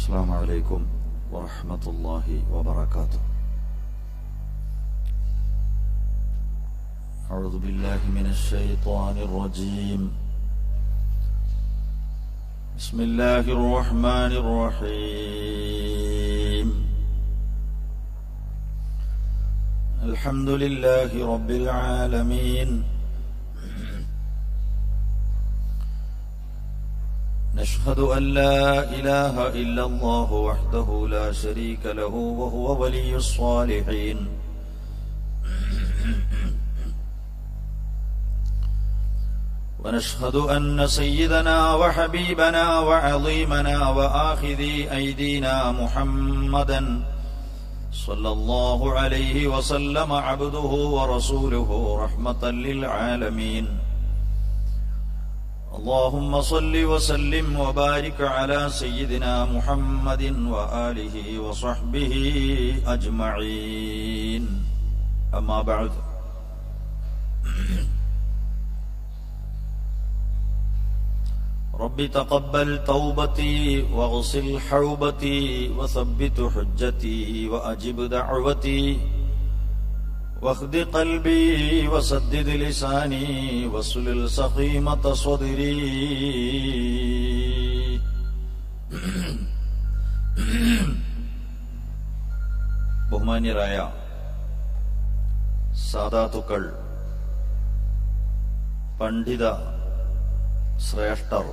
السلام عليكم ورحمة الله وبركاته. أعوذ بالله من الشيطان الرجيم. بسم الله الرحمن الرحيم. الحمد لله رب العالمين. نشهد أن لا إله إلا الله وحده لا شريك له وهو ولي الصالحين. ونشهد أن سيدنا وحبيبنا وعظيمنا وآخذي أيدينا محمدا صلى الله عليه وسلم عبده ورسوله رحمة للعالمين. اللهم صل وسلم وبارك على سيدنا محمد وآله وصحبه أجمعين. أما بعد، رب تقبل توبتي واغسل حوبتي وثبت حجتي وأجب دعوتي واخد قلبي وسدد لساني واسلل سقيمة صدري. ബഹുമാന്യരായ സാദാത്തുക്കൾ, പണ്ഡിത ശ്രേഷ്ഠർ,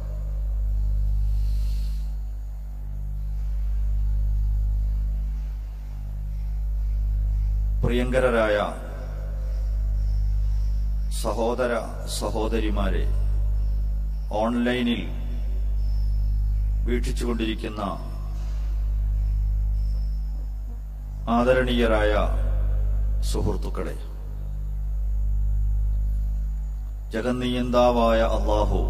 പ്രിയങ്കരായ സഹോദര സഹോദരിമാരെ, ഓൺലൈനിൽ വീക്ഷിച്ചുകൊണ്ടിരിക്കുന്ന ആദരണീയരായ സുഹൃത്തുക്കളെ, ജഗന്നിയന്താവായ അല്ലാഹു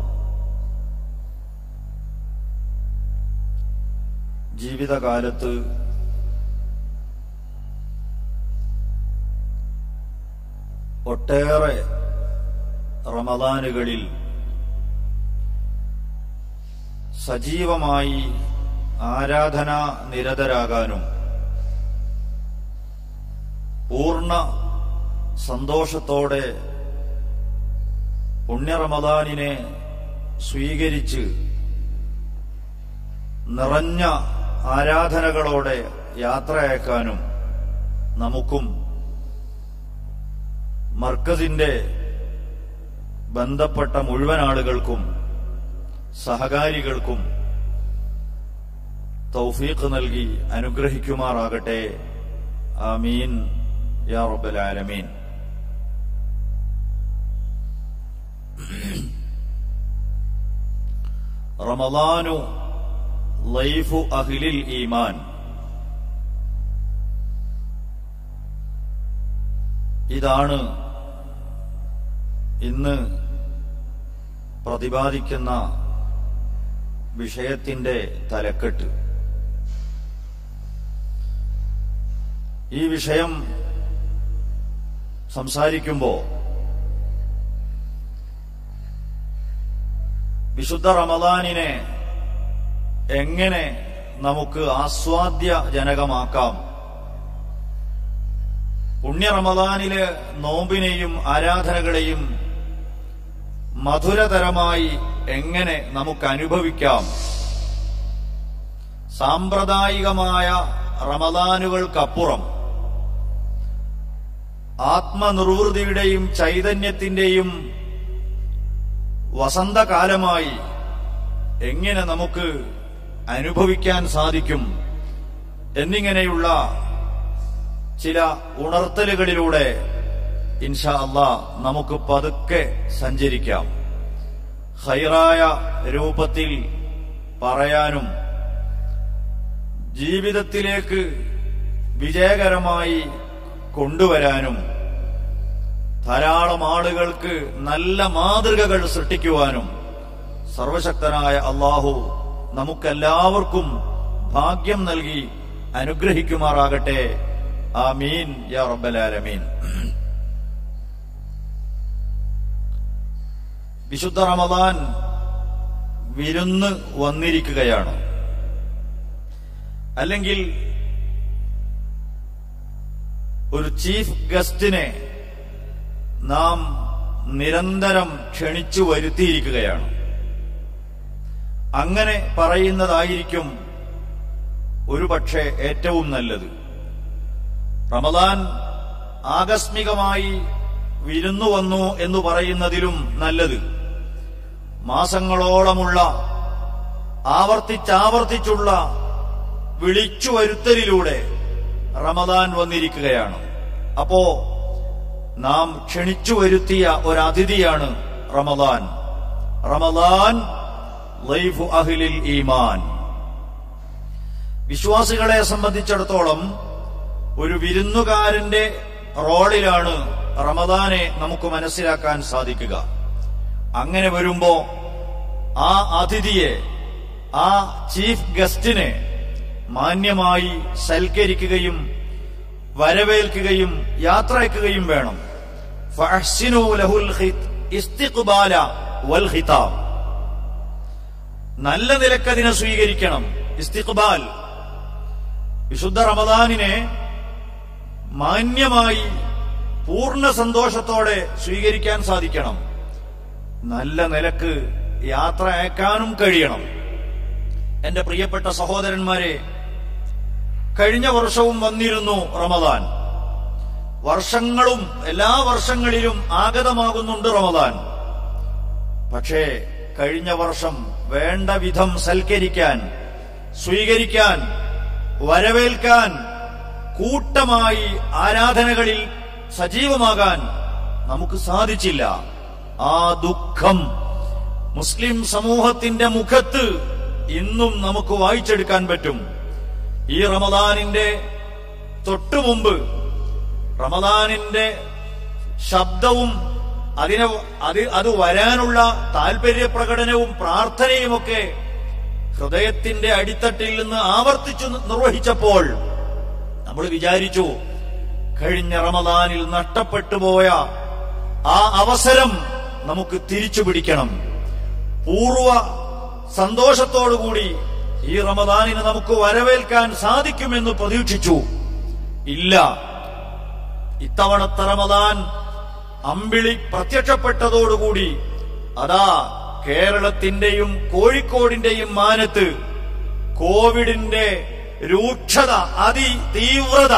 ജീവിതകാലത്ത് ഒട്ടേറെ റമദാനുകളിൽ സജീവമായി ആരാധനാ നിരതരാകാനും പൂർണ്ണ സന്തോഷത്തോടെ പുണ്യ റമദാനിനെ സ്വീകരിച്ച് നിറഞ്ഞ ആരാധനകളോടെ യാത്രയാക്കാനും നമുക്കും മർക്കസിന്റെ ബന്ധപ്പെട്ട മുഴുവൻ ആളുകൾക്കും സഹകാരികൾക്കും തൗഫീഖ് നൽകി അനുഗ്രഹിക്കുമാറാകട്ടെ. ആമീൻ യാ റബ്ബൽ ആലമീൻ. റമളാനു ലൈഫു അഹ്ലിൽ ഈമാൻ. ഇതാണ് ഇന്ന് പ്രതിപാദിക്കുന്ന വിഷയത്തിന്റെ തലക്കെട്ട്. ഈ വിഷയം സംസാരിക്കുമ്പോൾ വിശുദ്ധ റമദാനിനെ എങ്ങനെ നമുക്ക് ആസ്വാദ്യജനകമാക്കാം, പുണ്യ റമദാനിലെ നോമ്പിനെയും ആരാധനകളെയും മധുരതരമായി എങ്ങനെ നമുക്ക് അനുഭവിക്കാം, സാമ്പ്രദായികമായ റമദാനുകൾക്കപ്പുറം ആത്മനിർവൃതിയുടെയും ചൈതന്യത്തിന്റെയും വസന്തകാലമായി എങ്ങനെ നമുക്ക് അനുഭവിക്കാൻ സാധിക്കും എന്നിങ്ങനെയുള്ള ചില ഉണർത്തലുകളിലൂടെ ഇൻഷാ അല്ലാഹ് നമുക്ക് പതുക്കെ സഞ്ചരിക്കാം. ഖൈറായ രൂപത്തിൽ പറയാനും ജീവിതത്തിലേക്ക് വിജയകരമായി കൊണ്ടുവരാനും ധാരാളം ആളുകൾക്ക് നല്ല മാതൃകകൾ സൃഷ്ടിക്കുവാനും സർവശക്തനായ അല്ലാഹു നമുക്കെല്ലാവർക്കും ഭാഗ്യം നൽകി അനുഗ്രഹിക്കുമാറാകട്ടെ. ആമീൻ യാ റബ്ബൽ ആലമീൻ. വിശുദ്ധ റമദാൻ വിരുന്ന് വന്നിരിക്കുകയാണ്. അല്ലെങ്കിൽ ഒരു ചീഫ് ഗസ്റ്റിനെ നാം നിരന്തരം ക്ഷണിച്ചു വരുത്തിയിരിക്കുകയാണ്. അങ്ങനെ പറയുന്നതായിരിക്കും ഒരുപക്ഷെ ഏറ്റവും നല്ലത്. റമദാൻ ആകസ്മികമായി വിരുന്നു വന്നു എന്ന് പറയുന്നതിലും നല്ലത് മാസങ്ങളോളമുള്ള ആവർത്തിച്ചാവർത്തിച്ചുള്ള വിളിച്ചു വരുത്തലിലൂടെ റമദാൻ വന്നിരിക്കുകയാണ്. അപ്പോ നാം ക്ഷണിച്ചു വരുത്തിയ ഒരതിഥിയാണ് റമദാൻ. റമദാൻ ലൈഫു അഹ്ലിൽ ഈമാൻ. വിശ്വാസികളെ സംബന്ധിച്ചിടത്തോളം ഒരു വിരുന്നുകാരന്റെ റോളിലാണ് റമദാനെ നമുക്ക് മനസ്സിലാക്കാൻ സാധിക്കുക. അങ്ങനെ വരുമ്പോ ആ അതിഥിയെ, ആ ചീഫ് ഗസ്റ്റിനെ മാന്യമായി സൽക്കരിക്കുകയും വരവേൽക്കുകയും യാത്രയ്ക്കുകയും വേണം. ഫഅഹ്സിനൂ ലഹുൽ ഇസ്തിഖ്ബാല വൽ ഖിതാബ്. നല്ല നിലക്കതിനെ സ്വീകരിക്കണം. ഇസ്തിഖ്ബാൽ, വിശുദ്ധ റമദാനിനെ മാന്യമായി പൂർണ്ണ സന്തോഷത്തോടെ സ്വീകരിക്കാൻ സാധിക്കണം. നല്ല നിലക്ക് യാത്ര അയക്കാനും കഴിയണം. എന്റെ പ്രിയപ്പെട്ട സഹോദരന്മാരെ, കഴിഞ്ഞ വർഷവും വന്നിരുന്നു റമദാൻ. വർഷങ്ങളും എല്ലാ വർഷങ്ങളിലും ആഗതമാകുന്നുണ്ട് റമദാൻ. പക്ഷേ കഴിഞ്ഞ വർഷം വേണ്ട വിധം സൽക്കരിക്കാൻ, സ്വീകരിക്കാൻ, വരവേൽക്കാൻ, കൂട്ടമായി ആരാധനകളിൽ സജീവമാകാൻ നമുക്ക് സാധിച്ചില്ല. ആ ദുഃഖം മുസ്ലിം സമൂഹത്തിന്റെ മുഖത്ത് ഇന്നും നമുക്ക് വായിച്ചെടുക്കാൻ പറ്റും. ഈ റമദാനിന്റെ തൊട്ടുമുമ്പ് റമദാനിന്റെ ശബ്ദവും അത് വരാനുള്ള താൽപര്യ പ്രകടനവും പ്രാർത്ഥനയുമൊക്കെ ഹൃദയത്തിന്റെ അടിത്തട്ടിൽ നിന്ന് ആവർത്തിച്ചു നിർവഹിച്ചപ്പോൾ നമ്മൾ വിചാരിച്ചു, കഴിഞ്ഞ റമദാനിൽ നഷ്ടപ്പെട്ടുപോയ ആ അവസരം നമുക്ക് തിരിച്ചു പിടിക്കണം. പൂർവ സന്തോഷത്തോടുകൂടി ഈ റമദാനിനെ നമുക്ക് വരവേൽക്കാൻ സാധിക്കുമെന്ന് പ്രതീക്ഷിച്ചു. ഇല്ല, ഇത്തവണത്തെ റമദാൻ അമ്പിളി പ്രത്യക്ഷപ്പെട്ടതോടുകൂടി അതാ കേരളത്തിന്റെയും കോഴിക്കോടിന്റെയും മാനത്ത് കോവിഡിന്റെ രൂക്ഷത, അതിതീവ്രത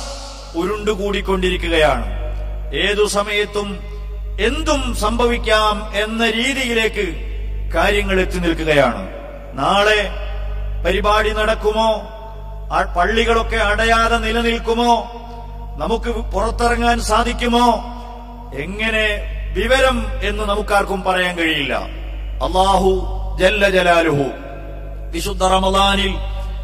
ഉരുണ്ടുകൂടിക്കൊണ്ടിരിക്കുകയാണ്. ഏതു സമയത്തും എന്തും സംഭവിക്കാം എന്ന രീതിയിലേക്ക് കാര്യങ്ങൾ എത്തി നിൽക്കുകയാണ്. നാളെ പരിപാടി നടക്കുമോ? പള്ളികളൊക്കെ അടയാതെ നിലനിൽക്കുമോ? നമുക്ക് പുറത്തിറങ്ങാൻ സാധിക്കുമോ? എങ്ങനെ വിവരം എന്ന് നമുക്കാർക്കും പറയാൻ കഴിയില്ല. അല്ലാഹു ജല്ല ജലാലുഹു വിശുദ്ധ റമദാനിൽ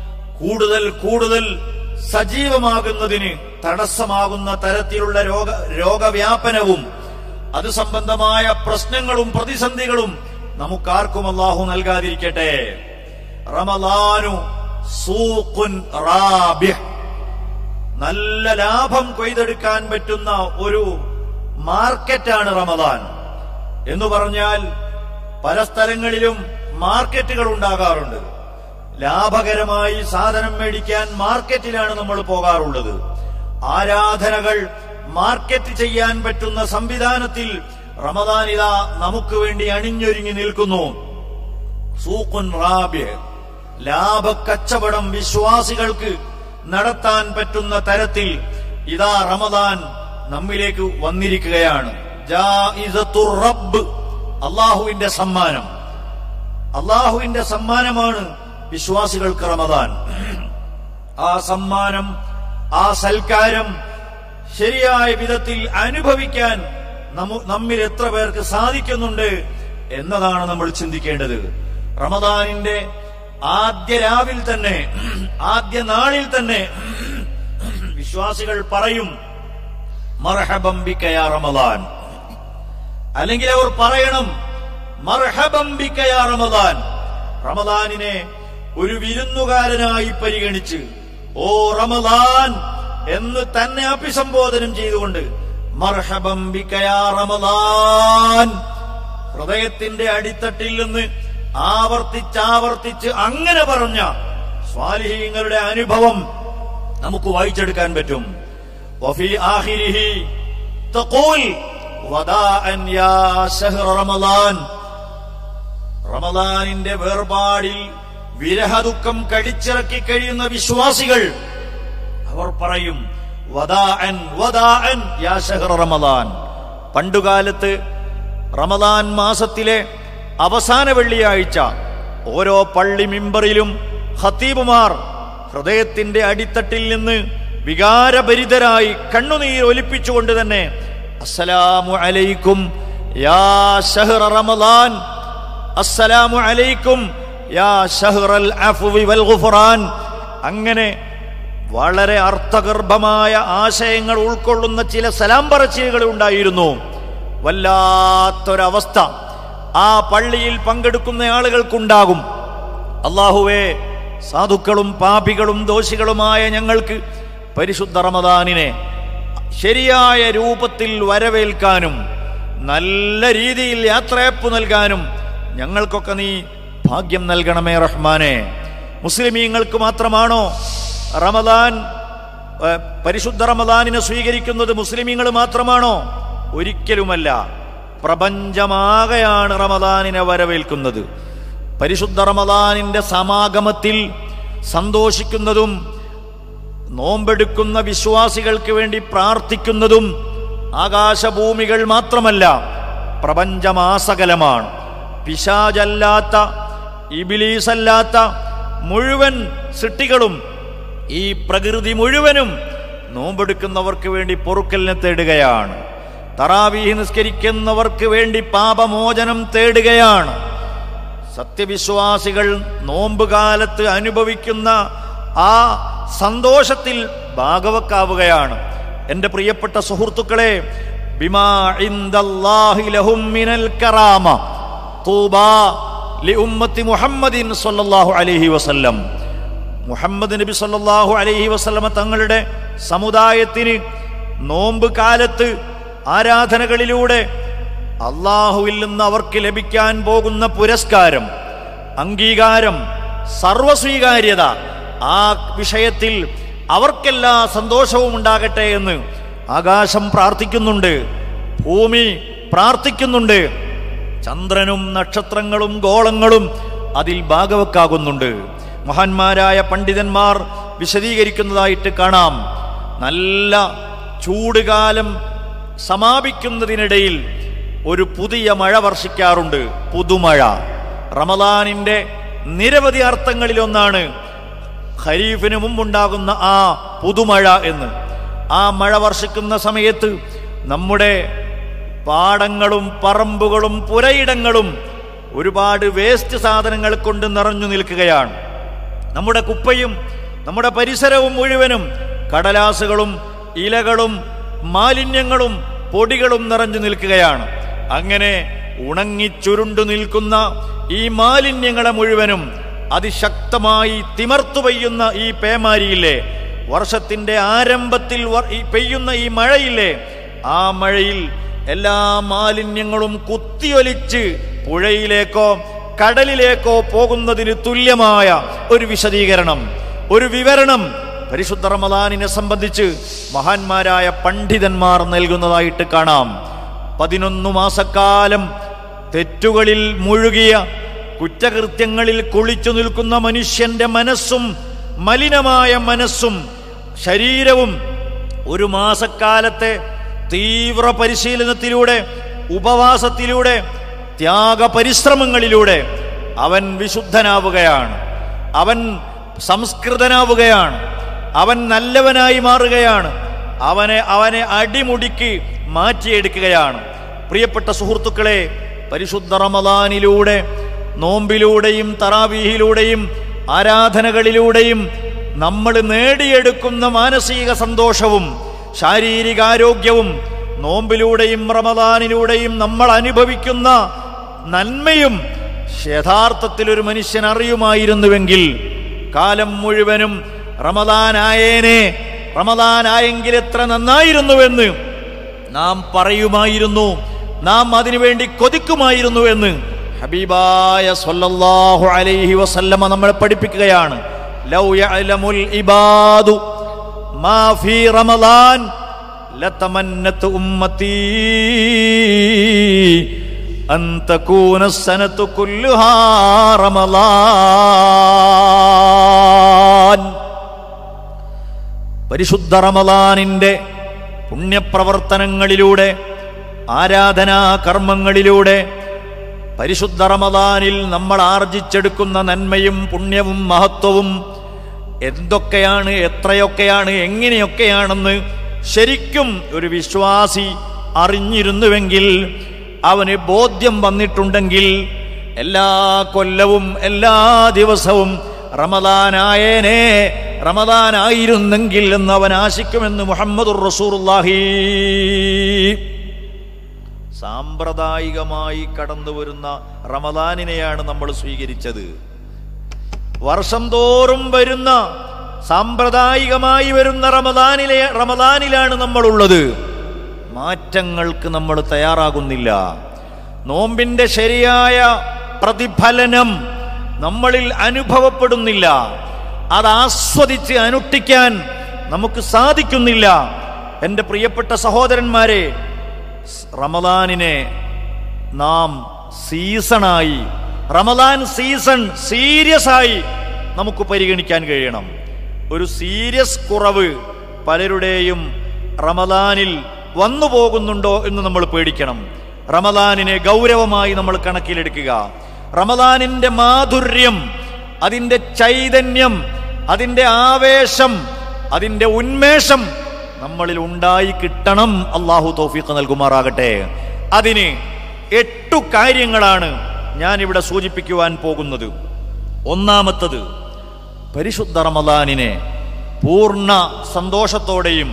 കൂടുതൽ സജീവമാകുന്നതിന് തടസ്സമാകുന്ന തരത്തിലുള്ള രോഗവ്യാപനവും അത് സംബന്ധമായ പ്രശ്നങ്ങളും പ്രതിസന്ധികളും നമുക്കാർക്കും അല്ലാഹു നൽകാതിരിക്കട്ടെ. റമദാനു സൂഖുൻ റാബിഹ്, നല്ല ലാഭം കൊയ്തെടുക്കാൻ പറ്റുന്ന ഒരു മാർക്കറ്റാണ് റമദാൻ. എന്ന് പറഞ്ഞാൽ പല സ്ഥലങ്ങളിലും മാർക്കറ്റുകൾ ഉണ്ടാകാറുണ്ട്. ലാഭകരമായി സാധനം മേടിക്കാൻ മാർക്കറ്റിലാണ് നമ്മൾ പോകാറുള്ളത്. ആരാധനകൾ മാർക്കറ്റ് ചെയ്യാൻ പറ്റുന്ന സംവിധാനത്തിൽ റമദാൻ ഇതാ നമുക്ക് വേണ്ടി അണിഞ്ഞൊരുങ്ങി നിൽക്കുന്നു. സൂഖുൻ റാബിഹ്, ലാഭക്കച്ചവടം വിശ്വാസികൾക്ക് നടത്താൻ പറ്റുന്ന തരത്തിൽ ഇതാ റമദാൻ നമ്മിലേക്ക് വന്നിരിക്കുകയാണ്. ജായിസത്തുർ റബ്ബ്, അല്ലാഹുവിന്റെ സമ്മാനം. അല്ലാഹുവിന്റെ സമ്മാനമാണ് വിശ്വാസികൾക്ക് റമദാൻ. ആ സമ്മാനം, ആ സൽക്കാരം ശരിയായ വിധത്തിൽ അനുഭവിക്കാൻ നമ്മിൽ എത്ര പേർക്ക് സാധിക്കുന്നുണ്ട് എന്നതാണ് നമ്മൾ ചിന്തിക്കേണ്ടത്. റമദാനിന്റെ ആദ്യ നാളിൽ തന്നെ വിശ്വാസികൾ പറയും മർഹബം ബിക യാ റമദാൻ, അല്ലെങ്കിൽ അവർ പറയണം മർഹബം ബിക യാ റമദാൻ. റമദാനിനെ ഒരു വിരുന്നുകാരനായി പരിഗണിച്ച് ഓ റമദാൻ എന്ന് തന്നെ അഭിസംബോധനം ചെയ്തുകൊണ്ട് മർഹബം ബിക യാ റമദാൻ ഹൃദയത്തിന്റെ അടിത്തട്ടിൽ നിന്ന് ആവർത്തിച്ച് അങ്ങനെ പറഞ്ഞ സ്വാലിഹീങ്ങളുടെ അനുഭവം നമുക്ക് വായിച്ചെടുക്കാൻ പറ്റും. വഫീ ആഖിരിഹി തഖൂൽ വദാഅൻ യാ ശഹ്റ റമളാൻ. റമളാനിന്റെ വേർപാടിൽ വിരഹദുഃഖം കടിച്ചിറക്കി കഴിയുന്ന വിശ്വാസികൾ അവർ പറയും വദാഅൻ വദാഅൻ യാ ശഹ്റ റമളാൻ. പണ്ടുകാലത്ത് റമളാൻ മാസത്തിലെ അവസാന വെള്ളിയാഴ്ച ഓരോ പള്ളി മിമ്പറിലും ഖതീബുമാർ ഹൃദയത്തിന്റെ അടിത്തട്ടിൽ നിന്ന് വികാരഭരിതരായി കണ്ണുനീർ ഒലിപ്പിച്ചുകൊണ്ട് തന്നെ അസ്സലാമു അലൈക്കും യാ ശഹ്റ റമളാൻ, അസ്സലാമു അലൈക്കും യാ ശഹ്റൽ അഫ്വി വൽ ഗുഫ്റാൻ, അങ്ങനെ വളരെ അർത്ഥഗർഭമായ ആശയങ്ങൾ ഉൾക്കൊള്ളുന്ന ചില സലാം പറച്ചിലുകൾ ഉണ്ടായിരുന്നു. വല്ലാത്തൊരവസ്ഥ ആ പള്ളിയിൽ പങ്കെടുക്കുന്ന ആളുകൾക്കുണ്ടാകും. അല്ലാഹുവേ, സാധുക്കളും പാപികളും ദോഷികളുമായ ഞങ്ങൾക്ക് പരിശുദ്ധ റമദാനിനെ ശരിയായ രൂപത്തിൽ വരവേൽക്കാനും നല്ല രീതിയിൽ യാത്രയപ്പ് നൽകാനും ഞങ്ങൾക്കൊക്കെ നീ ഭാഗ്യം നൽകണമേ റഹ്മാനെ. മുസ്ലിമീങ്ങൾക്ക് മാത്രമാണോ റമദാൻ, പരിശുദ്ധ റമദാനിനെ സ്വീകരിക്കുന്നത് മുസ്ലിമീങ്ങൾ മാത്രമാണോ? ഒരിക്കലുമല്ല. പ്രപഞ്ചമാകെയാണ് റമദാനിനെ വരവേൽക്കുന്നത്. പരിശുദ്ധ റമദാനിന്റെ സമാഗമത്തിൽ സന്തോഷിക്കുന്നതും നോമ്പെടുക്കുന്ന വിശ്വാസികൾക്ക് വേണ്ടി പ്രാർത്ഥിക്കുന്നതും ആകാശഭൂമികൾ മാത്രമല്ല, പ്രപഞ്ചമാസകലമാണ്. പിശാചല്ലാത്ത, ഇബ്ലീസല്ലാത്ത മുഴുവൻ സൃഷ്ടികളും, ഈ പ്രകൃതി മുഴുവനും നോമ്പെടുക്കുന്നവർക്ക് വേണ്ടി പൊറുക്കലിനെ തേടുകയാണ്. തറാവീഹ് നിസ്കരിക്കുന്നവർക്ക് വേണ്ടി പാപമോചനം തേടുകയാണ്. സത്യവിശ്വാസികൾ നോമ്പുകാലത്ത് അനുഭവിക്കുന്ന ആ സന്തോഷത്തിൽ ഭാഗവക്കാവുകയാണ്. എന്റെ പ്രിയപ്പെട്ട സുഹൃത്തുക്കളെ, ബിമാ ഇൻദല്ലാഹി ലഹും മിനൽ കറാമ തൂബാ ലിഉമ്മത്തി മുഹമ്മദിൻ സ്വല്ലല്ലാഹു അലൈഹി വസല്ലം. മുഹമ്മദ് നബി സ്വല്ലല്ലാഹു അലൈഹി വസല്ലമ തങ്ങളുടെ സമുദായത്തിന് നോമ്പ് കാലത്ത് ആരാധനകളിലൂടെ അള്ളാഹുവിൽ നിന്ന് അവർക്ക് ലഭിക്കാൻ പോകുന്ന പുരസ്കാരം, അംഗീകാരം, സർവസ്വീകാര്യത, ആ വിഷയത്തിൽ അവർക്കെല്ലാ സന്തോഷവും ഉണ്ടാകട്ടെ എന്ന് ആകാശം പ്രാർത്ഥിക്കുന്നുണ്ട്, ഭൂമി പ്രാർത്ഥിക്കുന്നുണ്ട്, ചന്ദ്രനും നക്ഷത്രങ്ങളും ഗോളങ്ങളും അതിൽ ഭാഗവക്കാകുന്നുണ്ട്. മഹാന്മാരായ പണ്ഡിതന്മാർ വിശദീകരിക്കുന്നതായിട്ട് കാണാം. നല്ല ചൂടുകാലം സമാപിക്കുന്നതിനിടയിൽ ഒരു പുതിയ മഴ വർഷിക്കാറുണ്ട്, പുതുമഴ. റമദാനിന്റെ നിരവധി അർത്ഥങ്ങളിലൊന്നാണ് ഖരീഫിന് മുമ്പുണ്ടാകുന്ന ആ പുതുമഴ എന്ന്. ആ മഴ വർഷിക്കുന്ന സമയത്ത് നമ്മുടെ പാടങ്ങളും പറമ്പുകളും പുരയിടങ്ങളും ഒരുപാട് വേസ്റ്റ് സാധനങ്ങൾ കൊണ്ട് നിറഞ്ഞു നിൽക്കുകയാണ്. നമ്മുടെ കുപ്പയും നമ്മുടെ പരിസരവും മുഴുവനും കടലാസുകളും ഇലകളും മാലിന്യങ്ങളും പൊടികളും നിറഞ്ഞു നിൽക്കുകയാണ്. അങ്ങനെ ഉണങ്ങിച്ചുരുണ്ടു നിൽക്കുന്ന ഈ മാലിന്യങ്ങളെ മുഴുവനും അതിശക്തമായി തിമർത്തു പെയ്യുന്ന ഈ പേമാരിയില്ലേ, വർഷത്തിന്റെ ആരംഭത്തിൽ പെയ്യുന്ന ഈ മഴയില്ലേ, ആ മഴയിൽ എല്ലാ മാലിന്യങ്ങളും കുത്തിയൊലിച്ച് പുഴയിലേക്കോ കടലിലേക്കോ പോകുന്നതിന് തുല്യമായ ഒരു വിശദീകരണം, ഒരു വിവരണം പരിശുദ്ധ റമദാനിനെ സംബന്ധിച്ച് മഹാന്മാരായ പണ്ഡിതന്മാർ നൽകുന്നതായിട്ട് കാണാം. 11 മാസക്കാലം തെറ്റുകളിൽ മുഴുകിയ, കുറ്റകൃത്യങ്ങളിൽ കുളിച്ചു നിൽക്കുന്ന മനുഷ്യന്റെ മനസ്സും മലിനമായ മനസ്സും ശരീരവും ഒരു മാസക്കാലത്തെ തീവ്ര പരിശീലനത്തിലൂടെ, ഉപവാസത്തിലൂടെ, ത്യാഗ പരിശ്രമങ്ങളിലൂടെ അവൻ വിശുദ്ധനാവുകയാണ്, അവൻ സംസ്കൃതനാവുകയാണ്, അവൻ നല്ലവനായി മാറുകയാണ്, അവനെ അടിമുടിക്ക് മാറ്റിയെടുക്കുകയാണ്. പ്രിയപ്പെട്ട സുഹൃത്തുക്കളെ, പരിശുദ്ധ റമദാനിലൂടെ, നോമ്പിലൂടെയും തറാവീഹിലൂടെയും ആരാധനകളിലൂടെയും നമ്മൾ നേടിയെടുക്കുന്ന മാനസിക സന്തോഷവും ശാരീരികാരോഗ്യവും, നോമ്പിലൂടെയും റമദാനിലൂടെയും നമ്മൾ അനുഭവിക്കുന്ന നന്മയും യഥാർത്ഥത്തിൽ ഒരു മനുഷ്യൻ അറിയുമായിരുന്നുവെങ്കിൽ കാലം മുഴുവനും റമദാനായേനെ, റമദാനായെങ്കിൽ എത്ര നന്നായിരുന്നുവെന്ന് നാം പറയുമായിരുന്നു, നാം അതിനുവേണ്ടി കൊതിക്കുമായിരുന്നു എന്ന് ഹബീബായ സ്വല്ലല്ലാഹു അലൈഹി വസല്ലമ നമ്മളെ പഠിപ്പിക്കുകയാണ്. ലൗ യഅലമുൽ ഇബാദു മാ ഫീ റമളാൻ ലതമന്നതു ഉമ്മത്തി അൻ തകൂന സനതു കുല്ലുഹാ റമളാൻ. പരിശുദ്ധ റമളാനിന്റെ പുണ്യപ്രവർത്തനങ്ങളിലൂടെ, ആരാധനാ കർമ്മങ്ങളിലൂടെ, പരിശുദ്ധ റമളാനിൽ നമ്മൾ ആർജിച്ചെടുക്കുന്ന നന്മയും പുണ്യവും മഹത്വവും എന്തൊക്കെയാണ്, എത്രയൊക്കെയാണ്, എങ്ങനെയൊക്കെയാണെന്ന് ശരിക്കും ഒരു വിശ്വാസി അറിഞ്ഞിരുന്നുവെങ്കിൽ, അവന് ബോധ്യം വന്നിട്ടുണ്ടെങ്കിൽ, എല്ലാ കൊല്ലവും എല്ലാ ദിവസവും റമളാനായേനെ, റമളാനായിരുന്നെങ്കിൽ എന്ന് അവൻ ആശിക്കുമെന്ന് മുഹമ്മദുർ റസൂലുള്ളാഹി. സാമ്പ്രദായികമായി കടന്നു വരുന്ന റമളാനിനെയാണ് നമ്മൾ സ്വീകരിച്ചത്. വർഷം തോറും വരുന്ന, സാമ്പ്രദായികമായി വരുന്ന റമളാനിലാണ് നമ്മളുള്ളത്. മാറ്റങ്ങൾക്ക് നമ്മൾ തയ്യാറാകുന്നില്ല. നോമ്പിന്റെ ശരിയായ പ്രതിഫലനം നമ്മളിൽ അനുഭവപ്പെടുന്നില്ല. അത് ആസ്വദിച്ച് അനുഷ്ഠിക്കാൻ നമുക്ക് സാധിക്കുന്നില്ല. എൻ്റെ പ്രിയപ്പെട്ട സഹോദരന്മാരെ, റമളാനിനെ നാം സീസണായി, റമളാൻ സീസൺ സീരിയസ് ആയി നമുക്ക് പരിഗണിക്കാൻ കഴിയണം. ഒരു സീരിയസ് കുറവ് പലരുടെയും റമളാനിൽ വന്നു പോകുന്നുണ്ടോ എന്ന് നമ്മൾ പേടിക്കണം. റമളാനിനെ ഗൗരവമായി നമ്മൾ കണക്കിലെടുക്കുക. റമളാനിന്റെ മാധുര്യം, അതിന്റെ ചൈതന്യം, അതിന്റെ ആവേശം, അതിന്റെ ഉന്മേഷം നമ്മളിൽ ഉണ്ടായി കിട്ടണം. അള്ളാഹു തൗഫീഖ് നൽകുമാറാകട്ടെ. അതിന് 8 കാര്യങ്ങളാണ് ഞാനിവിടെ സൂചിപ്പിക്കുവാൻ പോകുന്നത്. ഒന്നാമത്തത്, പരിശുദ്ധ റമളാനിനെ പൂർണ്ണ സന്തോഷത്തോടെയും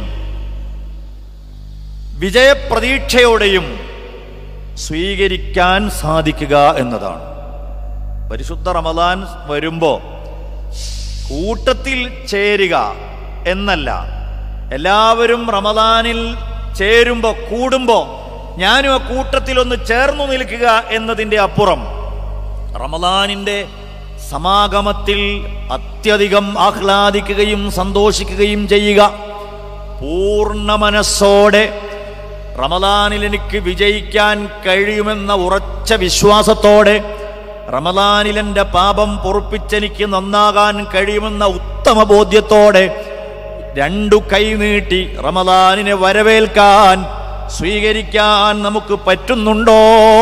വിജയപ്രതീക്ഷയോടെയും സ്വീകരിക്കാൻ സാധിക്കുക എന്നതാണ്. പരിശുദ്ധ റമളാൻ വരുമ്പോ കൂട്ടത്തിൽ ചേരുക എന്നല്ല, എല്ലാവരും റമളാനിൽ ചേരുമ്പോ, കൂടുമ്പോ ഞാനും ആ കൂട്ടത്തിൽ ഒന്ന് ചേർന്നു നിൽക്കുക എന്നതിൻ്റെ അപ്പുറം റമളാനിന്റെ സമാഗമത്തിൽ അത്യധികം ആഹ്ലാദിക്കുകയും സന്തോഷിക്കുകയും ചെയ്യുക. പൂർണ്ണ മനസ്സോടെ റമളാനിൽ എനിക്ക് വിജയിക്കാൻ കഴിയുമെന്ന ഉറച്ച വിശ്വാസത്തോടെ, റമളാനിൽ എൻ്റെ പാപം പൊറുപ്പിച്ചെനിക്ക് നന്നാകാൻ കഴിയുമെന്ന ഉത്തമ ബോധ്യത്തോടെ 2 കൈ നീട്ടി റമളാനിനെ വരവേൽക്കാൻ, സ്വീകരിക്കാൻ നമുക്ക് പറ്റുന്നുണ്ടോ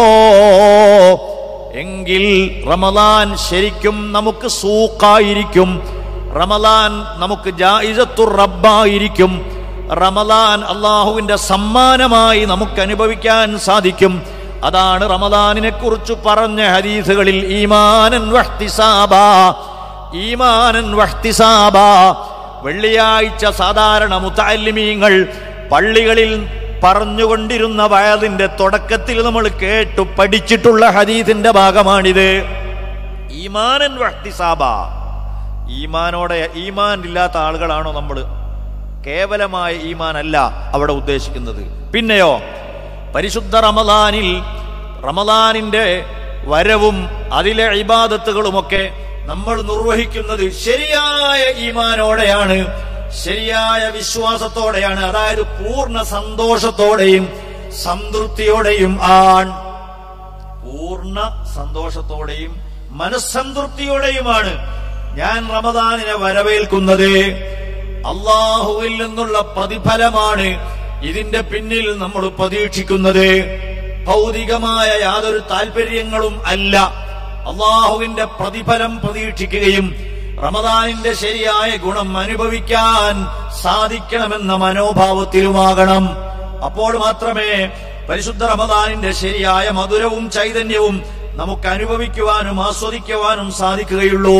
എങ്കിൽ റമളാൻ ശരിക്കും നമുക്ക് സൂഖായിരിക്കും. റമളാൻ നമുക്ക് ജായിസത്തുർ റബ്ബായിരിക്കും. റമളാൻ അള്ളാഹുവിന്റെ സമ്മാനമായി നമുക്ക് അനുഭവിക്കാൻ സാധിക്കും. അതാണ് റമളാനിനെ കുറിച്ച് പറഞ്ഞ ഹദീസുകളിൽ ഈമാനൻ വഹ്തിസാബാ, ഈമാനൻ വഹ്തിസാബാ. വെള്ളിയാഴ്ച സാധാരണ മുതഅല്ലിമീങ്ങൾ പള്ളികളിൽ പറഞ്ഞുകൊണ്ടിരുന്ന വയലിന്റെ തുടക്കത്തിൽ നമ്മൾ കേട്ടു പഠിച്ചിട്ടുള്ള ഹദീസിന്റെ ഭാഗമാണിത്. ഈമാനൻ വഹ്തിസാബാ. ഈമാനോടെ, ഈമാൻ ഇല്ലാത്ത ആളുകളാണോ നമ്മൾ? കേവലമായ ഈമാൻ അല്ല അവിടെ ഉദ്ദേശിക്കുന്നത്. പിന്നെയോ, പരിശുദ്ധ റമളാനിൽ, റമളാനിന്റെ വരവും അതിലെ ഇബാദത്തുകളുമൊക്കെ നമ്മൾ നിർവഹിക്കുന്നത് ശരിയായ ഈമാനോടെയാണ്, ശരിയായ വിശ്വാസത്തോടെയാണ്. അതായത് പൂർണ്ണ സന്തോഷത്തോടെയും സംതൃപ്തിയോടെയും ആണ്. പൂർണ്ണ സന്തോഷത്തോടെയും മനസ്സംതൃപ്തിയോടെയുമാണ് ഞാൻ റമളാനിനെ വരവേൽക്കുന്നത്. അള്ളാഹുവിൽ നിന്നുള്ള പ്രതിഫലമാണ് ഇതിന്റെ പിന്നിൽ നമ്മൾ പ്രതീക്ഷിക്കുന്നത്. ഭൗതികമായ യാതൊരു താല്പര്യങ്ങളും അല്ല. അള്ളാഹുവിന്റെ പ്രതിഫലം പ്രതീക്ഷിക്കുകയും റമളാനിന്റെ ശരിയായ ഗുണം അനുഭവിക്കാൻ സാധിക്കണമെന്ന മനോഭാവത്തിലുമാകണം. അപ്പോൾ മാത്രമേ പരിശുദ്ധ റമളാനിന്റെ ശരിയായ മധുരവും ചൈതന്യവും നമുക്ക് അനുഭവിക്കുവാനും ആസ്വദിക്കുവാനും സാധിക്കുകയുള്ളൂ.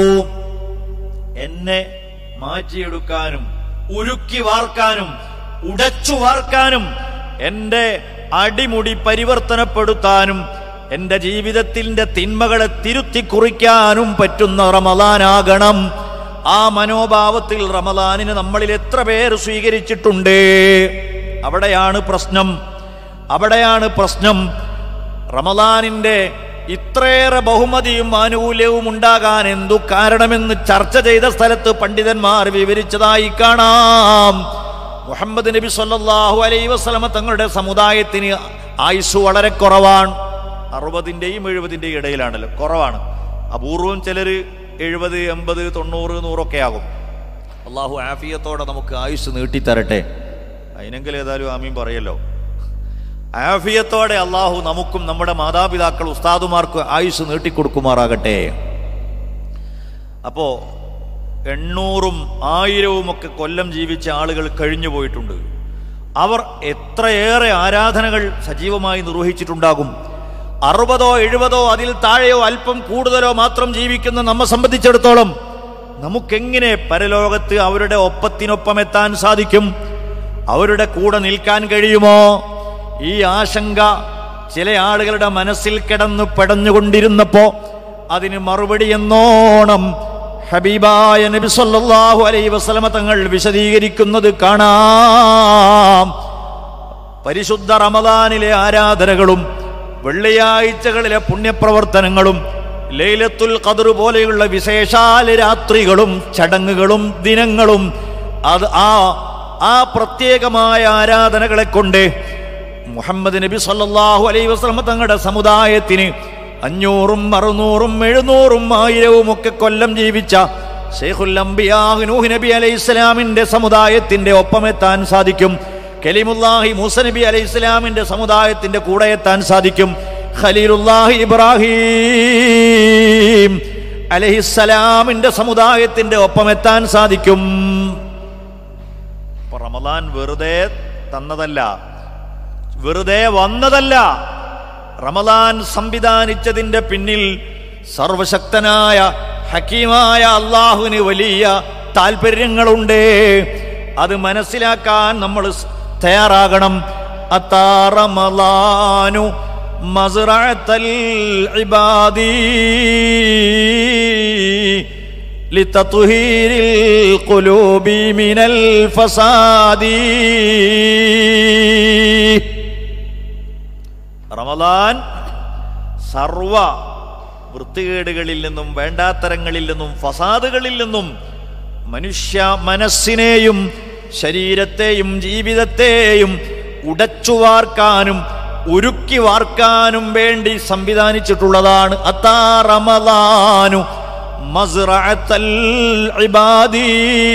എന്നെ മാറ്റിയെടുക്കാനും ഉരുക്കി വാർക്കാനും ഉടച്ചു വാർക്കാനും എന്റെ അടിമുടി പരിവർത്തനപ്പെടുത്താനും എന്റെ ജീവിതത്തിന്റെ തിന്മകളെ തിരുത്തി കുറിക്കാനും പറ്റുന്ന റമളാനാകണം. ആ മനോഭാവത്തിൽ റമളാനിനെ നമ്മളിൽ എത്ര പേര് സ്വീകരിച്ചിട്ടുണ്ട്? അവിടെയാണ് പ്രശ്നം. അവിടെയാണ് പ്രശ്നം. റമളാനിന്റെ ഇത്രയേറെ ബഹുമതിയും ആനുകൂല്യവും ഉണ്ടാകാൻ എന്തു കാരണമെന്ന് ചർച്ച ചെയ്ത സ്ഥലത്ത് പണ്ഡിതന്മാർ വിവരിച്ചതായി കാണാം. മുഹമ്മദ് നബി സല്ലല്ലാഹു അലൈഹി വസല്ലമ തങ്ങളുടെ സമുദായത്തിന് ആയുസ് വളരെ കുറവാണ്. 60-ന്റെയും 70-ന്റെയും ഇടയിലാണല്ലോ, കുറവാണ്. അപൂർവം ചിലർ 70, 80, 90, 100 ആകും. അള്ളാഹു ആഫിയത്തോടെ നമുക്ക് ആയുസ് നീട്ടിത്തരട്ടെ. അതിനെങ്കിലും ഏതായാലും ആമീൻ പറയല്ലോ. ആഫിയത്തോടെ അള്ളാഹു നമുക്കും നമ്മുടെ മാതാപിതാക്കൾ ഉസ്താദുമാർക്ക് ആയുസ് നീട്ടിക്കൊടുക്കുമാറാകട്ടെ. അപ്പോൾ 800ഉം 1000ഉം ഒക്കെ കൊല്ലം ജീവിച്ച ആളുകൾ കഴിഞ്ഞു പോയിട്ടുണ്ട്. അവർ എത്രയേറെ ആരാധനകൾ സജീവമായി നിർവഹിച്ചിട്ടുണ്ടാകും. 60ഓ 70ഓ അതിൽ താഴെയോ അല്പം കൂടുതലോ മാത്രം ജീവിക്കുന്ന നമ്മെ സംബന്ധിച്ചിടത്തോളം നമുക്കെങ്ങനെ പരലോകത്ത് അവരുടെ ഒപ്പത്തിനൊപ്പം എത്താൻ സാധിക്കും? അവരുടെ കൂടെ നിൽക്കാൻ കഴിയുമോ? ഈ ആശങ്ക ചില ആളുകളുടെ മനസ്സിൽ കിടന്ന് പടഞ്ഞുകൊണ്ടിരുന്നപ്പോ അതിന് മറുപടി എന്നോണം ഹബീബായ നബി സല്ലല്ലാഹു അലൈഹി വസല്ലമ തങ്ങൾ വിശദീകരിക്കുന്നത് കാണാം. പരിശുദ്ധ റമദാനിലെ ആരാധനകളും വെള്ളിയാഴ്ചകളിലെ പുണ്യപ്രവർത്തനങ്ങളും ലൈലത്തുൽ ഖദ്ർ പോലെയുള്ള വിശേഷാൽ രാത്രികളും ചടങ്ങുകളും ദിനങ്ങളും അത് ആ പ്രത്യേകമായ ആരാധനകളെ കൊണ്ട് മുഹമ്മദ് നബി സല്ലല്ലാഹു അലൈഹി വസല്ലമ തങ്ങളുടെ സമുദായത്തിന് 500ഉം 600ഉം 700ഉം 1000ഉം ഒക്കെ കൊല്ലം ജീവിച്ച ശൈഖുൽ അംബിയാ നൂഹ് നബി അലൈഹിസ്സലാമിന്റെ സമുദായത്തിന്റെ ഒപ്പമെത്താൻ സാധിക്കും. കലീമുല്ലാഹി മൂസ നബി അലൈഹിസ്സലാമിന്റെ സമുദായത്തിന്റെ കൂടെ എത്താൻ സാധിക്കും. ഖലീലുല്ലാഹി ഇബ്രാഹിം അലൈഹിസ്സലാമിന്റെ സമുദായത്തിന്റെ ഒപ്പമെത്താൻ സാധിക്കും. റമദാൻ വെറുതെ തന്നതല്ല, വെറുതെ വന്നതല്ല. റമദാൻ സംവിധാനിച്ചതിന്റെ പിന്നിൽ സർവശക്തനായ ഹക്കീമായ അള്ളാഹുവിന് വലിയ താല്പര്യങ്ങളുണ്ട്. അത് മനസ്സിലാക്കാൻ നമ്മൾ തയ്യാറാകണം. അത്താ റമളാനു മസ്റഅത്തൽ ഇബാദി ലിതത്ഹീരിൽ ഖുലൂബി മിനൽ ഫസാദി. റമളാൻ സർവ വൃത്തികേടുകളിൽ നിന്നും വേണ്ടാത്തരങ്ങളിൽ നിന്നും ഫസാദുകളിൽ നിന്നും മനുഷ്യ മനസ്സിനെയും ശരീരത്തെയും ജീവിതത്തെയും ഉടച്ചു വാർക്കാനും ഉരുക്കി വാർക്കാനും വേണ്ടി സംവിധാനിച്ചിട്ടുള്ളതാണ്. അത്താ റമളാനു മസ്റഅത്തൽ ഇബാദി.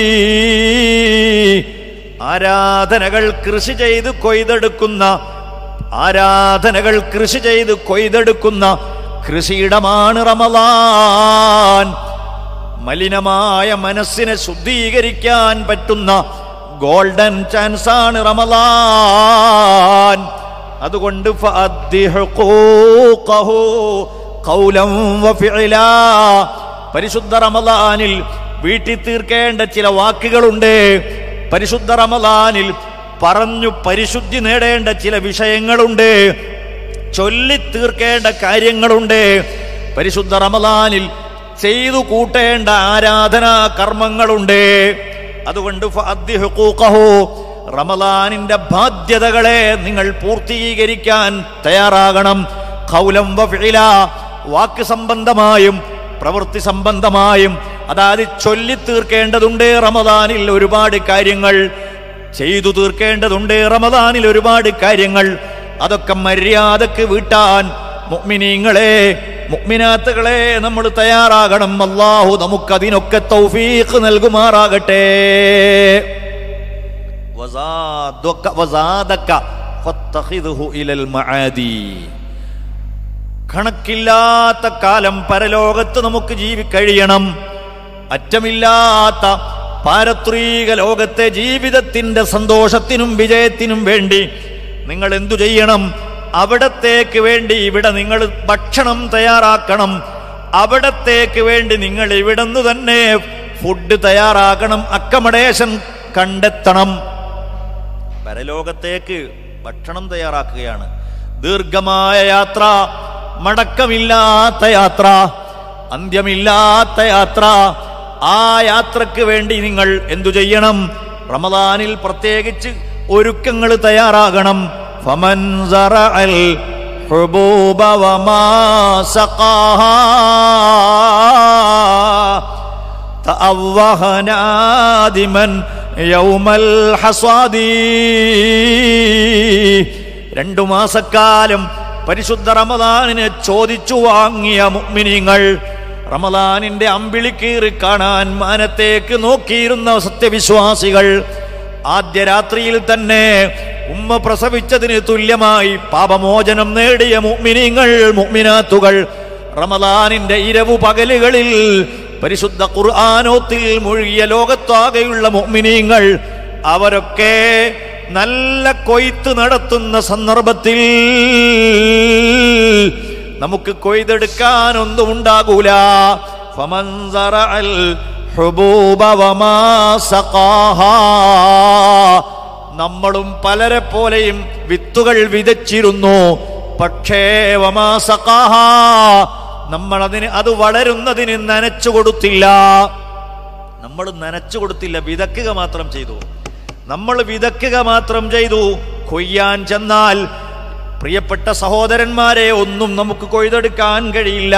ആരാധനകൾ കൃഷി ചെയ്ത് കൊയ്തെടുക്കുന്ന, ആരാധനകൾ കൃഷി ചെയ്ത് കൊയ്തെടുക്കുന്ന കൃഷിയിടമാണ് റമളാൻ. മലിനമായ മനസ്സിനെ ശുദ്ധീകരിക്കാൻ പറ്റുന്ന ഗോൾഡൻ ചാൻസ് ആണ് റമളാൻ. അതുകൊണ്ട് ഫഅദ്ദി ഹുഖൂഖഹു ഖൗലൻ വഫിഅലാ. പരിശുദ്ധ റമളാനിൽ വീട്ടി തീർക്കേണ്ട ചില വാക്കുകളുണ്ട്. പരിശുദ്ധ റമളാനിൽ പറഞ്ഞു പരിശുദ്ധി നേടേണ്ട ചില വിഷയങ്ങളുണ്ട്. ചൊല്ലി തീർക്കേണ്ട കാര്യങ്ങളുണ്ട്. പരിശുദ്ധ റമളാനിൽ ചെയ്തു കൂട്ടേണ്ട ആരാധനാ കർമ്മങ്ങളുണ്ട്. അതുകൊണ്ട് ഫഅദ്ദി ഹുഖൂഖഹു, റമളാനിന്റെ ബാധ്യതകളെ നിങ്ങൾ പൂർത്തീകരിക്കാൻ തയ്യാറാകണം. ഖൗലൻ വഫിഅലാ, വാക്ക് സംബന്ധമായും പ്രവൃത്തി സംബന്ധമായും. അതായത് ചൊല്ലി തീർക്കേണ്ടതുണ്ട് റമളാനിൽ ഒരുപാട് കാര്യങ്ങൾ, ചെയ്തു തീർക്കേണ്ടതുണ്ട് റമളാനിൽ ഒരുപാട് കാര്യങ്ങൾ. അതൊക്കെ മര്യാദക്ക് വീട്ടാൻ മുഅ്മിനീങ്ങളെ മുഅ്മിനാത്തുകളെ നമ്മൾ തയ്യാറാകണം. അല്ലാഹു നമുക്കതിനൊക്കെ തൗഫീഖ് നൽകുമാറാകട്ടെ. വസാദക ഫത്തഖിദ്ഹു ഇലൽ മആദി. കണക്കില്ലാത്ത കാലം പരലോകത്ത് നമുക്ക് കഴിയണം. അറ്റമില്ലാത്ത പാരത്രിക ലോകത്തെ ജീവിതത്തിന്റെ സന്തോഷത്തിനും വിജയത്തിനും വേണ്ടി നിങ്ങൾ എന്തു ചെയ്യണം? അവിടത്തേക്ക് വേണ്ടി ഇവിടെ നിങ്ങൾ ഭക്ഷണം തയ്യാറാക്കണം. അവിടത്തേക്ക് വേണ്ടി നിങ്ങൾ ഇവിടുന്ന് തന്നെ ഫുഡ് തയ്യാറാക്കണം, അക്കമഡേഷൻ കണ്ടെത്തണം. പരലോകത്തേക്ക് ഭക്ഷണം തയ്യാറാക്കുകയാണ്. ദീർഘമായ യാത്ര, മടക്കമില്ലാത്ത യാത്ര, അന്ത്യമില്ലാത്ത യാത്ര. ആ യാത്രക്ക് വേണ്ടി നിങ്ങൾ എന്തു ചെയ്യണം? റമളാനിൽ പ്രത്യേകിച്ച് ഒരുക്കങ്ങൾ തയ്യാറാകണം. ഫമൻ സറഅൽ الحبوب وما سقاها تأوه نادما يوم الحصاد. 2 മാസക്കാലം പരിശുദ്ധ റമദാനിനെ ചോദിച്ചു വാങ്ങിയ മുഅ്മിനീങ്ങൾ, റമദാനിന്റെ അമ്പിളിക്കീറി കാണാൻ മാനത്തേക്ക് നോക്കിയിരുന്ന സത്യവിശ്വാസികൾ, ആദ്യ രാത്രിയിൽ തന്നെ ഉമ്മ പ്രസവിച്ചതിന് തുല്യമായി പാപമോചനം നേടിയ മുഅ്മിനീങ്ങൾ, മുഅ്മിനാത്തുകൾ, റമദാനിന്റെ ഇരവു പകലുകളിൽ പരിശുദ്ധ ഖുർആനോത്തിൽ മുഴുകിയ ലോകത്താകെയുള്ള മുഅ്മിനീങ്ങൾ, അവരൊക്കെ നല്ല കൊയ്ത്ത് നടത്തുന്ന സന്ദർഭത്തിൽ നമുക്ക് കൊയ്തെടുക്കാനൊന്നും ഉണ്ടാകൂല. ഫമൻ സറഅൽ ഹുബൂബ വമാ സഖാഹാ. നമ്മളും പലരെ പോലെയും വിത്തുകൾ വിതച്ചിരുന്നു, പക്ഷേ വമാ സഖാഹാ, നമ്മൾ അത് വളരുന്നതിന് നനച്ചു കൊടുത്തില്ല. നമ്മൾ നനച്ചു കൊടുത്തില്ല, വിതക്കുക മാത്രം ചെയ്തു. നമ്മൾ വിതക്കുക മാത്രം ചെയ്തു. കൊയ്യാൻ ചെന്നാൽ പ്രിയപ്പെട്ട സഹോദരന്മാരെ, ഒന്നും നമുക്ക് കൊയ്തെടുക്കാൻ കഴിയില്ല.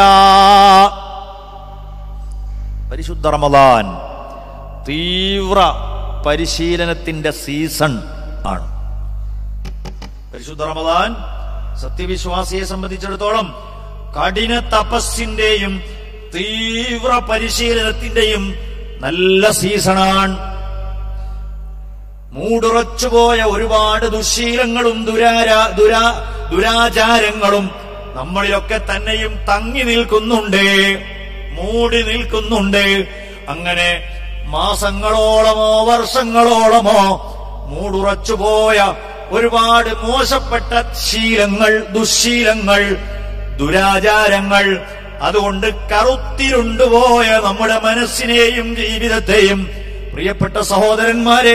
പരിശുദ്ധ റമദാൻ തീവ്ര പരിശീലനത്തിന്റെ സീസൺ ആണ്. പരിശുദ്ധ റമദാൻ സത്യവിശ്വാസിയെ സംബന്ധിച്ചിടത്തോളം കഠിന തപസ്സിന്റെയും തീവ്ര പരിശീലനത്തിന്റെയും നല്ല സീസണാണ്. മൂടുറച്ചുപോയ ഒരുപാട് ദുശ്ശീലങ്ങളും ദുരാചാരങ്ങളും നമ്മളിലൊക്കെ തന്നെയും തങ്ങി നിൽക്കുന്നുണ്ട്, മൂടി നിൽക്കുന്നുണ്ട്. അങ്ങനെ മാസങ്ങളോളമോ വർഷങ്ങളോളമോ മൂടുറച്ചുപോയ ഒരുപാട് മോശപ്പെട്ട ശീലങ്ങൾ, ദുശ്ശീലങ്ങൾ, ദുരാചാരങ്ങൾ, അതുകൊണ്ട് കറുത്തിരുണ്ടുപോയ നമ്മുടെ മനസ്സിനെയും ജീവിതത്തെയും പ്രിയപ്പെട്ട സഹോദരന്മാരെ,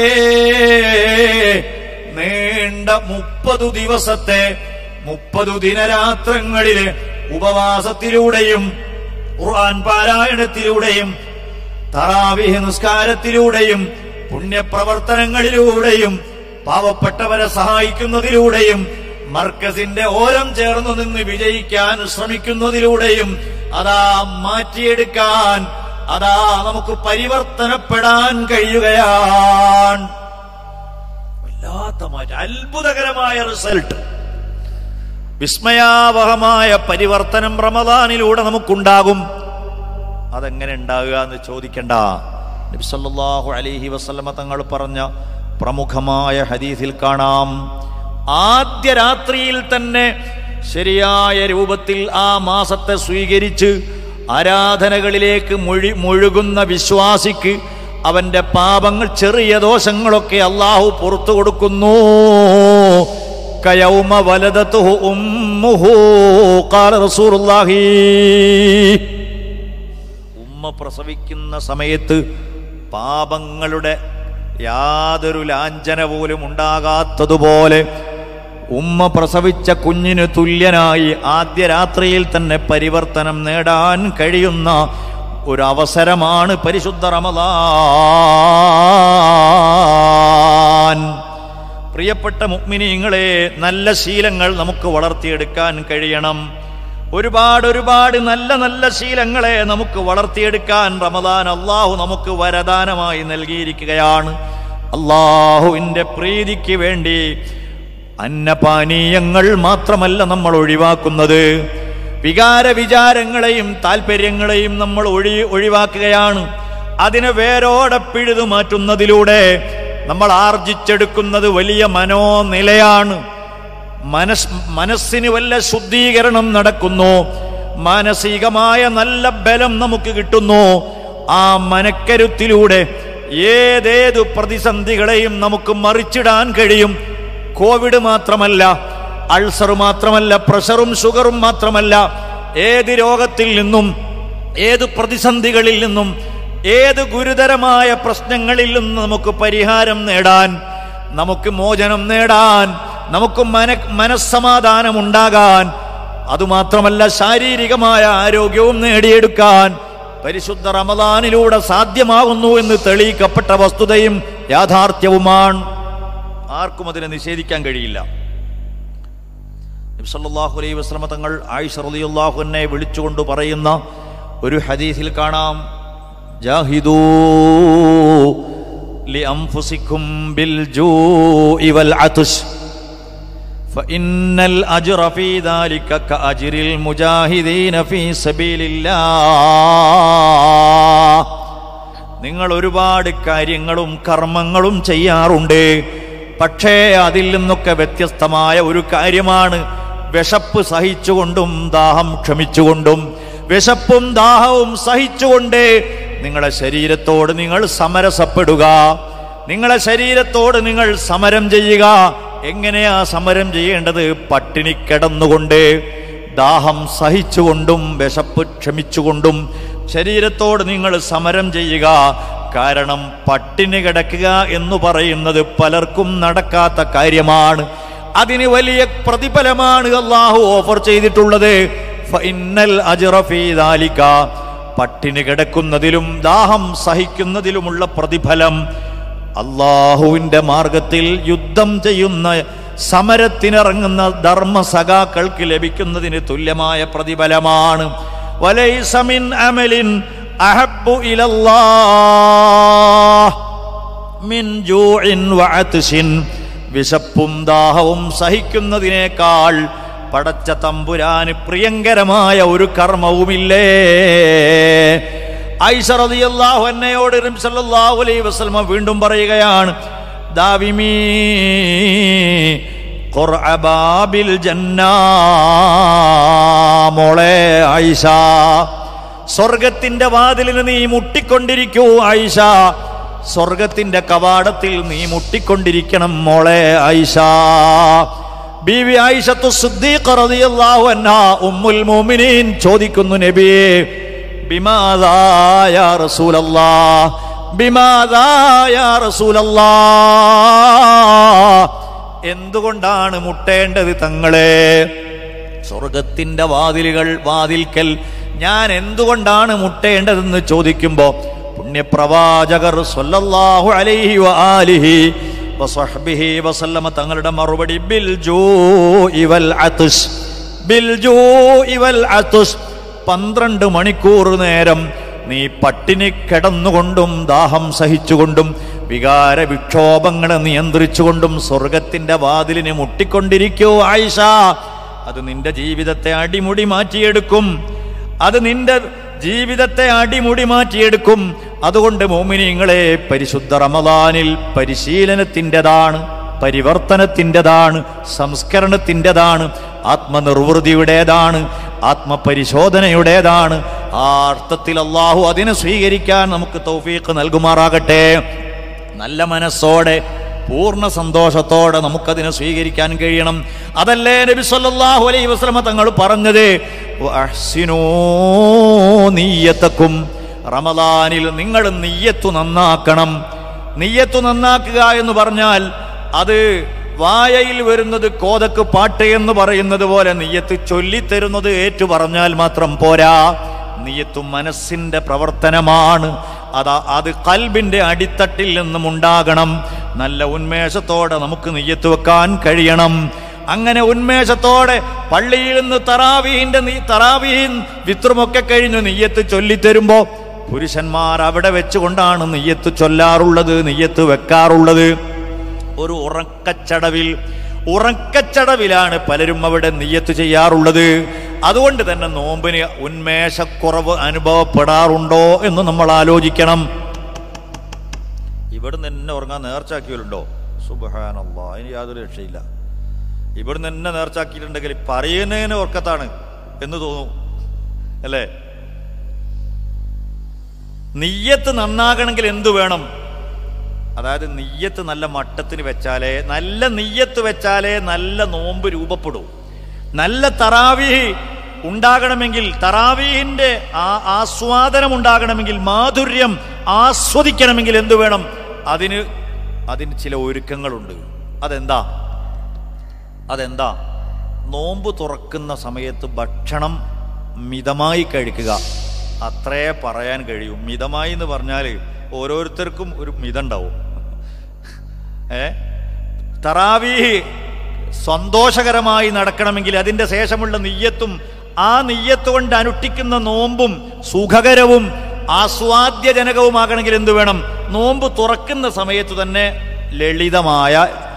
നീണ്ട 30 ദിവസത്തെ 30 ദിനരാത്രങ്ങളിലെ ഉപവാസത്തിലൂടെയും ഖുർആൻ പാരായണത്തിലൂടെയും തറാവീഹ് നിസ്കാരത്തിലൂടെയും പുണ്യപ്രവർത്തനങ്ങളിലൂടെയും പാവപ്പെട്ടവരെ സഹായിക്കുന്നതിലൂടെയും മർക്കസിന്റെ ഓരം ചേർന്നു നിന്ന് വിജയിക്കാൻ ശ്രമിക്കുന്നതിലൂടെയും അതാ മാറ്റിയെടുക്കാൻ, അതാ നമുക്ക് പരിവർത്തനപ്പെടാൻ കഴിയുകയാണ്. വല്ലാത്ത മാറ്റം, അത്ഭുതകരമായ റിസൾട്ട്, വിസ്മയാവഹമായ പരിവർത്തനം റമദാനിലൂടെ നമുക്കുണ്ടാകും. അതെങ്ങനെ ഉണ്ടാകുക എന്ന് ചോദിക്കണ്ട. നബി സല്ലല്ലാഹു അലൈഹി വസല്ലമ തങ്ങൾ പറഞ്ഞ പ്രമുഖമായ ഹദീസിൽ കാണാം, ആദ്യ രാത്രിയിൽ തന്നെ ശരിയായ രൂപത്തിൽ ആ മാസത്തെ സ്വീകരിച്ച് ആരാധനകളിലേക്ക് മുഴുകുന്ന വിശ്വാസിക്ക് അവന്റെ പാപങ്ങൾ, ചെറിയ ദോഷങ്ങളൊക്കെ അല്ലാഹു പുറത്തു കൊടുക്കുന്നു. കയൗമ വലദതുഹു ഉമ്മുഹു ഖാല റസൂലുള്ളാഹി. ഉമ്മ പ്രസവിക്കുന്ന സമയത്ത് പാപങ്ങളുടെ യാതൊരു ലാഞ്ചന പോലും ഉണ്ടാകാത്തതുപോലെ ഉമ്മ പ്രസവിച്ച കുഞ്ഞിന് തുല്യനായി ആദ്യ രാത്രിയിൽ തന്നെ പരിവർത്തനം നേടാൻ കഴിയുന്ന ഒരു അവസരമാണ് പരിശുദ്ധ റമദാൻ. പ്രിയപ്പെട്ട മുഅ്മിനീങ്ങളെ, നല്ല ശീലങ്ങൾ നമുക്ക് വളർത്തിയെടുക്കാൻ കഴിയണം. ഒരുപാട് നല്ല നല്ല ശീലങ്ങളെ നമുക്ക് വളർത്തിയെടുക്കാൻ റമദാൻ അല്ലാഹു നമുക്ക് വരദാനമായി നൽകിയിരിക്കുകയാണ്. അല്ലാഹുവിന്റെ പ്രീതിക്ക് വേണ്ടി അന്നപാനീയങ്ങൾ മാത്രമല്ല നമ്മൾ ഒഴിവാക്കുന്നത്, വിചാരങ്ങളെയും താല്പര്യങ്ങളെയും നമ്മൾ ഒഴിവാക്കുകയാണ്. അതിനെ വേരോടെ പിഴുതു മാറ്റുന്നതിലൂടെ നമ്മൾ ആർജിച്ചെടുക്കുന്നത് വലിയ മനോനിലയാണ്. മനസ്സിന് വല്ല ശുദ്ധീകരണം നടക്കുന്നു, മാനസികമായ നല്ല ബലം നമുക്ക് കിട്ടുന്നു. ആ മനക്കരുത്തിലൂടെ ഏതേതു പ്രതിസന്ധികളെയും നമുക്ക് മറിച്ചിടാൻ കഴിയും. കോവിഡ് മാത്രമല്ല, അൾസർ മാത്രമല്ല, പ്രഷറും ഷുഗറും മാത്രമല്ല, ഏത് രോഗത്തിൽ നിന്നും, ഏത് പ്രതിസന്ധികളിൽ നിന്നും, ഏത് ഗുരുതരമായ പ്രശ്നങ്ങളിൽ നിന്നും നമുക്ക് പരിഹാരം നേടാൻ, നമുക്ക് മോചനം നേടാൻ, നമുക്ക് മനസ്സമാധാനം ഉണ്ടാകാൻ, അതുമാത്രമല്ല ശാരീരികമായ ആരോഗ്യവും നേടിയെടുക്കാൻ പരിശുദ്ധ റമദാനിലൂടെ സാധ്യമാകുന്നു എന്ന് തെളിയിക്കപ്പെട്ട വസ്തുതയും യാഥാർത്ഥ്യവുമാണ്. ആർക്കും അതിനെ നിഷേധിക്കാൻ കഴിയില്ല. നബി നബി സല്ലല്ലാഹു അലൈഹി വസല്ലമ തങ്ങൾ ആയിഷ റളിയല്ലാഹു അൻഹയെ വിളിച്ചുകൊണ്ട് പറയുന്ന ഒരു ഹദീസിൽ കാണാം, ജാഹിദൂ ലിഅൻഫുസികും ബിൽ ജൂഇ വൽ അത്ശ് ഫഇന്നൽ അജ്റ ഫീ ദാലിക കഅജ്റിൽ മുജാഹിദീന ഫീ സബീലില്ലാഹ്. നിങ്ങൾ ഒരുപാട് കാര്യങ്ങളും കർമ്മങ്ങളും ചെയ്യാറുണ്ട്, പക്ഷേ അതിൽ നിന്നൊക്കെ വ്യത്യസ്തമായ ഒരു കാര്യമാണ് വിശപ്പ് സഹിച്ചുകൊണ്ടും ദാഹം ക്ഷമിച്ചുകൊണ്ടും വിശപ്പും ദാഹവും സഹിച്ചുകൊണ്ട് നിങ്ങളുടെ ശരീരത്തോട് നിങ്ങൾ സമരസപ്പെടുക, നിങ്ങളുടെ ശരീരത്തോട് നിങ്ങൾ സമരം ചെയ്യുക. എങ്ങനെയാ സമരം ചെയ്യേണ്ടത്? പട്ടിണി കിടന്നുകൊണ്ട്, ദാഹം സഹിച്ചുകൊണ്ടും വിശപ്പ് ക്ഷമിച്ചുകൊണ്ടും ശരീരത്തോട് നിങ്ങൾ സമരം ചെയ്യുക. കാരണം പട്ടിണി കിടക്കുക എന്ന് പറയുന്നത് പലർക്കും നടക്കാത്ത കാര്യമാണ്. അതിന് വലിയ പ്രതിഫലമാണ് അല്ലാഹു ഓഫർ ചെയ്തിട്ടുള്ളത്. ഫഇന്നൽ അജ്റ ഫീ ദാലിക, പട്ടിണി കിടക്കുന്നതിലും ദാഹം സഹിക്കുന്നതിലുമുള്ള പ്രതിഫലം അല്ലാഹുവിൻ്റെ മാർഗത്തിൽ യുദ്ധം ചെയ്യുന്ന, സമരത്തിനിറങ്ങുന്ന ധർമ്മസഖാക്കൾക്ക് ലഭിക്കുന്നതിന് തുല്യമായ പ്രതിഫലമാണ്. വലൈസ മിൻ അമലിൻ അഹബ്ബു ഇലല്ലാഹ് മിൻ ജൂഇൻ വഅത്ശിൻ, വിശപ്പും ദാഹവും സഹിക്കുന്നതിനേക്കാൾ പടച്ച തമ്പുരാന് പ്രിയങ്കരമായ ഒരു കർമ്മവുമില്ലേ. ആയിഷ റളിയല്ലാഹു അൻഹയോട് നബി സല്ലല്ലാഹു അലൈഹി വസല്ലം വീണ്ടും പറയുകയാണ്, ദാവിമീ ഖുർഅബാബിൽ ജന്നാ, മോളെ ആയിഷ, സ്വർഗത്തിന്റെ വാതിലിന് നീ മുട്ടിക്കൊണ്ടിരിക്കൂ ആയിഷ, സ്വർഗത്തിന്റെ കവാടത്തിൽ നീ മുട്ടിക്കൊണ്ടിരിക്കണം മോളെ ആയിഷ. ബീവി ആയിഷത്തു സിദ്ദീഖ റളിയല്ലാഹു അൻഹാ ഉമ്മുൽ മുഅ്മിനീൻ ചോദിക്കുന്നു, നബിയേ, ബിമാദാ യാ റസൂലല്ലാഹ്, ബിമാദാ യാ റസൂലല്ലാഹ്, എന്തുകൊണ്ടാണ് മുട്ടേണ്ടത് തങ്ങളെ? സ്വർഗത്തിന്റെ വാതിൽക്കൽ ഞാൻ എന്തുകൊണ്ടാണ് മുട്ടേണ്ടതെന്ന് ചോദിക്കുമ്പോ പുണ്യപ്രവാചകർ സ്വല്ലല്ലാഹു അലൈഹി വആലിഹി വസഹ്ബിഹി വസല്ലമ തങ്ങളുടെ മറുപടി, ബിൽ ജൂഇ വൽ അത്ശ്, ബിൽ ജൂഇ വൽ അത്ശ്, 12 മണിക്കൂർ നേരം നീ പട്ടിണി കിടന്നുകൊണ്ടും ദാഹം സഹിച്ചുകൊണ്ടും വികാര വിക്ഷോഭങ്ങളെ നിയന്ത്രിച്ചുകൊണ്ടും സ്വർഗത്തിന്റെ വാതിലിന് മുട്ടിക്കൊണ്ടിരിക്കൂ ആയിഷ. അത് നിന്റെ ജീവിതത്തെ അടിമുടി മാറ്റിയെടുക്കും, അത് നിന്റെ ജീവിതത്തെ അടിമുടി മാറ്റിയെടുക്കും. അതുകൊണ്ട് മോമിനീങ്ങളെ, പരിശുദ്ധ റമദാനിൽ പരിശീലനത്തിൻ്റെതാണ്, പരിവർത്തനത്തിൻ്റെതാണ്, സംസ്കരണത്തിൻ്റെതാണ്, ആത്മനിർവൃതിയുടേതാണ്, ആത്മപരിശോധനയുടേതാണ്. ആ അർത്ഥത്തിൽ അല്ലാഹു അതിനെ സ്വീകരിക്കാൻ നമുക്ക് തൗഫീഖ് നൽകുമാറാകട്ടെ. നല്ല മനസ്സോടെ പൂർണ്ണ സന്തോഷത്തോടെ നമുക്കതിനെ സ്വീകരിക്കാൻ കഴിയണം. അതല്ലേ നബി സല്ലല്ലാഹു അലൈഹി വസല്ലം തങ്ങൾ പറഞ്ഞത്, വഅഹ്സിനൂ നിയ്യതകും, റമദാനിൽ നിങ്ങൾ നിയ്യത്ത് നന്നാക്കണം. നിയ്യത്ത് നന്നാക്കുക എന്ന് പറഞ്ഞാൽ അത് വായയിൽ വരുന്നത് കോതക്ക് പാട്ട് എന്ന് പറയുന്നത് പോലെ നിയ്യത്ത് ചൊല്ലിത്തരുന്നത് ഏറ്റു പറഞ്ഞാൽ മാത്രം പോരാ. നിയ്യത്ത് മനസ്സിന്റെ പ്രവർത്തനമാണ്. അത് ഖൽബിന്റെ അടിത്തട്ടിൽ നിന്നും ഉണ്ടാകണം. നല്ല ഉന്മേഷത്തോടെ നമുക്ക് നിയ്യത്ത് വെക്കാൻ കഴിയണം. അങ്ങനെ ഉന്മേഷത്തോടെ പള്ളിയിൽ നിന്ന് തറാവീഹ് വിത്രുമൊക്കെ കഴിഞ്ഞു നിയ്യത്ത് ചൊല്ലിത്തരുമ്പോ പുരുഷന്മാർ അവിടെ വെച്ചുകൊണ്ടാണ് നിയ്യത്ത് ചൊല്ലാറുള്ളത്, നിയ്യത്ത് വെക്കാറുള്ളത്. ഒരു ഉറക്കച്ചടവിലാണ് പലരും അവിടെ നിയ്യത്ത് ചെയ്യാറുള്ളത്. അതുകൊണ്ട് തന്നെ നോമ്പിന് ഉന്മേഷക്കുറവ് അനുഭവപ്പെടാറുണ്ടോ എന്ന് നമ്മൾ ആലോചിക്കണം. ഇവിടുന്ന് തന്നെ ഉറങ്ങാൻ നേർച്ചാക്കിയവരുണ്ടോ? സുബ്ഹാനല്ലാഹ്, ഇനി യാതൊരു രക്ഷയില്ല. ഇവിടുന്ന് തന്നെ നേർച്ചാക്കിയിട്ടുണ്ടെങ്കിൽ പറയുന്നതിന് ഉറക്കത്താണ് എന്ന് തോന്നും, അല്ലേ? നിയ്യത്ത് നന്നാകണമെങ്കിൽ എന്തു വേണം? അതായത് നിയ്യത്ത് നല്ല മട്ടത്തിന് വെച്ചാലേ, നല്ല നിയ്യത്ത് വെച്ചാലേ നല്ല നോമ്പ് രൂപപ്പെടൂ. നല്ല തറാവീഹ് ഉണ്ടാകണമെങ്കിൽ, തറാവീഹിന്റെ ആസ്വാദനം ഉണ്ടാകണമെങ്കിൽ, മാധുര്യം ആസ്വദിക്കണമെങ്കിൽ എന്തു വേണം? അതിന് ചില ഒരുക്കങ്ങളുണ്ട്. അതെന്താ? നോമ്പ് തുറക്കുന്ന സമയത്ത് ഭക്ഷണം മിതമായി കഴിക്കുക, അത്രേ പറയാൻ കഴിയും. മിതമായി എന്ന് പറഞ്ഞാൽ ഓരോരുത്തർക്കും ഒരു മിതമുണ്ടാവും. തറാവീഹ് സന്തോഷകരമായി നടക്കണമെങ്കിൽ അതിൻ്റെ ശേഷമുള്ള നിയ്യത്തും ആ നിയ്യത്ത് കൊണ്ട് അനുഷ്ഠിക്കുന്ന നോമ്പും സുഖകരവും ആസ്വാദ്യജനകവുമാകണമെങ്കിൽ എന്തു വേണം? നോമ്പ് തുറക്കുന്ന സമയത്ത് തന്നെ ലളിതമായ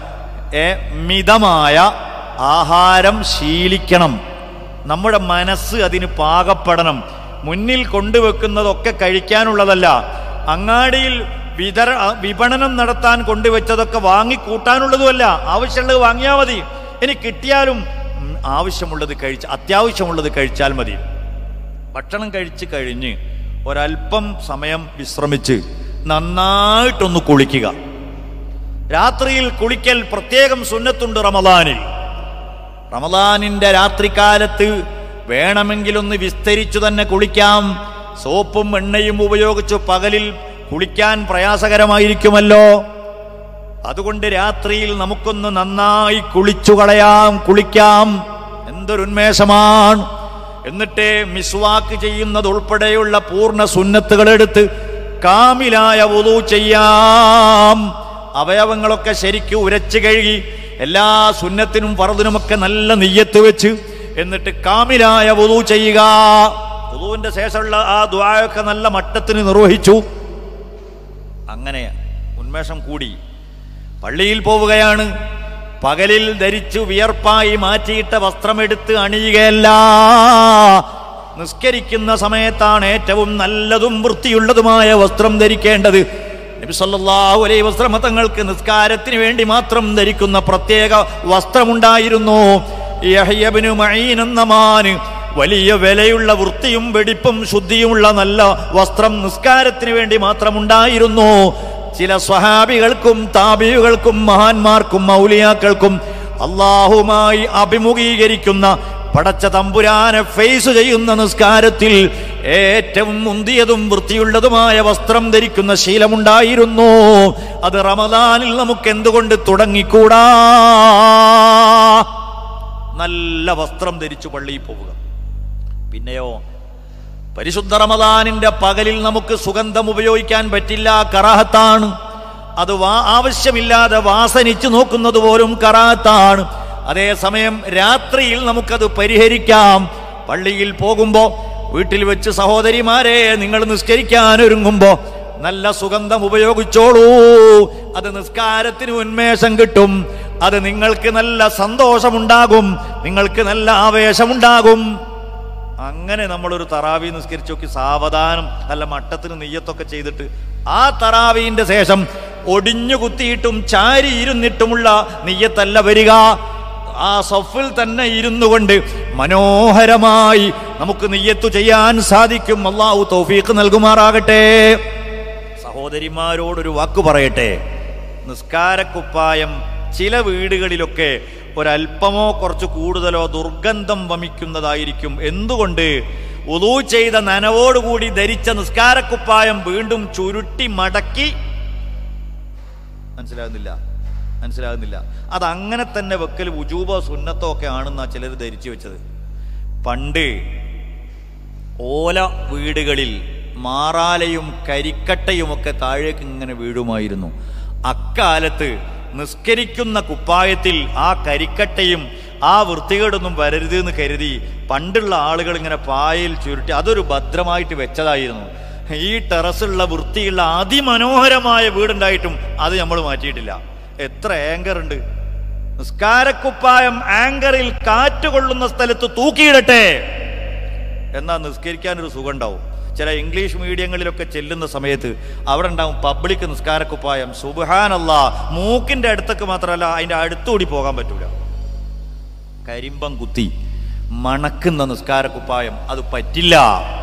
മിതമായ ആഹാരം ശീലിക്കണം. നമ്മുടെ മനസ്സ് അതിന് പാകപ്പെടണം. മുന്നിൽ കൊണ്ടുവെക്കുന്നതൊക്കെ കഴിക്കാനുള്ളതല്ല. അങ്ങാടിയിൽ വിപണനം നടത്താൻ കൊണ്ടുവച്ചതൊക്കെ വാങ്ങിക്കൂട്ടാനുള്ളതുമല്ല. ആവശ്യമുള്ളത് വാങ്ങിയാൽ മതി. ഇനി കിട്ടിയാലും ആവശ്യമുള്ളത് അത്യാവശ്യമുള്ളത് കഴിച്ചാൽ മതി. ഭക്ഷണം കഴിച്ച് കഴിഞ്ഞ് ഒരൽപ്പം സമയം വിശ്രമിച്ച് നന്നായിട്ടൊന്ന് കുളിക്കുക. രാത്രിയിൽ കുളിക്കൽ പ്രത്യേകം സുന്നത്തുണ്ട് റമദാനിന്റെ രാത്രികാലത്ത് വേണമെങ്കിലൊന്ന് വിസ്തരിച്ചു തന്നെ കുളിക്കാം. സോപ്പും എണ്ണയും ഉപയോഗിച്ച് പകലിൽ കുളിക്കാൻ പ്രയാസകരമായിരിക്കുമല്ലോ. അതുകൊണ്ട് രാത്രിയിൽ നമുക്കൊന്ന് നന്നായി കുളിക്കാം. എന്തൊരുന്മേഷമാണ്. എന്നിട്ട് മിസ്വാക്ക് ചെയ്യുന്നത് ഉൾപ്പെടെയുള്ള പൂർണ്ണ സുന്നത്തുകൾ എടുത്ത് കാമിലായ വുളു ചെയ്യാം. അവയവങ്ങളൊക്കെ ശരിക്ക് ഉരച്ചു കഴുകി എല്ലാ സുന്നത്തിനും ഫർദിനുമൊക്കെ നല്ല നിയ്യത്ത് വെച്ച് എന്നിട്ട് കാമിലായ വുളു ചെയ്യുക. വുളുവിന്റെ ശേഷമുള്ള ആ ദുആയൊക്കെ നല്ല മട്ടത്തിന് നിർവഹിച്ചു. അങ്ങനെ ഉന്മേഷം കൂടി പള്ളിയിൽ പോവുകയാണ്. പകലിൽ ധരിച്ചു വിയർപ്പായി മാറ്റിയിട്ട വസ്ത്രമെടുത്ത് അണിയുകയല്ല. നിസ്കരിക്കുന്ന സമയത്താണ് ഏറ്റവും നല്ലതും വൃത്തിയുള്ളതുമായ വസ്ത്രം ധരിക്കേണ്ടത്. നബി സല്ലല്ലാഹു അലൈഹി വസല്ലം തങ്ങൾക്ക് നിസ്കാരത്തിന് വേണ്ടി മാത്രം ധരിക്കുന്ന പ്രത്യേക വസ്ത്രമുണ്ടായിരുന്നു. യഹ്യ ഇബ്നു മഈൻ എന്ന മാന് വലിയ വിലയുള്ള വൃത്തിയും വെടിപ്പും ശുദ്ധിയുമുള്ള നല്ല വസ്ത്രം നിസ്കാരത്തിന് വേണ്ടി മാത്രമുണ്ടായിരുന്നു. ചില സ്വഹാബികൾക്കും താബിയുകൾക്കും മഹാന്മാർക്കും ഔലിയാക്കൾക്കും അല്ലാഹുമായി അഭിമുഖീകരിക്കുന്ന പടച്ച തമ്പുരാനെ ഫേസ് ചെയ്യുന്ന നിസ്കാരത്തിൽ ഏറ്റവും മുന്തിയതും വൃത്തിയുള്ളതുമായ വസ്ത്രം ധരിക്കുന്ന ശീലമുണ്ടായിരുന്നു. അത് റമദാനിൽ നമുക്ക് എന്തുകൊണ്ട് തുടങ്ങിക്കൂടാ? നല്ല വസ്ത്രം ധരിച്ചു പള്ളിയിൽ പോവുക. പിന്നെയോ പരിശുദ്ധ റമദാനിന്റെ പകലിൽ നമുക്ക് സുഗന്ധം ഉപയോഗിക്കാൻ പറ്റില്ല, കറാഹത്താണ്. അത് ആവശ്യമില്ലാതെ വാസനിച്ചു നോക്കുന്നത് പോലും കറാഹത്താണ്. അതേസമയം രാത്രിയിൽ നമുക്കത് പരിഹരിക്കാം. പള്ളിയിൽ പോകുമ്പോ വീട്ടിൽ വെച്ച് സഹോദരിമാരെ നിങ്ങൾ നിസ്കരിക്കാൻ ഒരുങ്ങുമ്പോ നല്ല സുഗന്ധം ഉപയോഗിച്ചോളൂ. അത് നിസ്കാരത്തിന് ഉന്മേഷം കിട്ടും. അത് നിങ്ങൾക്ക് നല്ല സന്തോഷമുണ്ടാകും, നിങ്ങൾക്ക് നല്ല ആവേശമുണ്ടാകും. അങ്ങനെ നമ്മളൊരു തറാവി നിസ്കരിച്ചു നോക്കി സാവധാനം നല്ല മട്ടത്തിന് നെയ്യത്തൊക്കെ ചെയ്തിട്ട് ആ തറാവീന്റെ ശേഷം ഒടിഞ്ഞു കുത്തിയിട്ടും ചാരി ഇരുന്നിട്ടുമുള്ള നെയ്യത്തല്ല വരിക. ആ സഫിൽ തന്നെ ഇരുന്നു കൊണ്ട് മനോഹരമായി നമുക്ക് നെയ്യത്തു ചെയ്യാൻ സാധിക്കും. അല്ലാഹു തൗഫീഖ് നൽകുമാറാകട്ടെ. സഹോദരിമാരോടൊരു വാക്ക് പറയട്ടെ. നിസ്കാരക്കുപ്പായം ചില വീടുകളിലൊക്കെ ഒരൽപ്പമോ കുറച്ച് കൂടുതലോ ദുർഗന്ധം വമിക്കുന്നതായിരിക്കും. എന്തുകൊണ്ട്? വുളൂ ചെയ്ത നനവോടുകൂടി ധരിച്ച നിസ്കാരക്കുപ്പായം വീണ്ടും ചുരുട്ടി മടക്കി മനസ്സിലാകുന്നില്ല. അതങ്ങനെ തന്നെ വെക്കൽ വുജൂബോ സുന്നത്തോ ഒക്കെ ആണെന്നാ ചിലർ ധരിച്ചു വെച്ചത്. പണ്ട് ഓല വീടുകളിൽ മാറാലയും കരിക്കട്ടയുമൊക്കെ താഴേക്ക് ഇങ്ങനെ വീഴുമായിരുന്നു. അക്കാലത്ത് നിസ്കരിക്കുന്ന കുപ്പായത്തിൽ ആ കരിക്കട്ടയും ആ വൃത്തികേടൊന്നും വരരുത് എന്ന് കരുതി പണ്ടുള്ള ആളുകൾ ഇങ്ങനെ പായയിൽ ചുരുട്ടി അതൊരു ഭദ്രമായിട്ട് വെച്ചതായിരുന്നു. ഈ ടെറസുള്ള വൃത്തിയുള്ള അതിമനോഹരമായ വീടുണ്ടായിട്ടും അത് നമ്മൾ മാറ്റിയിട്ടില്ല. എത്ര ആങ്കർ ഉണ്ട്! നിസ്കാരക്കുപ്പായം ആങ്കറിൽ കാറ്റുകൊള്ളുന്ന സ്ഥലത്ത് തൂക്കിയിടട്ടെ, എന്നാൽ നിസ്കരിക്കാനൊരു സുഖം ഉണ്ടാവും. ചില ഇംഗ്ലീഷ് മീഡിയങ്ങളിലൊക്കെ ചെല്ലുന്ന സമയത്ത് അവിടെ ഉണ്ടാവും പബ്ലിക് നിസ്കാരക്കുപ്പായം. സുബ്ഹാനല്ലാഹ്, മൂക്കിന്റെ അടുത്തൊക്കെ മാത്രമല്ല അതിന്റെ അടുത്തുകൂടി പോകാൻ പറ്റൂല. കരിമ്പം കുത്തി മണക്കുന്ന നിസ്കാരക്കുപ്പായം അത് പറ്റില്ല.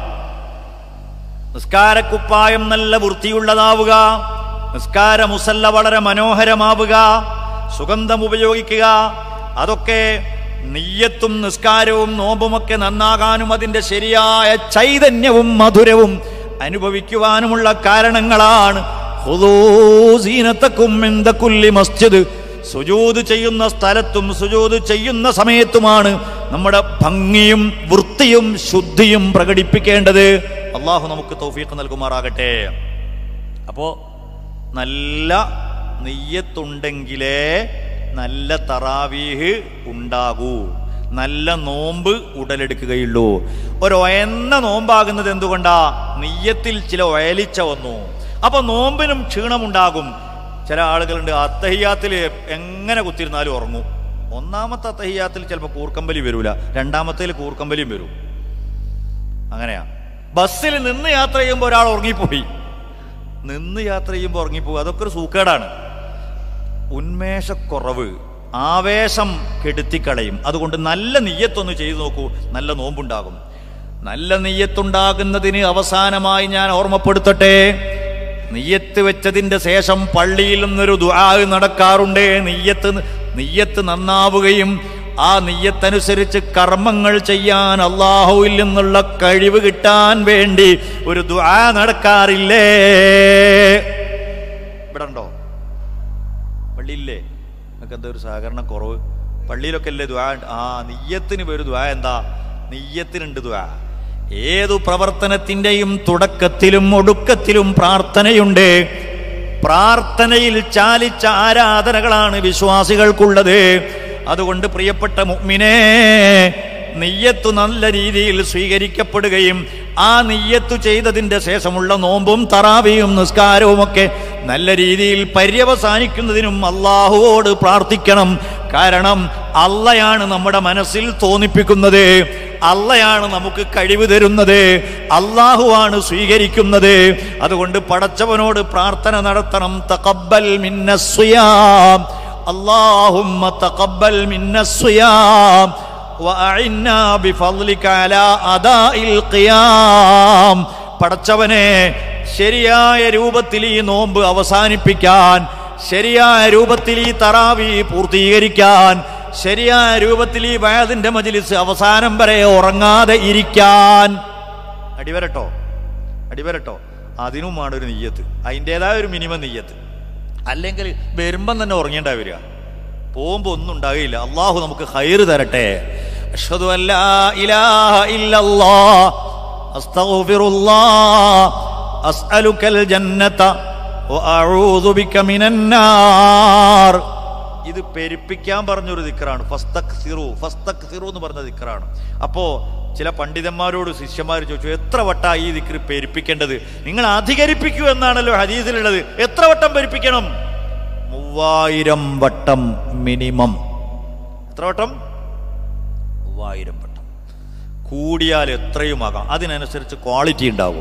നിസ്കാരക്കുപ്പായം നല്ല വൃത്തിയുള്ളതാവുക, നിസ്കാര മുസല്ല വളരെ മനോഹരമാവുക, സുഗന്ധം ഉപയോഗിക്കുക. അതൊക്കെ നിയ്യത്തും നിസ്കാരവും നോമ്പുമൊക്കെ നന്നാകാനും അതിൻ്റെ ശരിയായ ചൈതന്യവും മധുരവും അനുഭവിക്കുവാനുമുള്ള കാരണങ്ങളാണ്. ഖുദൂ സീനത്തക്കും ഇൻദ കുല്ലി മസ്ജിദ്. സുജൂദ് ചെയ്യുന്ന സ്ഥലത്തും സുജൂദ് ചെയ്യുന്ന സമയത്തുമാണ് നമ്മുടെ ഭംഗിയും വൃത്തിയും ശുദ്ധിയും പ്രകടിപ്പിക്കേണ്ടത്. അള്ളാഹു നമുക്ക് തൗഫീഖ് നൽകുമാറാകട്ടെ. അപ്പോ നല്ല നിയ്യത്തുണ്ടെങ്കിലേ നല്ല തറാവീഹ് ഉണ്ടാകൂ, നല്ല നോമ്പ് ഉടലെടുക്കുകയുള്ളൂ. ഒരൊയന്ന നോമ്പാകുന്നത് എന്തുകൊണ്ടാ? നിയ്യത്തിൽ ചില ഒയലിച്ച വന്നു. അപ്പൊ നോമ്പിനും ക്ഷീണമുണ്ടാകും. ചില ആളുകളുണ്ട് അത്തഹിയ്യാത്തിൽ എങ്ങനെ കുത്തിരുന്നാലും ഉറങ്ങും. ഒന്നാമത്തെ അത്തഹിയ്യാത്തിൽ ചിലപ്പോൾ കൂർക്കമ്പലി വരൂല, രണ്ടാമത്തേൽ കൂർക്കമ്പലിയും വരും. അങ്ങനെയാ. ബസ്സിൽ നിന്ന് യാത്ര ചെയ്യുമ്പോൾ ഒരാൾ ഉറങ്ങിപ്പോയി, നിന്ന് യാത്ര ചെയ്യുമ്പോൾ ഉറങ്ങിപ്പോയി, അതൊക്കെ ഒരു സൂക്കേടാണ്. ഉന്മേഷക്കുറവ്, ആവേശം കെടുത്തിക്കളയും. അതുകൊണ്ട് നല്ല നിയ്യത്തൊന്ന് ചെയ്തു നോക്കൂ, നല്ല നോമ്പുണ്ടാകും. നല്ല നിയ്യത്തുണ്ടാകുന്നതിന് അവസാനമായി ഞാൻ ഓർമ്മപ്പെടുത്തട്ടെ, നിയ്യത്ത് വെച്ചതിന്റെ ശേഷം പള്ളിയിൽ നിന്നൊരു ദുആ നടക്കാറുണ്ട്. നിയ്യത്ത് നന്നാവുകയും ആ നിയ്യത്തനുസരിച്ച് കർമ്മങ്ങൾ ചെയ്യാൻ അല്ലാഹുവിൽ നിന്നുള്ള കഴിവ് കിട്ടാൻ വേണ്ടി ഒരു ദുആ നടക്കാറില്ലേ? ഇവിടെ ഉണ്ടോ? പള്ളിയില്ലേ? നിങ്ങൾക്ക് എന്താ ഒരു സഹകരണ കുറവ്? പള്ളിയിലൊക്കെ അല്ലേ ദുആ? ആ നിയ്യത്തിന് ഒരു ദുആ. എന്താ നിയ്യത്തിനുണ്ട് ദുആ? ഏതു പ്രവർത്തനത്തിന്റെയും തുടക്കത്തിലും ഒടുക്കത്തിലും പ്രാർത്ഥനയുണ്ട്. പ്രാർത്ഥനയിൽ ചാലിച്ച ആരാധനകളാണ് വിശ്വാസികൾക്കുള്ളത്. അതുകൊണ്ട് പ്രിയപ്പെട്ട മുഅ്മിനേ, നിയ്യത്ത് നല്ല രീതിയിൽ സ്വീകരിക്കപ്പെടുകയും ആ നിയ്യത്ത് ചെയ്തതിന്റെ ശേഷമുള്ള നോമ്പും തറാവിയും നിസ്കാരവും ഒക്കെ നല്ല രീതിയിൽ പര്യവസാനിക്കുന്നതിനും അല്ലാഹുവോട് പ്രാർത്ഥിക്കണം. കാരണം അള്ളയാണ് നമ്മുടെ മനസ്സിൽ തോന്നിപ്പിക്കുന്നത്, അള്ളയാണ് നമുക്ക് കഴിവ് തരുന്നത്, അല്ലാഹുവാണ് സ്വീകരിക്കുന്നത്. അതുകൊണ്ട് പടച്ചവനോട് പ്രാർത്ഥന നടത്തണം. തഖബ്ബൽ മിന്നസ്സിയാം, അല്ലാഹുമ്മ തഖബ്ബൽ മിന്നസ്സിയാം വഅഇന്നാ ബിഫദ്ലിക അലാ അദാഇൽ ഖിയാം. പടച്ചവനെ, ശരിയായ രൂപത്തിൽ ഈ നോമ്പ് അവസാനിപ്പിക്കാൻ, ശരിയായ രൂപത്തിൽ ഈ തറാവി പൂർത്തീകരിക്കാൻ, ശരിയായ രൂപത്തിൽ ഈ വഅദിന്റെ മജ്ലിസ് അവസാനം വരെ ഉറങ്ങാതെ ഇരിക്കാൻ. അടിവരട്ടോ അതിനുമാണ് ഒരു നിയ്യത്ത്, അതിൻ്റെതായ ഒരു മിനിമം നിയ്യത്ത്. അല്ലെങ്കിൽ വരുമ്പം തന്നെ ഉറങ്ങേണ്ട വരിക, പോകുമ്പോൾ ഒന്നും ഉണ്ടാകില്ല. അള്ളാഹു നമുക്ക് ഖൈറ് തരട്ടെ. അഷ്ഹദു അല്ലാ ഇലാഹ ഇല്ലല്ലാഹ് അസ്തഗ്ഫിറുല്ലാഹ് അസ്അലുക്കൽ ജന്നത വഅഊദു ബിക മിനന്നാർ. ഇത് പെരുപ്പിക്കാൻ പറഞ്ഞൊരു ദിക്റാണ്. ഫസ്തക്സിറു എന്ന് പറഞ്ഞ ദിക്റാണ്. അപ്പോ ചില പണ്ഡിതന്മാരോട് ശിഷ്യന്മാർ ചോദിച്ചു, എത്ര വട്ടാ ഈ ദിക്റ് പെരുപ്പിക്കേണ്ടത്? നിങ്ങൾ അധികരിപ്പിക്കൂ എന്നാണല്ലോ ഹദീസിലുള്ളത്. എത്ര വട്ടം പെരുപ്പിക്കണം? 3000 വട്ടം മിനിമം. എത്ര വട്ടം? 3000 വട്ടം. കൂടിയാൽ എത്രയുമാകാം. അതിനനുസരിച്ച് ക്വാളിറ്റി ഉണ്ടാകും.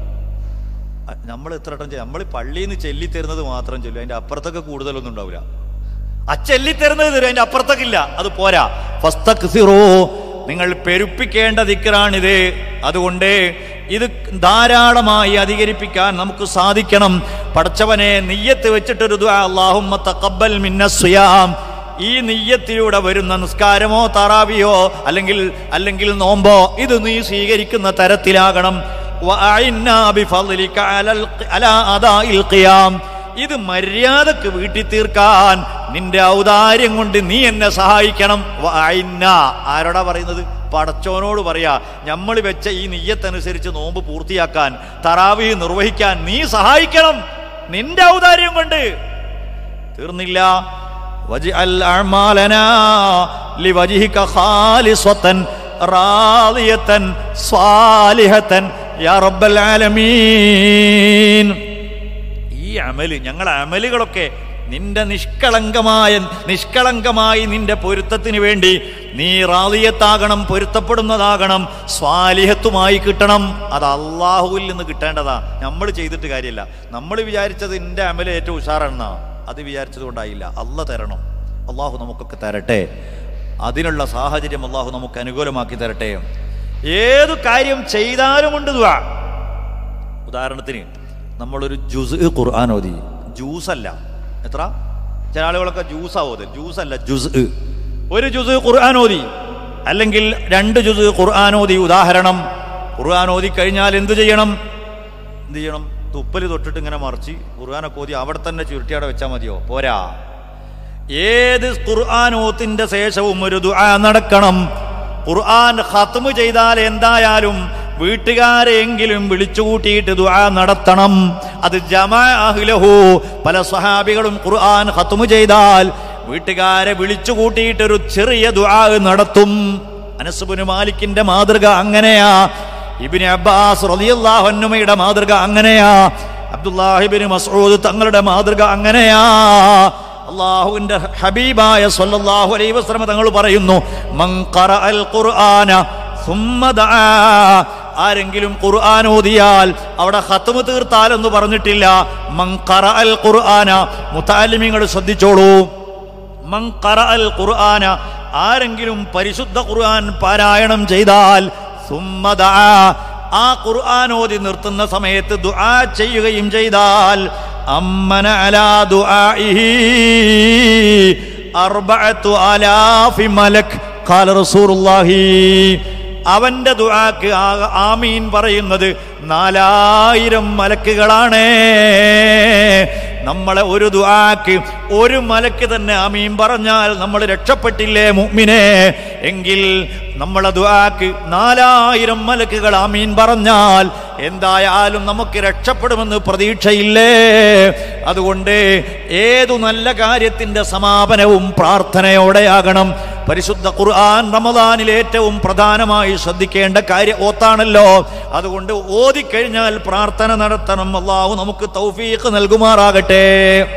നമ്മൾ എത്ര വട്ടം ചെയ്യും? നമ്മൾ പള്ളിയിൽ നിന്ന് ചെല്ലിത്തരുന്നത് മാത്രം ചൊല്ലും, അതിന്റെ അപ്പുറത്തൊക്കെ കൂടുതലൊന്നും ഉണ്ടാവില്ല. ചെല്ലിത്തരുന്നത് തരും, അതിന്റെ അപ്പുറത്തേക്കില്ല. അത് പോരാ. ഫസ്തക്സിറൂ, നിങ്ങൾ പെരുപ്പിക്കേണ്ട ദിക്റാണിത്. അതുകൊണ്ട് ഇത് ധാരാളമായി അധികരിപ്പിക്കാൻ നമുക്ക് സാധിക്കണം. പടച്ചവനെ, നിയ്യത്ത് വെച്ചിട്ടൊരു ദുആ, അല്ലാഹുമ്മ തഖബ്ബൽ മിന്നസ്സിയാം. ഈ നിയ്യത്തിലൂടെ വരുന്ന നിസ്കാരമോ തറാവിയോ അല്ലെങ്കിൽ നോമ്പോ ഇത് നീ സ്വീകരിക്കുന്ന തരത്തിലാകണം. വഅഇന്നാ ബിഫദ്ലിക അലാ അദാഇൽ ഖിയാം. ഇത് മര്യാദക്ക് വീട്ടിൽ തീർക്കാൻ നിന്റെ ഔദാര്യം കൊണ്ട് നീ എന്നെ സഹായിക്കണം. ആരോടാ പറയുന്നത്? പടച്ചോനോട് പറയാ. നമ്മൾ വെച്ച ഈ നിയ്യത്തനുസരിച്ച് നോമ്പ് പൂർത്തിയാക്കാൻ, തറാവീഹ് നിർവഹിക്കാൻ നീ സഹായിക്കണം നിന്റെ ഔദാര്യം കൊണ്ട്. തീർന്നില്ല. വജ്അൽ അഅ്മാലനാ ലിവജ്ഹിക ഖാലിസതൻ റാദിയതൻ സ്വാലിഹതൻ യാ റബ്ബൽ ആലമീൻ. ഈ അമല്, ഞങ്ങളെ അമലുകളൊക്കെ നിന്റെ നിഷ്കളങ്കമായി നിന്റെ പൊരുത്തത്തിന് വേണ്ടി നീ റാദിയത്താകണം, പൊരുത്തപ്പെടുന്നതാകണം, സ്വാലിഹത്തുമായി കിട്ടണം. അത് അള്ളാഹുവിൽ നിന്ന് കിട്ടേണ്ടതാ. നമ്മൾ ചെയ്തിട്ട് കാര്യമില്ല. നമ്മൾ വിചാരിച്ചത് എൻ്റെ അമല് ഏറ്റവും ഉഷാറാണെന്നാ, അത് വിചാരിച്ചത് കൊണ്ടായില്ല. അള്ളാഹ് തരണം. അള്ളാഹു നമുക്കൊക്കെ തരട്ടെ. അതിനുള്ള സാഹചര്യം അള്ളാഹു നമുക്ക് അനുകൂലമാക്കി തരട്ടെ. ഏതു കാര്യം ചെയ്താലുമുണ്ട് ദുആ. ഉദാഹരണത്തിന് നമ്മളൊരു ജുസ് ഖുർആൻ ഓതി, ജ്യൂസല്ല, എത്ര ചില ആളുകളൊക്കെ ജ്യൂസാ ഓതി, ജ്യൂസല്ല ജുസ്. ഒരു ജുസ് ഖുർആൻ ഓതി, അല്ലെങ്കിൽ 2 ജുസ് ഖുർആൻ ഓതി. ഉദാഹരണം, ഖുർആൻ ഓതി കഴിഞ്ഞാൽ എന്ത് ചെയ്യണം? തുപ്പല് തൊട്ടിട്ട് ഇങ്ങനെ മറിച്ച് ഖുർആനൊക്കെ ഓതി അവിടെ തന്നെ ചുരുട്ടിയാടെ വെച്ചാൽ മതിയോ? പോരാ. ഏത് ഖുർആൻ ഓത്തിന്റെ ശേഷവും ഒരു ദുആ നടക്കണം. ഖുർആൻ ഖത്മ് ചെയ്താൽ എന്തായാലും വീട്ടുകാരെങ്കിലും വിളിച്ചുകൂട്ടിയിട്ട് ദുആ നടത്തണം. അത് ജമാഅഹു ലഹു. പല സ്വഹാബികളും ഖുർആൻ ഖത്മ് ചെയ്താൽ വീട്ടുകാരെ വിളിച്ചു കൂട്ടിയിട്ടൊരു ചെറിയ ദുആ നടത്തും. അനസ് ഇബ്നു മാലിക്കിന്റെ മാതൃക അങ്ങനെയാ. ഇബ്നു അബ്ബാസ് റളിയല്ലാഹു അൻഹുമയുടെ മാതൃക അങ്ങനെയാ. അബ്ദുല്ലാഹി ഇബ്നു മസ്ഊദ് തങ്ങളുടെ മാതൃക അങ്ങനെയാ. അല്ലാഹുവിന്റെ ഹബീബായ സ്വല്ലല്ലാഹു അലൈഹി വസല്ലം തങ്ങൾ പറയുന്നു, മൻ ഖറഅൽ ഖുർആന സുമ്മ ദആ. ആരെങ്കിലും ഖുർആൻ ഓതിയാൽ, അവിടെ ഖത്മ് തീർത്താലെന്ന് പറഞ്ഞിട്ടില്ല. മൻ ഖറഅൽ ഖുർആന, മുതഅല്ലിമീങ്ങൾ ശ്രദ്ധിച്ചോളൂ. മൻ ഖറഅൽ ഖുർആന, ആരെങ്കിലും പരിശുദ്ധ ഖുർആൻ പാരായണം ചെയ്താൽ, സുമ്മ ദആ, ആ ഖുർആൻ ഓതി നിർത്തുന്ന സമയത്ത് ദുആ ചെയ്യുകയും ചെയ്താൽ, അമ്മന അലാ ദുആഇഹി 4000 മലക്. ഖാല റസൂലുള്ളാഹി, അവന്റെ ദുആക്ക് ആമീൻ പറയുന്നത് 4000 മലക്കുകളാണ്. നമ്മളെ ഒരു ദുആക്ക് ഒരു മലക്ക് തന്നെ ആമീൻ പറഞ്ഞാൽ നമ്മൾ രക്ഷപ്പെട്ടില്ലേ മുഅ്മിനേ? എങ്കിൽ നമ്മളെ ദുആക്ക് 4000 മലക്കുകൾ ആമീൻ പറഞ്ഞാൽ എന്തായാലും നമുക്ക് രക്ഷപ്പെടുമെന്ന് പ്രതീക്ഷയില്ലേ? അതുകൊണ്ട് ഏതു നല്ല കാര്യത്തിന്റെ സമാപനവും പ്രാർത്ഥനയോടെയാകണം. പരിശുദ്ധ ഖുർആൻ റമദാനിൽ ഏറ്റവും പ്രധാനമായി ശ്രദ്ധിക്കേണ്ട ഓത്താണല്ലോ. അതുകൊണ്ട് ഓതിക്കഴിഞ്ഞാൽ പ്രാർത്ഥന നടത്തണം. അല്ലാഹു നമുക്ക് തൗഫീഖ് നൽകുമാറാകട്ടെ.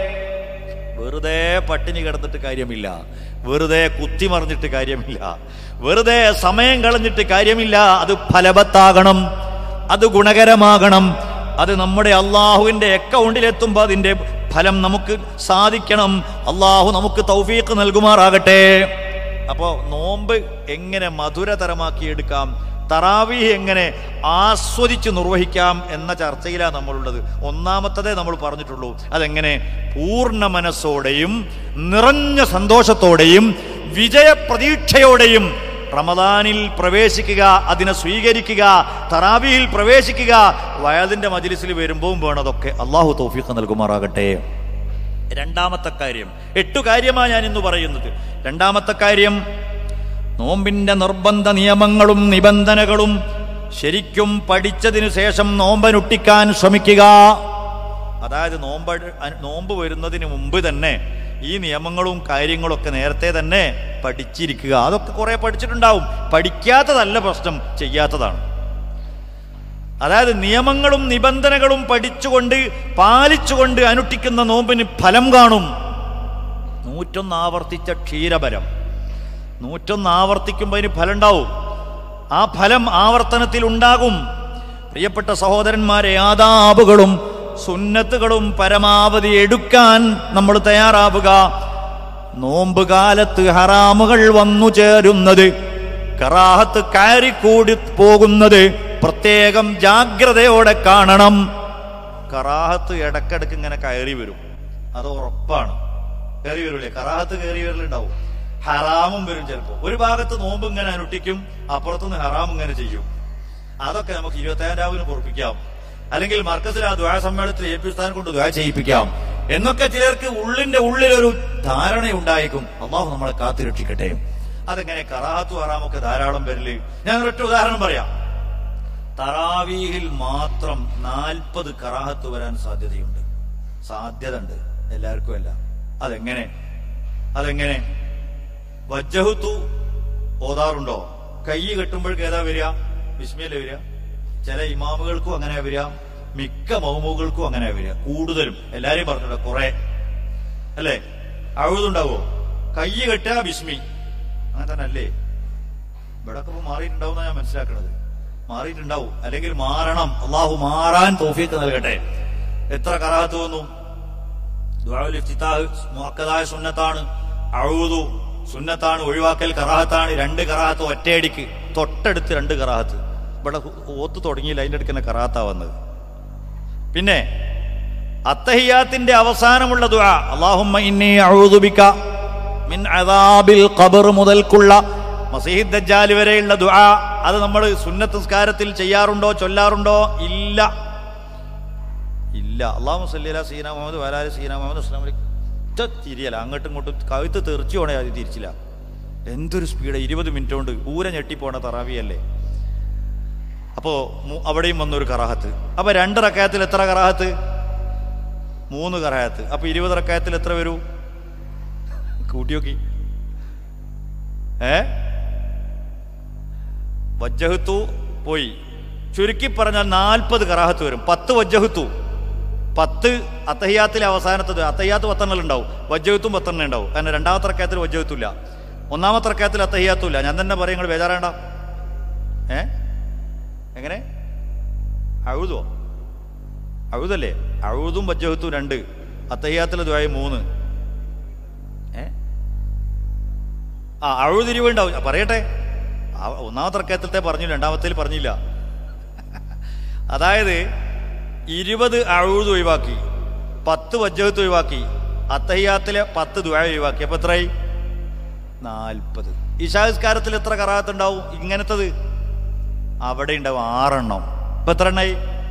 വെറുതെ പട്ടിണി കിടന്നിട്ട് കാര്യമില്ല, വെറുതെ കുത്തിമറിഞ്ഞിട്ട് കാര്യമില്ല, വെറുതെ സമയം കളഞ്ഞിട്ട് കാര്യമില്ല. അത് ഫലവത്താകണം, അത് ഗുണകരമാകണം, അത് നമ്മുടെ അള്ളാഹുവിന്റെ അക്കൗണ്ടിലെത്തുമ്പോൾ അതിന്റെ ഫലം നമുക്ക് സാധിക്കണം. അള്ളാഹു നമുക്ക് തൗഫീഖ് നൽകുമാറാകട്ടെ. അപ്പോൾ നോമ്പ് എങ്ങനെ മധുരതരമാക്കിയെടുക്കാം, തറാവീഹ് എങ്ങനെ ആസ്വദിച്ച് നിർവഹിക്കാം എന്ന ചർച്ചയിലാണ് നമ്മളുള്ളത്. ഒന്നാമത്തതേ നമ്മൾ പറഞ്ഞിട്ടുള്ളൂ. അതെങ്ങനെ പൂർണ്ണ മനസ്സോടെയും നിറഞ്ഞ സന്തോഷത്തോടെയും വിജയപ്രതീക്ഷയോടെയും റമദാനിൽ പ്രവേശിക്കുക, അതിനെ സ്വീകരിക്കുക, തറാവീഹിൽ പ്രവേശിക്കുക. വയതിന്റെ മജ്ലിസിൽ വരുമ്പോൾ വേണം അതൊക്കെ. അള്ളാഹു തൗഫീഖ് നൽകുമാറാകട്ടെ. രണ്ടാമത്തെ കാര്യം, 8 കാര്യമാണ് ഞാൻ ഇന്ന് പറയുന്നത്. രണ്ടാമത്തെ കാര്യം, നോമ്പിന്റെ നിർബന്ധ നിയമങ്ങളും നിബന്ധനകളും ശരിക്കും പഠിച്ചതിനു ശേഷം നോമ്പനുഷ്ഠിക്കാൻ ശ്രമിക്കുക. അതായത് നോമ്പ് വരുന്നതിന് മുമ്പ് തന്നെ ഈ നിയമങ്ങളും കാര്യങ്ങളൊക്കെ നേരത്തെ തന്നെ പഠിച്ചിരിക്കുക. അതൊക്കെ കുറെ പഠിച്ചിട്ടുണ്ടാവും. പഠിക്കാത്തതല്ല പ്രശ്നം, ചെയ്യാത്തതാണ്. അതായത് നിയമങ്ങളും നിബന്ധനകളും പഠിച്ചുകൊണ്ട് പാലിച്ചുകൊണ്ട് അനുഷ്ഠിക്കുന്ന നോമ്പിന് ഫലം കാണും. 101 ആവർത്തിച്ച ക്ഷീരബലം, 101 ആവർത്തിക്കുമ്പോൾ അതിന് ഫലം ഉണ്ടാവും. ആ ഫലം ആവർത്തനത്തിൽ ഉണ്ടാകും. പ്രിയപ്പെട്ട സഹോദരന്മാരെ, ആദാബുകളും സുന്നത്തുകളും പരമാവധി എടുക്കാൻ നമ്മൾ തയ്യാറാവുക. നോമ്പ് കാലത്ത് ഹറാമുകൾ വന്നു ചേരുന്നത്, കറാഹത്ത് കയറിക്കൂടി പോകുന്നത് പ്രത്യേകം ജാഗ്രതയോടെ കാണണം. കറാഹത്ത് ഇടക്കിടക്ക് ഇങ്ങനെ കയറി വരും, അത് ഉറപ്പാണ്. കയറി വരൂലേ? കറാഹത്ത് കയറി വരലുണ്ടാവും. ഹറാമും വരും ചിലപ്പോ. ഒരു ഭാഗത്ത് നോമ്പ് ഇങ്ങനെ അനുഷ്ഠിക്കും, അപ്പുറത്തുനിന്ന് ഹറാം ഇങ്ങനെ ചെയ്യും. അതൊക്കെ നമുക്ക് 25 രാവിലെ പൊറപ്പിക്കാം. അല്ലെങ്കിൽ മർക്കസിൽ ആ ദുആ സമ്മേളനത്തിൽ ഏൽപ്പിസ്ഥാനം കൊണ്ട് ദുആ ചെയ്യിപ്പിക്കാം എന്നൊക്കെ ചിലർക്ക് ഉള്ളിലൊരു ധാരണയുണ്ടായേക്കും. അല്ലാഹു നമ്മളെ കാത്തുരക്ഷിക്കട്ടെ. അതെങ്ങനെ കറാഹത്തു ഹറാമൊക്കെ ധാരാളം വരല്? ഞാൻ ഒരൊറ്റ ഉദാഹരണം പറയാം. തറാവീഹിൽ മാത്രം 40 കറാഹത്ത് വരാൻ സാധ്യതയുണ്ട്. സാധ്യതയുണ്ട്, എല്ലാവർക്കും അല്ല. അതെങ്ങനെ വജ്ജഹത്തു ഓതാറുണ്ടോ? കൈ കെട്ടുമ്പോഴേക്ക് ഏതാ വരിക? ബിസ്മില്ല വരിക. ചില ഇമാമുകൾക്കും അങ്ങനെ വരിക, മിക്ക മൗമുകൾക്കും അങ്ങനെ വരിക. കൂടുതലും എല്ലാരെയും പറഞ്ഞിട്ടുണ്ട് കുറെ, അല്ലേ? അഴുതുണ്ടാവോ? കൈ കെട്ടുക ബിസ്മി, അങ്ങനെ തന്നെ അല്ലേ? ഇവിടെ ഒക്കെ മാറിയിട്ടുണ്ടാവും ഞാൻ മനസ്സിലാക്കുന്നത്. മാറിയിട്ടുണ്ടാവും, അല്ലെങ്കിൽ മാറണം. അള്ളാഹു മാറാൻ തൗഫീഖ് നൽകട്ടെ. എത്ര കറാഹത്ത് വന്നു? ദുആഉൽ ഇഫ്തിതാഹ് മുഅക്കദായ സുന്നത്താണ്. അഊദു സുന്നത്താണ്, ഒഴിവാക്കൽ കറാഹത്താണ്. 2 കറാഹത്ത് ഒറ്റയടിക്ക്, തൊട്ടടുത്ത് 2 കറാഹത്ത്. ഇവിടെ ഓത്ത് തുടങ്ങിയില്ല, അതിന്റെ അടുക്ക് തന്നെ കറാഹത്താ വന്നത്. പിന്നെ അത്തഹിയാത്തിന്റെ അവസാനമുള്ള ദുആ, അല്ലാഹുമ്മ ഇന്നി അഊദു ബിക മിൻ അദാബിൽ ഖബർ മുതൽക്കുള്ള മസീഹ് ദജ്ജാൽ വരെയുള്ള ദുആ, അത് നമ്മൾ സുന്നത്ത് നിസ്കാരത്തിൽ ചെയ്യാറുണ്ടോ, ചൊല്ലാറുണ്ടോ? ഇല്ല. അല്ലാഹുമ്മ സ്വല്ലി അലാ സയ്യിദിനാ മുഹമ്മദ് വഅലാ ആലി സയ്യിദിനാ മുഹമ്മദ് അസ്സലാമു അലൈക്കും. തിരിയല്ല, അങ്ങോട്ടും ഇങ്ങോട്ടും കഴുത്ത് തെറിച്ചോണേ, അത് തിരിച്ചില്ല. എന്തൊരു സ്പീഡ്! 20 മിനിറ്റ് കൊണ്ട് ഊര ഞെട്ടിപ്പോണ തറാവിയല്ലേ. അപ്പോ അവിടെയും വന്നൊരു കറാഹത്ത്. അപ്പൊ 2 റക്അത്തിൽ എത്ര കറാഹത്ത്? 3 കറാഹത്ത്. അപ്പൊ 20 റക്അത്തിൽ എത്ര വരൂ? കൂട്ടിയോക്കി. വജ്ജഹത്തു പോയി. ചുരുക്കി പറഞ്ഞാൽ 40 കറാഹത്ത് വരും. 10 വജ്ജഹത്തു, 10 അത്തഹിയാത്തിലെ അവസാനത്തത്. അത്തഹിയാത്ത് 10 ഉണ്ടാവും, വജ്ജഹത്തും 10 ഉണ്ടാവും. കാരണം രണ്ടാമത്തെ റക്അത്തിൽ വജ്ജഹത്തുമില്ല, ഒന്നാമത്തെ റക്അത്തിൽ അത്തഹിയാത്തുമില്ല. ഞാൻ തന്നെ പറയും, നിങ്ങൾ ബേജാറാണ്ട. എങ്ങനെ അഴുതോ? അഴുതല്ലേ? അഴുതും വജ്ജഹത്തും 2, അത്തഹിയാത്തിലെ ദുആയി 3. അഴുതിരിവുണ്ടാവും. പറയട്ടെ, ഒന്നാമത്തെ റക്അത്തിലത്തെ പറഞ്ഞില്ല, രണ്ടാമത്തേൽ പറഞ്ഞില്ല. അതായത് 20 അഊദ് ഒഴിവാക്കി, 10 വജ്ജഹത്ത് ഒഴിവാക്കി, അത്തഹിയാത്തിലെ 10 ദുആ ഒഴിവാക്കി. അപ്പൊ എത്രയായി? 40. ഇശാ നിസ്കാരത്തിൽ എത്ര ഖറാഅത്ത് ഉണ്ടാവും ഇങ്ങനത്തത്? അവിടെ ഉണ്ടാവും 6 എണ്ണം. ഇപ്പൊ എത്ര എണ്ണായി?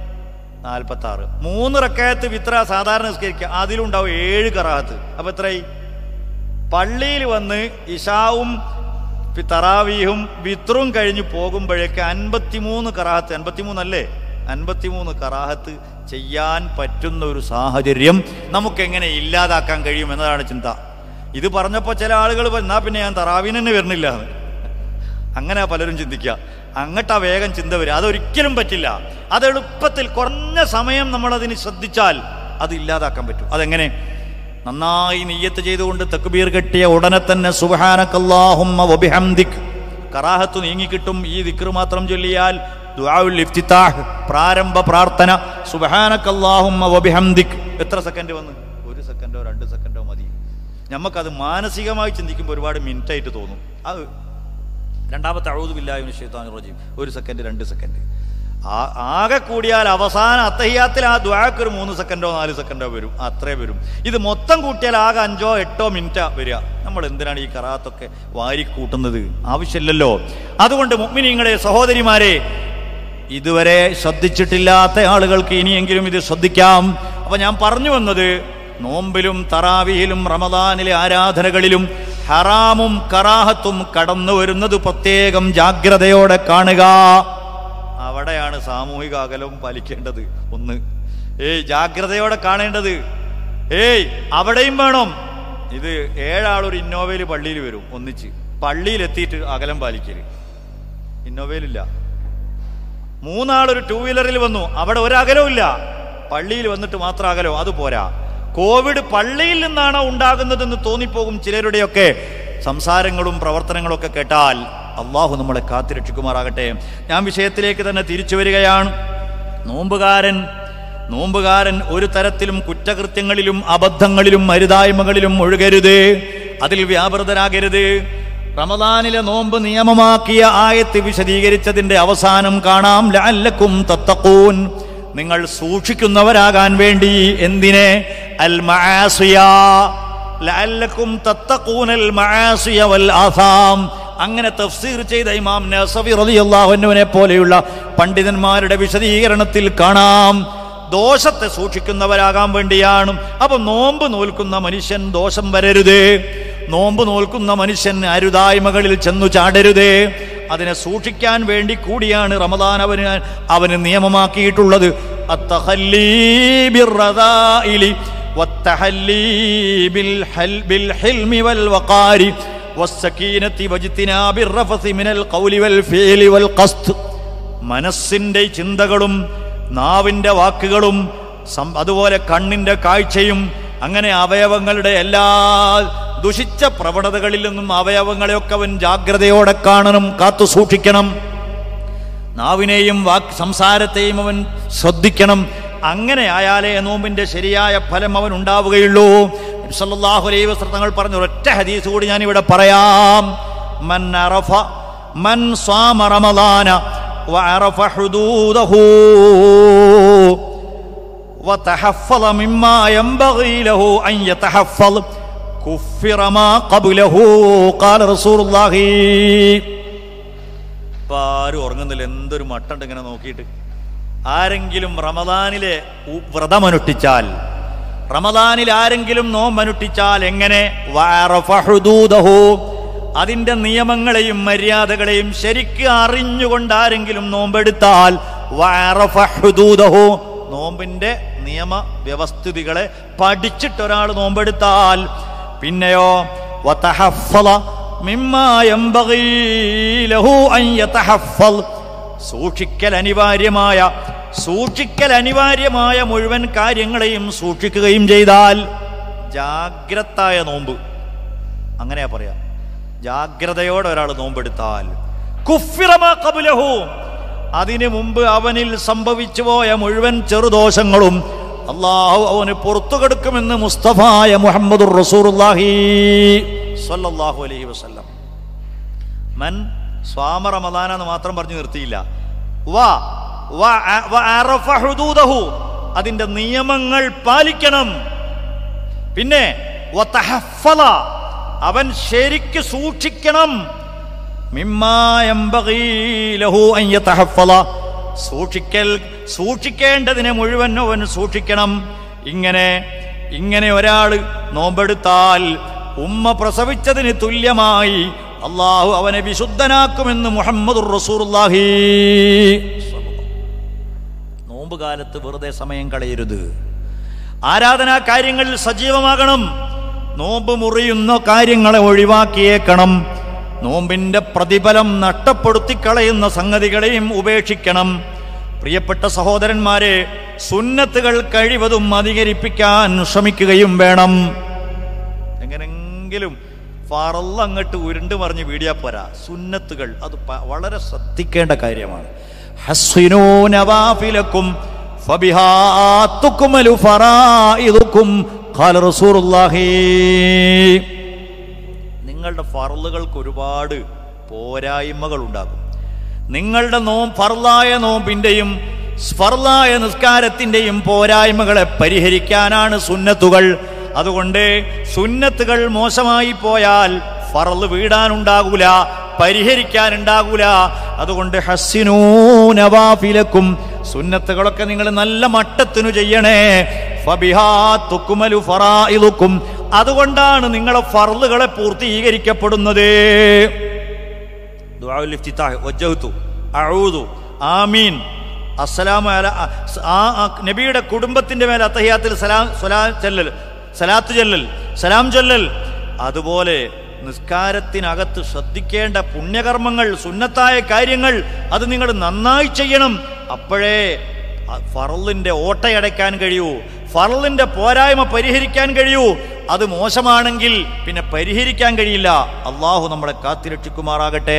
46. 3 റക്അത്ത് വിത്ര സാധാരണ നിസ്കരിക്കുക, അതിലുണ്ടാവും 7 ഖറാഅത്ത്. അപ്പൊ എത്രയായി? പള്ളിയിൽ വന്ന് ഇശാവും തറാവീഹും വിത്രും കഴിഞ്ഞ് പോകുമ്പോഴേക്ക് 53 ഖറാഅത്ത്. 53 അല്ലേ? 53 ഖറാഅത്ത് ചെയ്യാൻ പറ്റുന്ന ഒരു സാഹചര്യം നമുക്കെങ്ങനെ ഇല്ലാതാക്കാൻ കഴിയും എന്നതാണ് ചിന്ത. ഇത് പറഞ്ഞപ്പോൾ ചില ആളുകൾ എന്നാ പിന്നെ ഞാൻ തറാവീന് തന്നെ വരുന്നില്ല എന്ന്. അങ്ങനെ പലരും ചിന്തിക്കുക. അങ്ങട്ടാ വേഗം ചിന്ത വരിക. അതൊരിക്കലും പറ്റില്ല. അത് എളുപ്പത്തിൽ കുറഞ്ഞ സമയം നമ്മളതിന് ശ്രദ്ധിച്ചാൽ അത് ഇല്ലാതാക്കാൻ പറ്റും. അതെങ്ങനെ? നന്നായി നിയ്യത്ത് ചെയ്തുകൊണ്ട് തക്ബീർ കെട്ടിയ ഉടനെ തന്നെ സുബ്ഹാനക്കല്ലാഹുമ്മ വബിഹംദിക് കറാഹത്ത് നീങ്ങിക്കിട്ടും. ഈ ദിക്ർ മാത്രം ചൊല്ലിയാൽ ദുആഉൽ ഇഫ്തിതാഹ്, പ്രാരംഭ പ്രാർത്ഥന, സുബ്ഹാനക്കല്ലാഹുമ്മ വബിഹംദിക്. എത്ര സെക്കൻഡ് വന്ന്? 1 സെക്കൻഡോ 2 സെക്കൻഡോ മതി. നമുക്കത് മാനസികമായി ചിന്തിക്കുമ്പോൾ ഒരുപാട് മിനിറ്റായിട്ട് തോന്നും. അത് രണ്ടാമത്തെ അഊദു ബില്ലാഹി മിനശ് ശൈത്വാനിർ റജീം 1 സെക്കൻഡ് 2 സെക്കൻഡ്. ആകെ കൂടിയാൽ അവസാന അത്തഹിയാത്തിൽ ആ ദുആക്ക് ഒരു 3 സെക്കൻഡോ 4 സെക്കൻഡോ വരും, അത്രേ വരും. ഇത് മൊത്തം കൂട്ടിയാൽ ആകെ 5 or 8 മിനിറ്റാ വരിക. നമ്മൾ എന്തിനാണ് ഈ ഖറാഅത്തൊക്കെ വാരിക്കൂട്ടുന്നത്? ആവശ്യമില്ലല്ലോ. അതുകൊണ്ട് മുഅ്മിനീങ്ങളെ, സഹോദരിമാരെ, ഇതുവരെ ശ്രദ്ധിച്ചിട്ടില്ലാത്ത ആളുകൾക്ക് ഇനിയെങ്കിലും ഇത് ശ്രദ്ധിക്കാം. അപ്പൊ ഞാൻ പറഞ്ഞു വന്നത്, നോമ്പിലും തറാവീഹിലും റമദാനിലെ ആരാധനകളിലും ഹറാമും കറാഹത്തും കടന്നു വരുന്നത് പ്രത്യേകം ജാഗ്രതയോടെ കാണുക. അവിടെയാണ് സാമൂഹിക അകലവും പാലിക്കേണ്ടത്. ഒന്ന് ജാഗ്രതയോടെ കാണേണ്ടത്. അവിടെയും വേണം. ഇത് 7 ആളൊരു ഇന്നോവയിൽ പള്ളിയിൽ വരും, ഒന്നിച്ച് പള്ളിയിലെത്തിയിട്ട് അകലം പാലിക്കല്. ഇന്നോവയിലില്ല. 3 ആളൊരു 2 വീലറിൽ വന്നു, അവിടെ ഒരകലവും ഇല്ല. പള്ളിയിൽ വന്നിട്ട് മാത്രം അകലോ, അത് പോരാ. കോവിഡ് പള്ളിയിൽ നിന്നാണോ ഉണ്ടാകുന്നതെന്ന് തോന്നിപ്പോകും ചിലരുടെയൊക്കെ സംസാരങ്ങളും പ്രവർത്തനങ്ങളും ഒക്കെ കേട്ടാൽ. അള്ളാഹു നമ്മളെ കാത്തിരക്ഷിക്കുമാറാകട്ടെ. ഞാൻ വിഷയത്തിലേക്ക് തന്നെ തിരിച്ചു വരികയാണ്. നോമ്പുകാരൻ ഒരു തരത്തിലും കുറ്റകൃത്യങ്ങളിലും അബദ്ധങ്ങളിലും അരുതായ്മകളിലും ഒഴുകരുത്, അതിൽ വ്യാപൃതരാകരുത്. റമദാനിലെ നോമ്പ് നിയമമാക്കിയ ആയത്ത് വിശദീകരിച്ചതിന്റെ അവസാനം കാണാം, ലഅല്ലക്കും തത്തഖൂൻ, നിങ്ങൾ സൂക്ഷിക്കുന്നവരാകാൻ വേണ്ടി. എന്തിനെ? അൽ മആസിയ, ലഅല്ലക്കും തത്തഖൂനൽ മആസിയ വൽ ആസാം. അങ്ങനെ തഫ്സീർ ചെയ്ത ഇമാം നസവി റളിയല്ലാഹു അൻഹുവിനെ പോലെയുള്ള പണ്ഡിതന്മാരുടെ വിശദീകരണത്തിൽ കാണാം, ദോഷത്തെ സൂക്ഷിക്കുന്നവരാകാൻ വേണ്ടിയാണ്. അപ്പം നോമ്പ് നോൽക്കുന്ന മനുഷ്യൻ ദോഷം വരരുത്, നോമ്പ് നോൽക്കുന്ന മനുഷ്യൻ അരുതായ്മകളിൽ ചെന്നു ചാടരുത്. അതിനെ സൂക്ഷിക്കാൻ വേണ്ടി കൂടിയാണ് റമദാൻ അവന് നിയമമാക്കിയിട്ടുള്ളത്. അത്തഖല്ലീ ബിർറദാഇലി വത്തഹല്ലീ ബിൽ ഹിൽമി വൽ വഖാരി വസ്സകീനതി വജ്തിനാബിർ റഫസി മിനൽ ഖൗലി വൽ ഫിഅലി വൽ ഖസ്ദ്. മനസ്സിന്റെ ചിന്തകളും നാവിന്റെ വാക്കുകളും അതുപോലെ കണ്ണിന്റെ കാഴ്ചയും അങ്ങനെ അവയവങ്ങളുടെ എല്ലാ ദുഷിച്ച പ്രവണതകളിൽ നിന്നും അവയവങ്ങളെയൊക്കെ അവൻ ജാഗ്രതയോടെ കാണണം, കാത്തു സൂക്ഷിക്കണം. നാവിനെയും സംസാരത്തെയും അവൻ ശ്രദ്ധിക്കണം. അങ്ങനെ ആയാലേ നോമ്പിന്റെ ശരിയായ ഫലം അവൻ ഉണ്ടാവുകയുള്ളൂ. നബി സല്ലല്ലാഹു അലൈഹി വസല്ലം തങ്ങൾ പറഞ്ഞ ഒരൊറ്റ ഹദീസ് കൂടി ഞാൻ ഇവിടെ പറയാം. മൻ സാമ റമളാന വഅറഫ ഹുദൂദഹു വതഹഫള മിമ്മാ യൻബഗി ലഹു അൻ യതഹഫള കുഫിറ മാ ഖബ്ലഹു ഖാല റസൂലുള്ളാഹി. ആരും ഉറങ്ങുന്നില്ല, എന്തൊരു മട്ടുണ്ട് ഇങ്ങനെ നോക്കിയിട്ട്. ആരെങ്കിലും റമദാനിലെ വ്രതമനുഷ്ഠിച്ചാൽ, റമദാനിൽ ആരെങ്കിലും നോമ്പനുഷ്ഠിച്ചാൽ എങ്ങനെ? വഅറഫ ഹുദൂദഹു, അതിന്റെ നിയമങ്ങളെയും മര്യാദകളെയും ശരിക്ക് അറിഞ്ഞുകൊണ്ട് ആരെങ്കിലും നോമ്പെടുത്താൽ, വഅറഫ ഹുദൂദഹു, നോമ്പിന്റെ നിയമ വ്യവസ്ഥിതികളെ പഠിച്ചിട്ടൊരാൾ നോമ്പെടുത്താൽ, പിന്നെയോ വതഹഫള മിമ്മാ യംബഗീ ലഹു അൻ യതഹഫൾ. സൂക്ഷിക്കൽ അനിവാര്യമായ മുഴുവൻ കാര്യങ്ങളെയും സൂക്ഷിക്കുകയും ചെയ്താൽ, ജാഗ്രതായ നോമ്പ്, അങ്ങനെയാ പറയാ, ജാഗ്രതയോടെ ഒരാൾ നോമ്പെടുത്താൽ, കുഫിറ മാ ഖബ്ലഹു, അതിനു മുമ്പ് അവനിൽ സംഭവിച്ചു പോയ മുഴുവൻ ചെറുദോഷങ്ങളും അല്ലാഹു അവന് പുറത്തു കൊടുക്കുമെന്ന് മുസ്തഫായ മുഹമ്മദുർ റസൂലുള്ളാഹി സ്വല്ലല്ലാഹു അലൈഹി വസല്ലം. മൻ സ്വാമ റമദാന എന്ന് മാത്രം പറഞ്ഞു നിർത്തിയില്ല, വഅറഫ ഹുദൂദഹു, അതിന്റെ നിയമങ്ങൾ പാലിക്കണം. പിന്നെ വതഹഫള, അവൻ ശരിക്ക് സൂക്ഷിക്കണം. മിമ്മാ യംബഗീ ലഹു അൻ യതഹഫള, സൂക്ഷിക്കേണ്ടതിനെ മുഴുവൻ അവൻ സൂക്ഷിക്കണം. ഇങ്ങനെ ഒരാള് നോമ്പെടുത്താൽ ഉമ്മ പ്രസവിച്ചതിന് തുല്യമായി അള്ളാഹു അവനെ വിശുദ്ധനാക്കുമെന്ന് മുഹമ്മദുർ റസൂലുള്ളാഹി. നോമ്പ് കാലത്ത് വെറുതെ സമയം കളയരുത്. ആരാധനാ കാര്യങ്ങളിൽ സജീവമാകണം. നോമ്പ് മുറിയുന്ന കാര്യങ്ങളെ ഒഴിവാക്കിയേക്കണം. നോമ്പിന്റെ പ്രതിഫലം നഷ്ടപ്പെടുത്തിക്കളയുന്ന സംഗതികളെയും ഉപേക്ഷിക്കണം. പ്രിയപ്പെട്ട സഹോദരന്മാരെ, സുന്നത്തുകൾ കഴിവതും അധികരിപ്പിക്കാൻ ശ്രമിക്കുകയും വേണം. എങ്ങനെങ്കിലും ഫറള് അങ്ങോട്ട് ഉരുണ്ട് മറിഞ്ഞ് വീടിയാ പോരാ, സുന്നത്തുകൾ അത് വളരെ ശ്രദ്ധിക്കേണ്ട കാര്യമാണ്. ഹസ്സിനൂ നവാഫിലക്കും ഫബിഹാ തുക്മലു ഫറായിദുക്കും ഖാല റസൂലുള്ളാഹി. നിങ്ങളുടെ ഫർളുകൾക്ക് ഒരുപാട് പോരായ്മകൾ ഉണ്ടാകും. നിങ്ങളുടെ ഫർളായ നോമ്പിന്റെയും ഫർളായ നിസ്കാരത്തിന്റെയും പോരായ്മകളെ പരിഹരിക്കാനാണ് സുന്നത്തുകൾ. അതുകൊണ്ട് സുന്നത്തുകൾ മോശമായി പോയാൽ ഫർള് വീടാനുണ്ടാകൂല, പരിഹരിക്കാനുണ്ടാകൂല. അതുകൊണ്ട് ഹസ്സിനൂ നവാഫിലക്കും, സുന്നത്തുകളൊക്കെ നിങ്ങൾ നല്ല മട്ടത്തിനു ചെയ്യണേ. ഫബിഹാ തുക്മലു ഫറായിദുക്കും, അതുകൊണ്ടാണ് നിങ്ങളെ ഫർളുകളെ പൂർത്തീകരിക്കപ്പെടുന്നത്. ദുആഉൽ ഇഫ്തിതാഹ് വജ്ജഹ്തു അഊദു ആമീൻ അസ്സലാമു അലാ നബിയുടെ കുടുംബത്തിന്റെ മേൽ അത്തഹിയാത്തിൽ സലാം ചൊല്ലൽ. അതുപോലെ നിസ്കാരത്തിനകത്ത് ശ്രദ്ധിക്കേണ്ട പുണ്യകർമ്മങ്ങൾ, സുന്നത്തായ കാര്യങ്ങൾ അത് നിങ്ങൾ നന്നായി ചെയ്യണം. അപ്പോഴേ ഫർളിന്റെ ഓട്ടയടയ്ക്കാൻ കഴിയൂ, ഫർളിന്റെ പോരായ്മ പരിഹരിക്കാൻ കഴിയൂ. അത് മോശമാണെങ്കിൽ പിന്നെ പരിഹരിക്കാൻ കഴിയില്ല. അള്ളാഹു നമ്മളെ കാത്തിരക്ഷിക്കുമാറാകട്ടെ.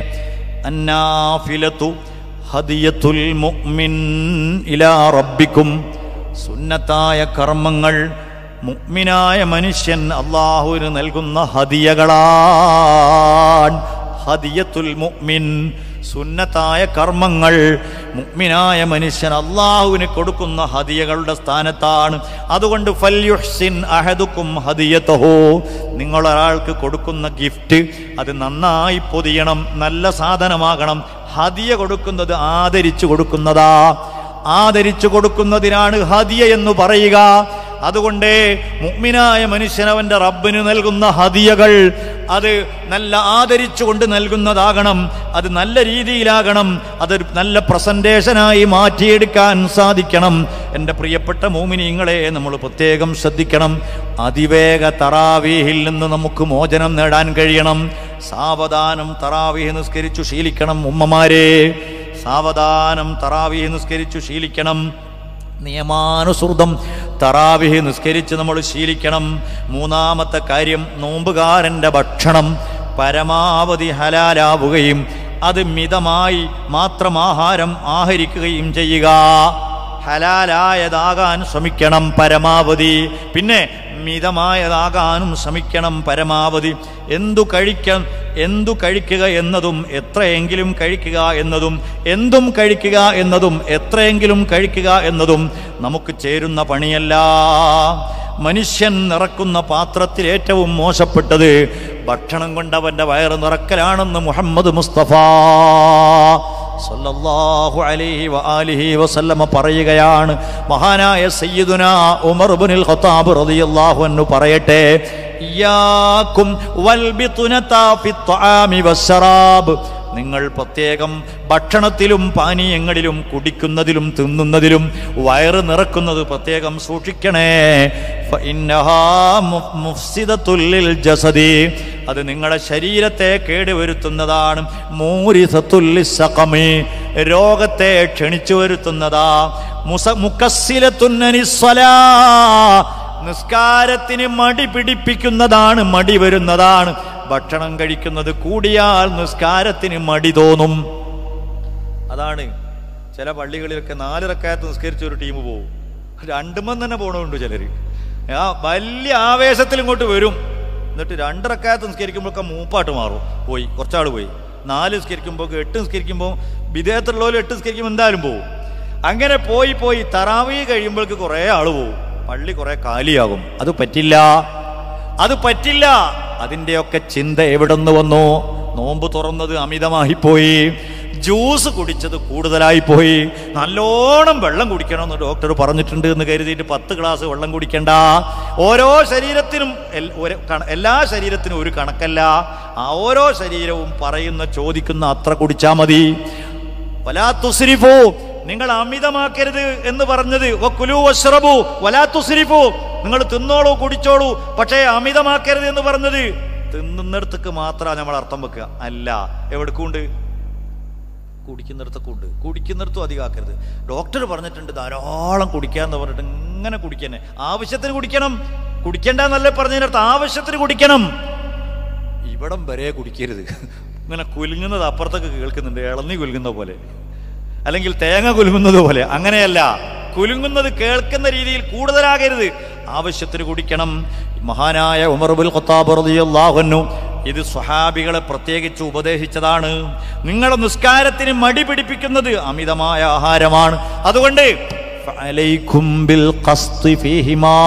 അന്നാഫിലതു ഹദിയത്തുൽ മുഅ്മിൻ ഇലാ റബ്ബിക്കും, സുന്നത്തായ കർമ്മങ്ങൾ മുഅ്മിനായ മനുഷ്യൻ അള്ളാഹുവിന് നൽകുന്ന ഹദിയകളാണ്. ഹദിയത്തുൽ മുഅ്മിൻ, സുന്നത്തായ കർമ്മങ്ങൾ മുഅ്മിനായ മനുഷ്യൻ അള്ളാഹുവിന് കൊടുക്കുന്ന ഹദിയകളുടെ സ്ഥാനത്താണ്. അതുകൊണ്ട് ഫൽയുഹ്സിൻ അഹദുക്കും ഹദിയതഹു, നിങ്ങളൊരാൾക്ക് കൊടുക്കുന്ന ഗിഫ്റ്റ് അത് നന്നായി പൊതിയണം, നല്ല സാധനമാകണം. ഹദിയ കൊടുക്കുന്നത് ആദരിച്ചു കൊടുക്കുന്നതാ, ആദരിച്ചു കൊടുക്കുന്നതിനാണ് ഹദിയ എന്ന് പറയുക. അതുകൊണ്ട് മുഅ്മിനായ മനുഷ്യൻ അവന്റെ റബ്ബിന് നൽകുന്ന ഹദിയകൾ അത് നല്ല ആദരിച്ചുകൊണ്ട് നൽകുന്നതാകണം, അത് നല്ല രീതിയിലാകണം, അത് നല്ല പ്രസന്റേഷനായി മാറ്റിയെടുക്കാൻ സാധിക്കണം. എൻ്റെ പ്രിയപ്പെട്ട മുഅ്മിനീങ്ങളെ, നമ്മൾ പ്രത്യേകം ശ്രദ്ധിക്കണം. അതിവേഗ തറാവീഹിൽ നിന്ന് നമുക്ക് മോചനം നേടാൻ കഴിയണം. സാവധാനം തറാവീഹ് നിസ്കരിച്ചു ശീലിക്കണം. ഉമ്മമാരെ, സാവധാനം തറാവീഹ് നിസ്കരിച്ചു ശീലിക്കണം. നിയമാനുസൃതം തറാവീഹ് നിസ്കരിച്ച് നമ്മൾ ശീലിക്കണം. മൂന്നാമത്തെ കാര്യം, നോമ്പുകാരൻ്റെ ഭക്ഷണം പരമാവധി ഹലാലാവുകയും അത് മിതമായി മാത്രം ആഹാരം ആഹരിക്കുകയും ചെയ്യുക. ഹലാലായതാകാൻ ശ്രമിക്കണം പരമാവധി, പിന്നെ മിതമായതാകാനും ശ്രമിക്കണം പരമാവധി. എന്തു കഴിക്കുക എന്നതും എത്രയെങ്കിലും കഴിക്കുക എന്നതും, എന്തും കഴിക്കുക എന്നതും എത്രയെങ്കിലും കഴിക്കുക എന്നതും നമുക്ക് ചേരുന്ന പണിയല്ല. മനുഷ്യൻ നിറക്കുന്ന പാത്രത്തിൽ ഏറ്റവും മോശപ്പെട്ടത് ഭക്ഷണം കൊണ്ടവന്റെ വയറ് നിറക്കലാണെന്ന് മുഹമ്മദ് മുസ്തഫ സല്ലല്ലാഹു അലൈഹി വആലിഹി വസല്ലമ പറയുകയാണ്. മഹാനായ സയ്യിദുനാ ഉമർ ഇബ്നുൽ ഖത്താബ് റളിയല്ലാഹു അൻഹു പറയട്ടെ, ഇയ്യാകും വൽ ബിത്നത ഫി ത്വആമി വശറാബ്, നിങ്ങൾ പ്രത്യേകം ഭക്ഷണത്തിലും പാനീയങ്ങളിലും കുടിക്കുന്നതിലും തിന്നുന്നതിലും വയറ് നിറക്കുന്നത് പ്രത്യേകം സൂക്ഷിക്കണേ. ഫഇന്നഹാ മുഫ്സിദത്തുൽ ലിൽ ജസദി, അത് നിങ്ങളുടെ ശരീരത്തെ കേടുവരുത്തുന്നതാണ്. മൂരിസത്തുൽ ലിസ്സഖമി, രോഗത്തെ ക്ഷണിച്ചു വരുത്തുന്നതാ. മുകസ്സിലത്തുൻ അനിസ്സലാ, നിസ്കാരത്തിന് മടി പിടിപ്പിക്കുന്നതാണ്, മടി വരുന്നതാണ്. ഭക്ഷണം കഴിക്കുന്നത് കൂടിയാൽ നിസ്കാരത്തിന് മടി തോന്നും. അതാണ് ചില പള്ളികളിലൊക്കെ 4 റക്അത്ത് നിസ്കരിച്ച ഒരു ടീം പോകും, 2 മൺ തന്നെ പോകണമുണ്ട് ചിലര്. വലിയ ആവേശത്തിൽ ഇങ്ങോട്ട് വരും, എന്നിട്ട് 2 റക്അത്ത് നിസ്കരിക്കുമ്പോഴൊക്കെ മൂപ്പാട്ട് മാറും. പോയി കുറച്ചാൾ പോയി. 4 നിസ്കരിക്കുമ്പോൾ 8 നിസ്കരിക്കുമ്പോൾ വിദേഹത്തുള്ളവർ 8 നിസ്കരിക്കുമ്പോൾ എന്തായാലും പോകും. അങ്ങനെ പോയി പോയി തറാവീഹ് കഴിയുമ്പോഴേക്ക് കുറേ ആൾ പോകും, പള്ളി കുറെ കാലിയാകും. അത് പറ്റില്ല, അത് പറ്റില്ല. അതിൻ്റെയൊക്കെ ചിന്ത എവിടെന്ന് വന്നു? നോമ്പ് തുറന്നത് അമിതമായിപ്പോയി, ജ്യൂസ് കുടിച്ചത് കൂടുതലായിപ്പോയി. നല്ലോണം വെള്ളം കുടിക്കണമെന്ന് ഡോക്ടർ പറഞ്ഞിട്ടുണ്ട് എന്ന് കരുതിയിട്ട് 10 ഗ്ലാസ് വെള്ളം കുടിക്കണ്ട. ഓരോ ശരീരത്തിനും എല്ലാ ശരീരത്തിനും ഒരു കണക്കല്ല. ആ ഓരോ ശരീരവും പറയുന്ന ചോദിക്കുന്ന അത്ര കുടിച്ചാൽ മതി. വലാ തുസ്രിഫു, നിങ്ങൾ അമിതമാക്കരുത് എന്ന് പറഞ്ഞത്. വകുലു വശ്റബു വലാ തുസ്രിഫു, നിങ്ങൾ തിന്നോളൂ കുടിച്ചോളൂ, പക്ഷേ അമിതമാക്കരുത് എന്ന് പറഞ്ഞത് തിന്നുന്നിടത്തേക്ക് മാത്രമാണ് നമ്മൾ അർത്ഥം വെക്കുക. അല്ല, എവിടേക്കുണ്ട്? കുടിക്കുന്നിടത്തൊക്കെ ഉണ്ട്. കുടിക്കുന്നിടത്തും അധികമാക്കരുത്. ഡോക്ടർ പറഞ്ഞിട്ടുണ്ട് ധാരാളം കുടിക്കാന്ന് പറഞ്ഞിട്ട് ഇങ്ങനെ കുടിക്കണേ. ആവശ്യത്തിന് കുടിക്കണം, കുടിക്കണ്ടെന്നല്ലേ പറഞ്ഞതിനടുത്ത് ആവശ്യത്തിന് കുടിക്കണം. ഇവിടം വരെ കുടിക്കരുത്. ഇങ്ങനെ കുലുങ്ങുന്നത് അപ്പുറത്തൊക്കെ കേൾക്കുന്നുണ്ട്, ഇളന്നി കുലുങ്ങുന്ന പോലെ, അല്ലെങ്കിൽ തേങ്ങ കുലുങ്ങുന്നത് പോലെ. അങ്ങനെയല്ല, കുലുങ്ങുന്നത് കേൾക്കുന്ന രീതിയിൽ കൂടുതലാകരുത്, ആവശ്യത്തിന് കുടിക്കണം. മഹാനായ ഉമർ ഇബ്നുൽ ഖത്താബ് റളിയല്ലാഹു അൻഹു ഇത് സ്വഹാബികളെ പ്രത്യേകിച്ച് ഉപദേശിച്ചതാണ്. നിങ്ങളുടെ നിസ്കാരത്തിന് മടി പിടിപ്പിക്കുന്നത് അമിതമായ ആഹാരമാണ്. അതുകൊണ്ട് ഫഅലൈക്കും ബിൽ ഖസ്തി ഫീഹിമാ,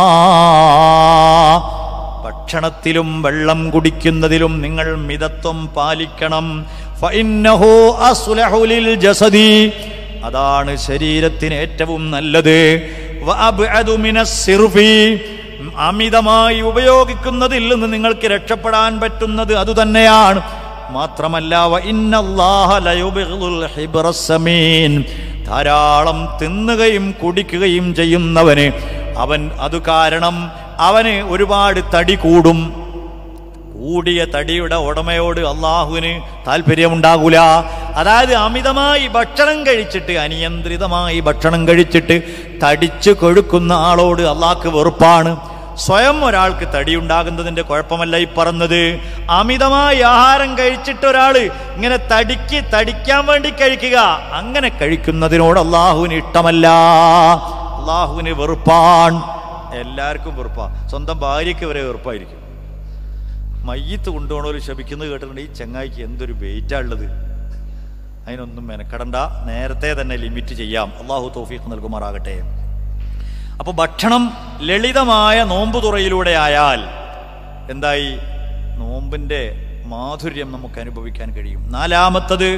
ഭക്ഷണത്തിലും വെള്ളം കുടിക്കുന്നതിലും നിങ്ങൾ മിതത്വം പാലിക്കണം. ഫഇന്നഹു അസ്ലഹു ലിൽ ജസദി, അതാണ് ശരീരത്തിന് ഏറ്റവും നല്ലത്. വഅബ്അദു മിനസ് സിർഫി, അമിതമായി ഉപയോഗിക്കുന്നതിൽ നിന്ന് നിങ്ങൾക്ക് രക്ഷപ്പെടാൻ പറ്റുന്നത് അതുതന്നെയാണ്. മാത്രമല്ല വഇന്നല്ലാഹ ലയുബ്ഗിദുൽ ഹിബ്റസ്സമീൻ, ധാരാളം തിന്നുകയും കുടിക്കുകയും ചെയ്യുന്നവന് അത് കാരണം അവന് ഒരുപാട് തടി കൂടും. കൂടിയ തടിയുടെ ഉടമയോട് അള്ളാഹുവിന് താല്പര്യമുണ്ടാകൂല. അതായത് അമിതമായി ഭക്ഷണം കഴിച്ചിട്ട്, അനിയന്ത്രിതമായി ഭക്ഷണം കഴിച്ചിട്ട് തടിച്ചു കൊഴുക്കുന്ന ആളോട് അള്ളാഹ്ക്ക് വെറുപ്പാണ്. സ്വയം ഒരാൾക്ക് തടിയുണ്ടാകുന്നതിന്റെ കുഴപ്പമല്ല ഈ പറഞ്ഞത്. അമിതമായി ആഹാരം കഴിച്ചിട്ട് ഒരാള് ഇങ്ങനെ തടിക്കാൻ വേണ്ടി കഴിക്കുക, അങ്ങനെ കഴിക്കുന്നതിനോട് അള്ളാഹുവിന് ഇഷ്ടമല്ല, അള്ളാഹുവിന് വെറുപ്പാണ്. എല്ലാവർക്കും വെറുപ്പാ, സ്വന്തം ഭാര്യയ്ക്ക് വരെ വെറുപ്പായിരിക്കും. മയ്യത്ത് കൊണ്ടുപോകണോര് ശപിക്കുന്നത് കേട്ടിട്ടുണ്ട്. ഈ ചങ്ങായിക്ക് എന്തൊരു വെയിറ്റാ ഉള്ളത്, അതിനൊന്നും മെനക്കെടണ്ട, നേരത്തെ തന്നെ ലിമിറ്റ് ചെയ്യാം. അള്ളാഹു തൗഫീഖ് നൽകുമാറാകട്ടെ. അപ്പോൾ ഭക്ഷണം ലളിതമായ നോമ്പ് തുറയിലൂടെ ആയാൽ എന്തായി? നോമ്പിന്റെ മാധുര്യം നമുക്ക് അനുഭവിക്കാൻ കഴിയും. 4-മത്തത്,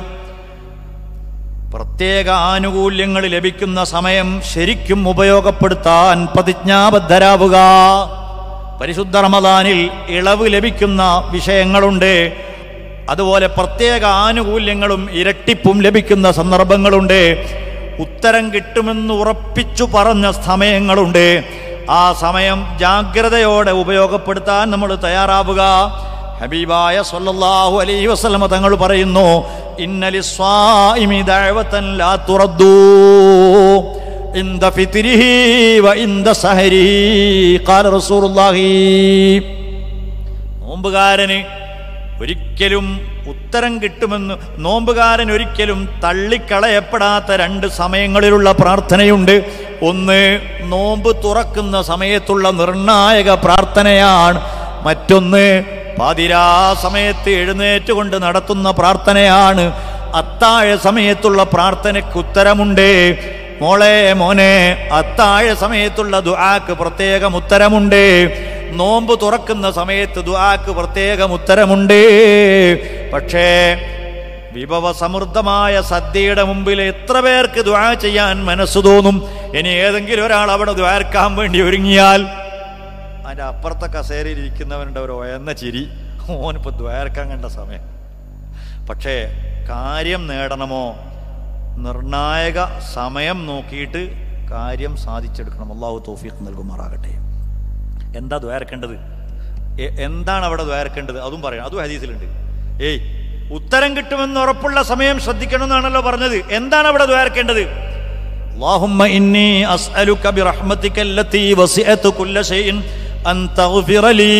പ്രത്യേക ആനുകൂല്യങ്ങൾ ലഭിക്കുന്ന സമയം ശരിക്കും ഉപയോഗപ്പെടുത്താൻ പ്രതിജ്ഞാബദ്ധരാവുക. പരിശുദ്ധ റമദാനിൽ ഇളവ് ലഭിക്കുന്ന വിഷയങ്ങളുണ്ട്, അതുപോലെ പ്രത്യേക ആനുകൂല്യങ്ങളും ഇരട്ടിപ്പും ലഭിക്കുന്ന സന്ദർഭങ്ങളുണ്ട്. ഉത്തരം കിട്ടുമെന്ന് ഉറപ്പിച്ചു പറഞ്ഞ സമയങ്ങളുണ്ട്. ആ സമയം ജാഗ്രതയോടെ ഉപയോഗപ്പെടുത്താൻ നമ്മൾ തയ്യാറാവുക. ഹബീബായ സ്വല്ലല്ലാഹു അലൈഹി വസല്ലമ തങ്ങൾ പറയുന്നു, ഇന്നലിസ്വാഇമി ദഅവതൻ ലാ തുറദ്ദൂ ഇന്ദ ഫിത്രിഹി വ ഇന്ദ സഹരിഹി ഖാല റസൂലുള്ളാഹി. നോമ്പുകാരന് ഒരിക്കലും ഉത്തരം കിട്ടുമെന്ന്, നോമ്പുകാരൻ ഒരിക്കലും തള്ളിക്കളയപ്പെടാത്ത 2 സമയങ്ങളിലുള്ള പ്രാർത്ഥനയുണ്ട്. ഒന്ന്, നോമ്പ് തുറക്കുന്ന സമയത്തുള്ള നിർണായക പ്രാർത്ഥനയാണ്. മറ്റൊന്ന്, പാതിരാ സമയത്ത് എഴുന്നേറ്റുകൊണ്ട് നടത്തുന്ന പ്രാർത്ഥനയാണ്. അത്താഴ സമയത്തുള്ള പ്രാർത്ഥനയ്ക്ക് ഉത്തരമുണ്ട്. മോളെ, മോനെ, അത്താഴ സമയത്തുള്ള ദുആക്ക് പ്രത്യേകം ഉത്തരമുണ്ട്. നോമ്പ് തുറക്കുന്ന സമയത്ത് ദുആക്ക് പ്രത്യേകം ഉത്തരമുണ്ട്. പക്ഷേ വിഭവസമൃദ്ധമായ സദ്യയുടെ മുമ്പിൽ എത്ര പേർക്ക് ദുആ ചെയ്യാൻ മനസ്സ് തോന്നും? ഇനി ഏതെങ്കിലും ഒരാൾ അവിടെ ദുആർക്കാൻ വേണ്ടി ഒരുങ്ങിയാൽ അതിൻ്റെ അപ്പുറത്തെ കസേരയിൽ ഇരിക്കുന്നവനുണ്ട് ഒരു ഒയന്ന ചിരി, ഓനിപ്പോൾ ദ്വാരക്കാൻ കണ്ട സമയം. പക്ഷേ കാര്യം നേടണമോ നിർണായക സമയം നോക്കിയിട്ട് കാര്യം സാധിച്ചെടുക്കണം. അള്ളാഹു തൗഫീഖ് നൽകുമാറാകട്ടെ. എന്താ ദ്വാരക്കേണ്ടത്? എന്താണ് അവിടെ ദ്വാരക്കേണ്ടത്? അതും പറയാം, അതും ഹദീസിലുണ്ട്. ഉത്തരം കിട്ടുമെന്ന് ഉറപ്പുള്ള സമയം ശ്രദ്ധിക്കണം എന്നാണല്ലോ പറഞ്ഞത്. എന്താണ് അവിടെ ദ്വാരക്കേണ്ടത്? അല്ലാഹുമ്മ ഇന്നി അസ്അലുക ബിറഹ്മതിക അല്ലതി വസിഅത് കുല്ല ഷൈഇൻ അൻ തഗ്ഫിറ ലീ.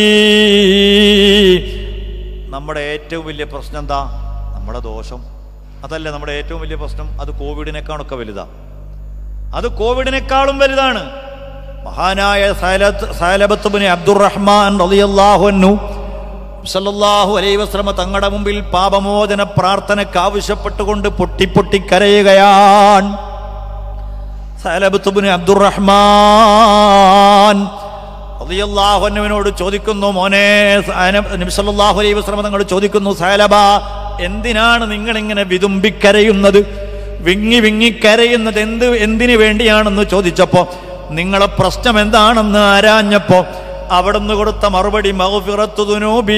നമ്മുടെ ഏറ്റവും വലിയ പ്രശ്നം എന്താ? നമ്മുടെ ദോഷം. അതല്ല നമ്മുടെ ഏറ്റവും വലിയ പ്രശ്നം. അത് കോവിഡിനേക്കാളൊക്കെ വലുതാ. അത് കോവിഡിനേക്കാളും വലുതാണ്. മഹാനായ സഅലബത്ത് ഇബ്നു അബ്ദുറഹ്മാൻ റളിയല്ലാഹു അൻഹു സല്ലല്ലാഹു അലൈഹി വസല്ലം തങ്ങളുടെ മുമ്പിൽ പാപമോചന പ്രാർത്ഥനയ്ക്ക് ആവശ്യപ്പെട്ടുകൊണ്ട് പൊട്ടി കരയുകയാണ്. സഅലബത്ത് ഇബ്നു അബ്ദുറഹ്മാൻ റളിയല്ലാഹു അൻഹുവിനോട് ചോദിക്കുന്നു, മോനെ നബി സല്ലല്ലാഹു അലൈഹി വസല്ലം തങ്ങൾ ചോദിക്കുന്നു, സഅലബ, എന്തിനാണ് നിങ്ങളിങ്ങനെ വിതുമ്പിക്കരയുന്നത്, വിങ്ങിക്കരയുന്നത് എന്തിനു വേണ്ടിയാണെന്ന് ചോദിച്ചപ്പോ, നിങ്ങളെ പ്രശ്നം എന്താണെന്ന് ആരാഞ്ഞപ്പോ അവിടുന്ന് കൊടുത്ത മറുപടി, മഗ്ഫിറത്തു ദുനൂബി,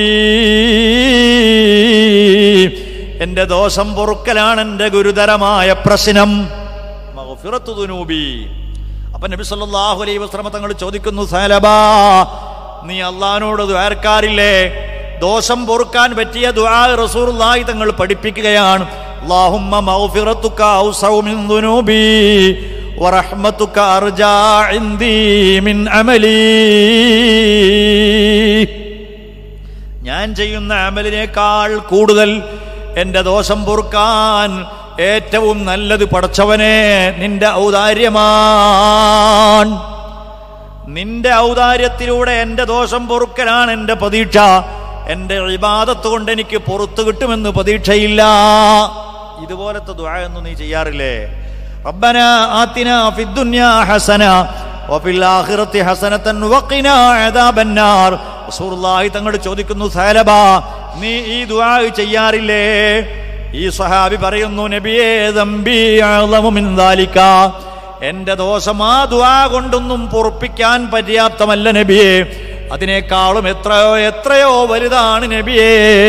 എന്റെ ദോഷം പൊറുക്കലാണ് എന്റെ ഗുരുതരമായ പ്രശ്നം. മഗ്ഫിറത്തു ദുനൂബി. അപ്പൊ നബി സല്ലല്ലാഹു അലൈഹി വസല്ലം തങ്ങൾ ചോദിക്കുന്നു, സഅലബ, നീ അല്ലാഹുവിനോട് ദുആർക്കാറില്ലേ? ദോഷം പൊറുക്കാൻ പറ്റിയ ദുആ റസൂലുള്ളാഹി തങ്ങൾ പഠിപ്പിക്കുകയാണ്. അല്ലാഹുമ്മ മഗ്ഫിറതുക ഔസഉ മിൻ ദുനൂബി വറഹ്മതുക അർജാ ഇൻദി മിൻ അമലി. ഞാൻ ചെയ്യുന്ന അമലിനേക്കാൾ കൂടുതൽ എന്റെ ദോഷം പൊറുക്കാൻ ഏറ്റവും നല്ലത് പടച്ചവനെ നിന്റെ ഔദാര്യമാണ്. നിന്റെ ഔദാര്യത്തിലൂടെ എന്റെ ദോഷം പൊറുക്കലാണ് എന്റെ പ്രതീക്ഷ. എന്റെ ഇബാദത്ത് കൊണ്ട് എനിക്ക് പുറത്തു കിട്ടുമെന്ന് പ്രതീക്ഷയില്ല. ഇതുപോലത്തെ ദുആ ഒന്നും നീ ചെയ്യാറില്ലേ? റബ്ബനാ ആതിനാ ഫിദ്ദുനിയാ ഹസന വഫിൽ ആഖിറതി ഹസനതൻ വഖിനാ അദാബന്നാർ. റസൂലുള്ളാഹി തങ്ങൾ ചോദിക്കുന്നു, സഅലബ, നീ ഈ ദുആ ചെയ്യാറില്ലേ? ഈ സ്വഹാബി പറയുന്നു, നബിയേ, ദംബി അഅ്ളമു മിൻ ദാലിക, എന്റെ ദോഷം ആ ദുആ കൊണ്ടൊന്നും പൊറുപ്പിക്കാൻ പര്യാപ്തമല്ല നബിയേ, അതിനേക്കാളും എത്രയോ വലുതാണ് നബിയേ.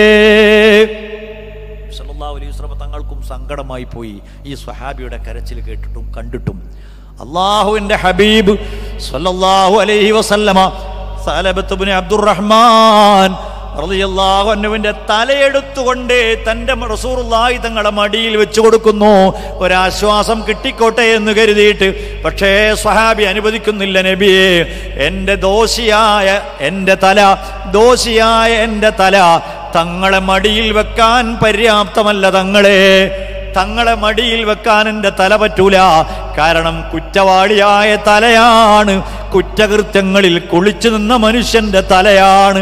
സല്ലല്ലാഹു അലൈഹി വസല്ലം തങ്ങൾക്കും സങ്കടമായി പോയി ഈ സ്വഹാബിയുടെ കരച്ചിൽ കേട്ടിട്ടും കണ്ടിട്ടും. അല്ലാഹുവിന്റെ ഹബീബ് സല്ലല്ലാഹു അലൈഹി വസല്ലമ സഅലബത്ത് ഇബ്നു അബ്ദുറഹ്മാൻ റളിയല്ലാഹു അൻഹുവിന്റെ തലയെടുത്തുകൊണ്ട് തന്റെ റസൂലുള്ളാഹി തങ്ങളുടെ മടിയിൽ വെച്ചു കൊടുക്കുന്നു, ഒരാശ്വാസം കിട്ടിക്കോട്ടെ എന്ന് കരുതിയിട്ട്. പക്ഷേ സ്വഹാബി അനുവദിക്കുന്നില്ല, നബിയെ, എന്റെ ദോഷിയായ എന്റെ തല തങ്ങളെ മടിയിൽ വെക്കാൻ പര്യാപ്തമല്ല. തങ്ങളെ മടിയിൽ വെക്കാൻ എന്റെ തല പറ്റൂല. കാരണം കുറ്റവാളിയായ തലയാണ്, കുറ്റകൃത്യങ്ങളിൽ കുളിച്ചു നിന്ന മനുഷ്യന്റെ തലയാണ്.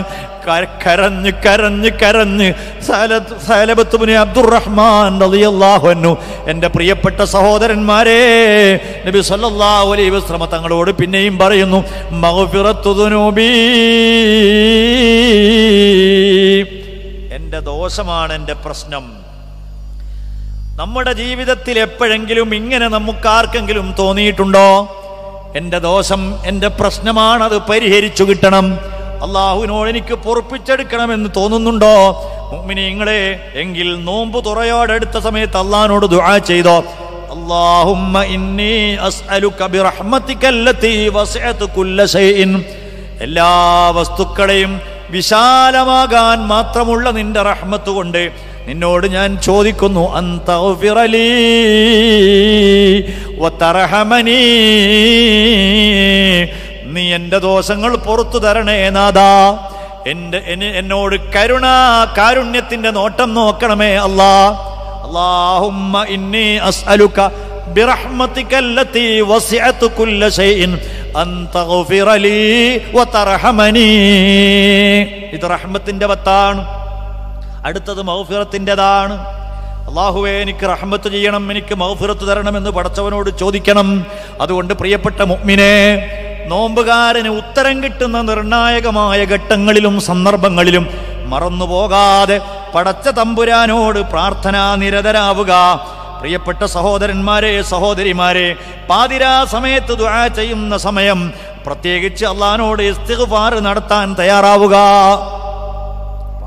കരഞ്ഞ് സഅലബത്ത് ഇബ്നു അബ്ദുറഹ്മാൻ റളിയല്ലാഹു അൻഹു, എന്റെ പ്രിയപ്പെട്ട സഹോദരന്മാരെ, നബി സല്ലല്ലാഹു അലൈഹി വസല്ലം തങ്ങളോട് പിന്നെയും പറയുന്നു, മഗ്ഫിറത്തു ദുനൂബി, എന്റെ ദോഷമാണ് എന്റെ പ്രശ്നം. നമ്മുടെ ജീവിതത്തിൽ എപ്പോഴെങ്കിലും ഇങ്ങനെ നമുക്കാർക്കെങ്കിലും തോന്നിയിട്ടുണ്ടോ? എന്റെ ദോഷം എന്റെ പ്രശ്നമാണ്, അത് പരിഹരിച്ചു കിട്ടണം, അള്ളാഹുവിനോട് എനിക്ക് പൊറുപ്പിച്ചെടുക്കണമെന്ന് തോന്നുന്നുണ്ടോ മുഅ്മിനീങ്ങളെ? എങ്കിൽ നോമ്പ് തുറയോടെടുത്ത സമയത്ത് അള്ളാഹിനോട് ദുആ ചെയ്തോ, അല്ലാഹുമ്മ ഇന്നി അസ്അലുക ബിറഹ്മതിക അല്ലതി വസിഅത് കുല്ല ഷൈഇൻ, എല്ലാ വസ്തുക്കളെയും വിശാലമാകാൻ മാത്രമുള്ള നിന്റെ റഹ്മത്ത് കൊണ്ട് നിന്നോട് ഞാൻ ചോദിക്കുന്നു, അൻതഗ്ഫിറലീ വതർഹമനീ, നീ എന്റെ ദോഷങ്ങൾ പുറത്തു തരണേ നാഥാ, എന്നോട് കാരുണ്യത്തിന്റെ നോട്ടം നോക്കണമേ അല്ലാ. അല്ലാഹുമ്മ ഇന്നി അസ്അലുക ബിറഹ്മതിക അല്ലതി വസിഅത് കുല്ല ഷൈഇൻ അൻ തഗ്ഫിറലീ വതർഹമനീ. ഇത് റഹ്മത്തിന്റെ വത്താണ്. അടുത്തത് മഗ്ഫിറത്തിൻ്റെതാണ്. അല്ലാഹുവേ, എനിക്ക് റഹ്മത്ത് ചെയ്യണം, എനിക്ക് മഗ്ഫിറത്ത് തരണമെന്ന് പടച്ചവനോട് ചോദിക്കണം. അതുകൊണ്ട് പ്രിയപ്പെട്ട മുഅ്മിനേ, നോമ്പുകാരന് ഉത്തരം കിട്ടുന്ന നിർണായകമായ ഘട്ടങ്ങളിലും സന്ദർഭങ്ങളിലും മറന്നുപോകാതെ പടച്ച തമ്പുരാനോട് പ്രാർത്ഥനാ നിരതരാവുക. പ്രിയപ്പെട്ട സഹോദരന്മാരെ, സഹോദരിമാരെ, പാതിരാ സമയത്ത് ദുആ ചെയ്യുന്ന സമയം പ്രത്യേകിച്ച് അല്ലാഹുവിനോട് ഇസ്തിഗ്ഫാർ നടത്താൻ തയ്യാറാവുക.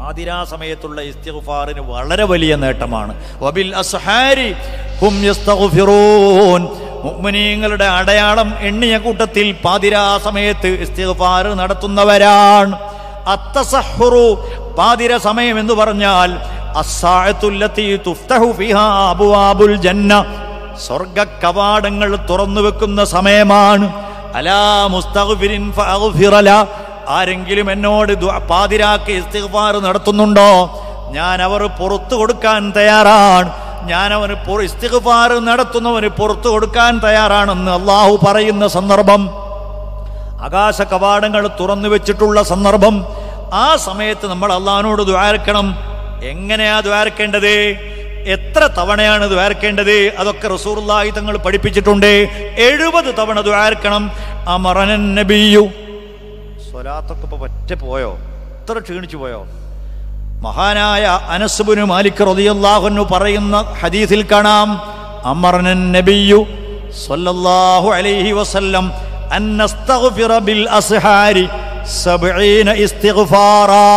പാതിരാ സമയത്തുള്ള ഇസ്തിഗ്ഫാറിന് വളരെ വലിയ നേട്ടമാണ്. വബിൽ അസ്ഹാരി ഹും യസ്തഗ്ഫിറൂൻ. മുഅ്മിനീങ്ങളുടെ അടയാളം എണ്ണിയ കൂട്ടത്തിൽ പാതിരാ സമയത്ത് ഇസ്തിഗ്ഫാർ നടത്തുന്നവരാണ്. അത്തസഹുറു, പാതിര സമയം എന്ന് പറഞ്ഞാൽ അസ്സാഅത്തുല്ലത്തി തുഫ്തഹു ഫിഹാ അബ്വാബുൽ ജന്ന, സ്വർഗ്ഗ കവാടങ്ങൾ തുറന്നു വെക്കുന്ന സമയമാണ്. അലാ മുസ്തഗ്ഫിരിൻ ഫഅഗ്ഫിറ ല, ആരെങ്കിലും എന്നോട് പാതിരാക്ക് ഇസ്തിഗ്ഫാർ നടത്തുന്നുണ്ടോ, ഞാൻ അവർ പുറത്തു കൊടുക്കാൻ തയ്യാറാണ്. ഞാൻ അവന് ഇസ്തിഗ്ഫാർ നടത്തുന്നവന് പുറത്തു കൊടുക്കാൻ തയ്യാറാണെന്ന് അള്ളാഹു പറയുന്ന സന്ദർഭം, ആകാശ കവാടങ്ങൾ തുറന്നു വെച്ചിട്ടുള്ള സന്ദർഭം. ആ സമയത്ത് നമ്മൾ അള്ളാഹിനോട് ദുആർക്കണം. എങ്ങനെയാ ദുആർക്കേണ്ടത്, എത്ര തവണയാണ് ദുആർക്കേണ്ടത്, അതൊക്കെ റസൂലുള്ളാഹി തങ്ങൾ പഠിപ്പിച്ചിട്ടുണ്ട്. 70 തവണ ദുആർക്കണം. അമറനൻ നബിയു, സ്വലാത്തൊക്കെ ഇപ്പൊ പറ്റ പോയോ, ഇത്ര ക്ഷീണിച്ചു പോയോ? മഹാനായ അനസ് ഇബ്നു മാലിക് റളിയല്ലാഹു അൻഹു പറയുന്ന ഹദീസിൽ കാണാം, അമറനൻ നബിയു സ്വല്ലല്ലാഹു അലൈഹി വസല്ലം അൻ നസ്തഗ്ഫിറ ബിൽ അസ്ഹാരി 70 ഇസ്തിഗ്ഫാറാ.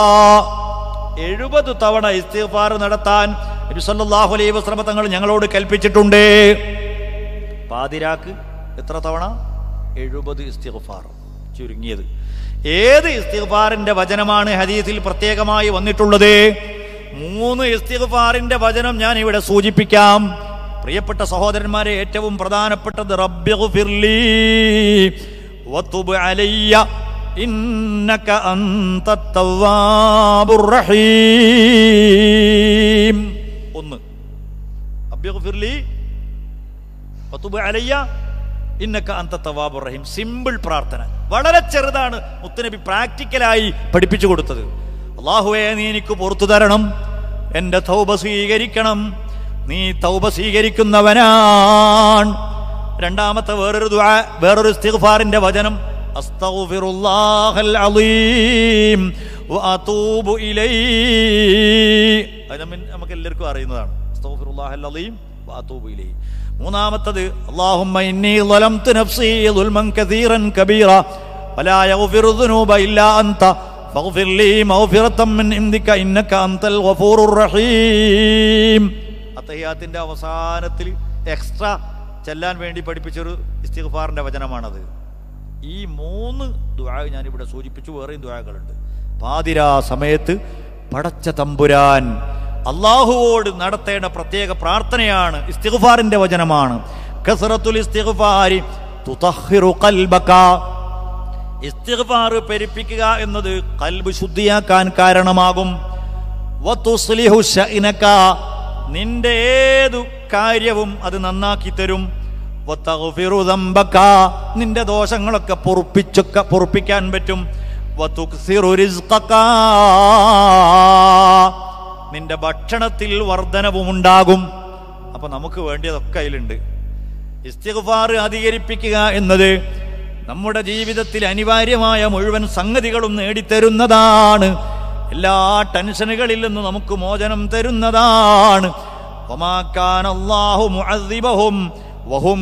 70 തവണ ഇസ്തിഗ്ഫാർ നടത്താൻ നബി സല്ലല്ലാഹു അലൈഹി വസല്ലം തങ്ങൾ ഞങ്ങളോട് കൽപ്പിച്ചിട്ടുണ്ട്. പാതിരാക്ക് എത്ര തവണ? 70 ഇസ്തിഗ്ഫാർ. ചുരുങ്ങിയത് ഏത് ഇസ്തിഗ്ഫാറിന്റെ വചനമാണ് ഹദീസിൽ പ്രത്യേകമായി വന്നിട്ടുള്ളത്? 3 ഇസ്തിഗ്ഫാറിന്റെ വചനം ഞാൻ ഇവിടെ സൂചിപ്പിക്കാം. പ്രിയപ്പെട്ട സഹോദരന്മാരെ, ഏറ്റവും പ്രധാനപ്പെട്ടത് റബ്ബിഗ്ഫിർലി വതുബ് അലയ്യ ഇന്നക അന്തത് തവ്വാബുർ റഹീം. 1 റബ്ബിഗ്ഫിർലി വതുബ് അലയ്യ ഇന്നക അന്തത് തവ്വാബുർ റഹീം. സിമ്പിൾ പ്രാർത്ഥന, വളരെ ചെറുതാണ്. മുത്തുനബി പ്രാക്ടിക്കലായി പഠിപ്പിച്ചു കൊടുത്തത്. അല്ലാഹുവേ, നീ എനിക്ക് പുറത്തു തരണം, എൻ്റെ തൗബ സ്വീകരിക്കണം, നീ തൗബ സ്വീകരിക്കുന്നവനാണ്. രണ്ടാമത്തെ വേറൊരു ദുആ, വേറൊരു ഇസ്തിഗ്ഫാറിന്റെ വചനം, അസ്തഗ്ഫിറുല്ലാഹൽ അളീം വഅതൂബു ഇലൈഹി. അത് നമുക്ക് എല്ലാവർക്കും അറിയുന്നതാണ്. അസ്തഗ്ഫിറുല്ലാഹൽ അളീം വഅതൂബു ഇലൈഹി. മൂന്നാമത്തത്, അല്ലാഹുമ്മ ഇന്നി ളലംതു നഫ്സി ളുൽമൻ കസീറൻ കബീറ വലാ യഗ്ഫിറു ദുനൂബ ഇല്ലാ അൻത ഫഗ്ഫിർ ലീ മഗ്ഫിറതൻ മിൻ ഇൻദിക ഇന്നക അൻതൽ ഗഫൂറുർ റഹീം. അത്തഹിയാത്തിന്റെ അവസാനത്തിൽ എക്സ്ട്രാ ചെല്ലാൻ വേണ്ടി പഠിപ്പിച്ചൊരു ഇസ്തിഗ്ഫാറിന്റെ വചനമാണത്. ഈ 3 ദുആ ഞാനിവിടെ സൂചിപ്പിച്ചു. വേറെയും ദുആകളുണ്ട്. പാതിരാ സമയത്ത് പടച്ച തമ്പുരാൻ അള്ളാഹുവോട് നടത്തേണ്ട പ്രത്യേക പ്രാർത്ഥനയാണ്, ഇസ്തിഗ്ഫാറിന്റെ വചനമാണ്. കസ്റത്തുൽ ഇസ്തിഗ്ഫാരി തുതഹിറു ഖൽബക. ഇസ്തിഗ്ഫാർ പെരുപ്പിക്കുക എന്നത് ഖൽബ് ശുദ്ധിയാക്കാൻ കാരണമാകും. വതുസ്ലിഹു ശഅനക, നിന്റെ ഏതു കാര്യവും അത് നന്നാക്കി തരും. വതഗ്ഫിറു ദംബക, നിന്റെ ദോഷങ്ങളൊക്കെ പൊറുപ്പിക്കാൻ പറ്റും. വതുക്സിറു റിസ്ഖക, നിന്റെ ഭക്ഷണത്തിൽ വർധനവുമുണ്ടാകും. അപ്പൊ നമുക്ക് വേണ്ടിയതൊക്കെ അതിലുണ്ട്. ഇസ്തിഗ്ഫാർ അധികരിപ്പിക്കുക എന്നത് നമ്മുടെ ജീവിതത്തിൽ അനിവാര്യമായ മുഴുവൻ സംഗതികളും നേടിത്തരുന്നതാണ്. എല്ലാ ടെൻഷനുകളിൽ നിന്ന് നമുക്ക് മോചനം തരുന്നതാണ്. വമാ കാന അല്ലാഹു മുഅദ്ദിബഹും വഹും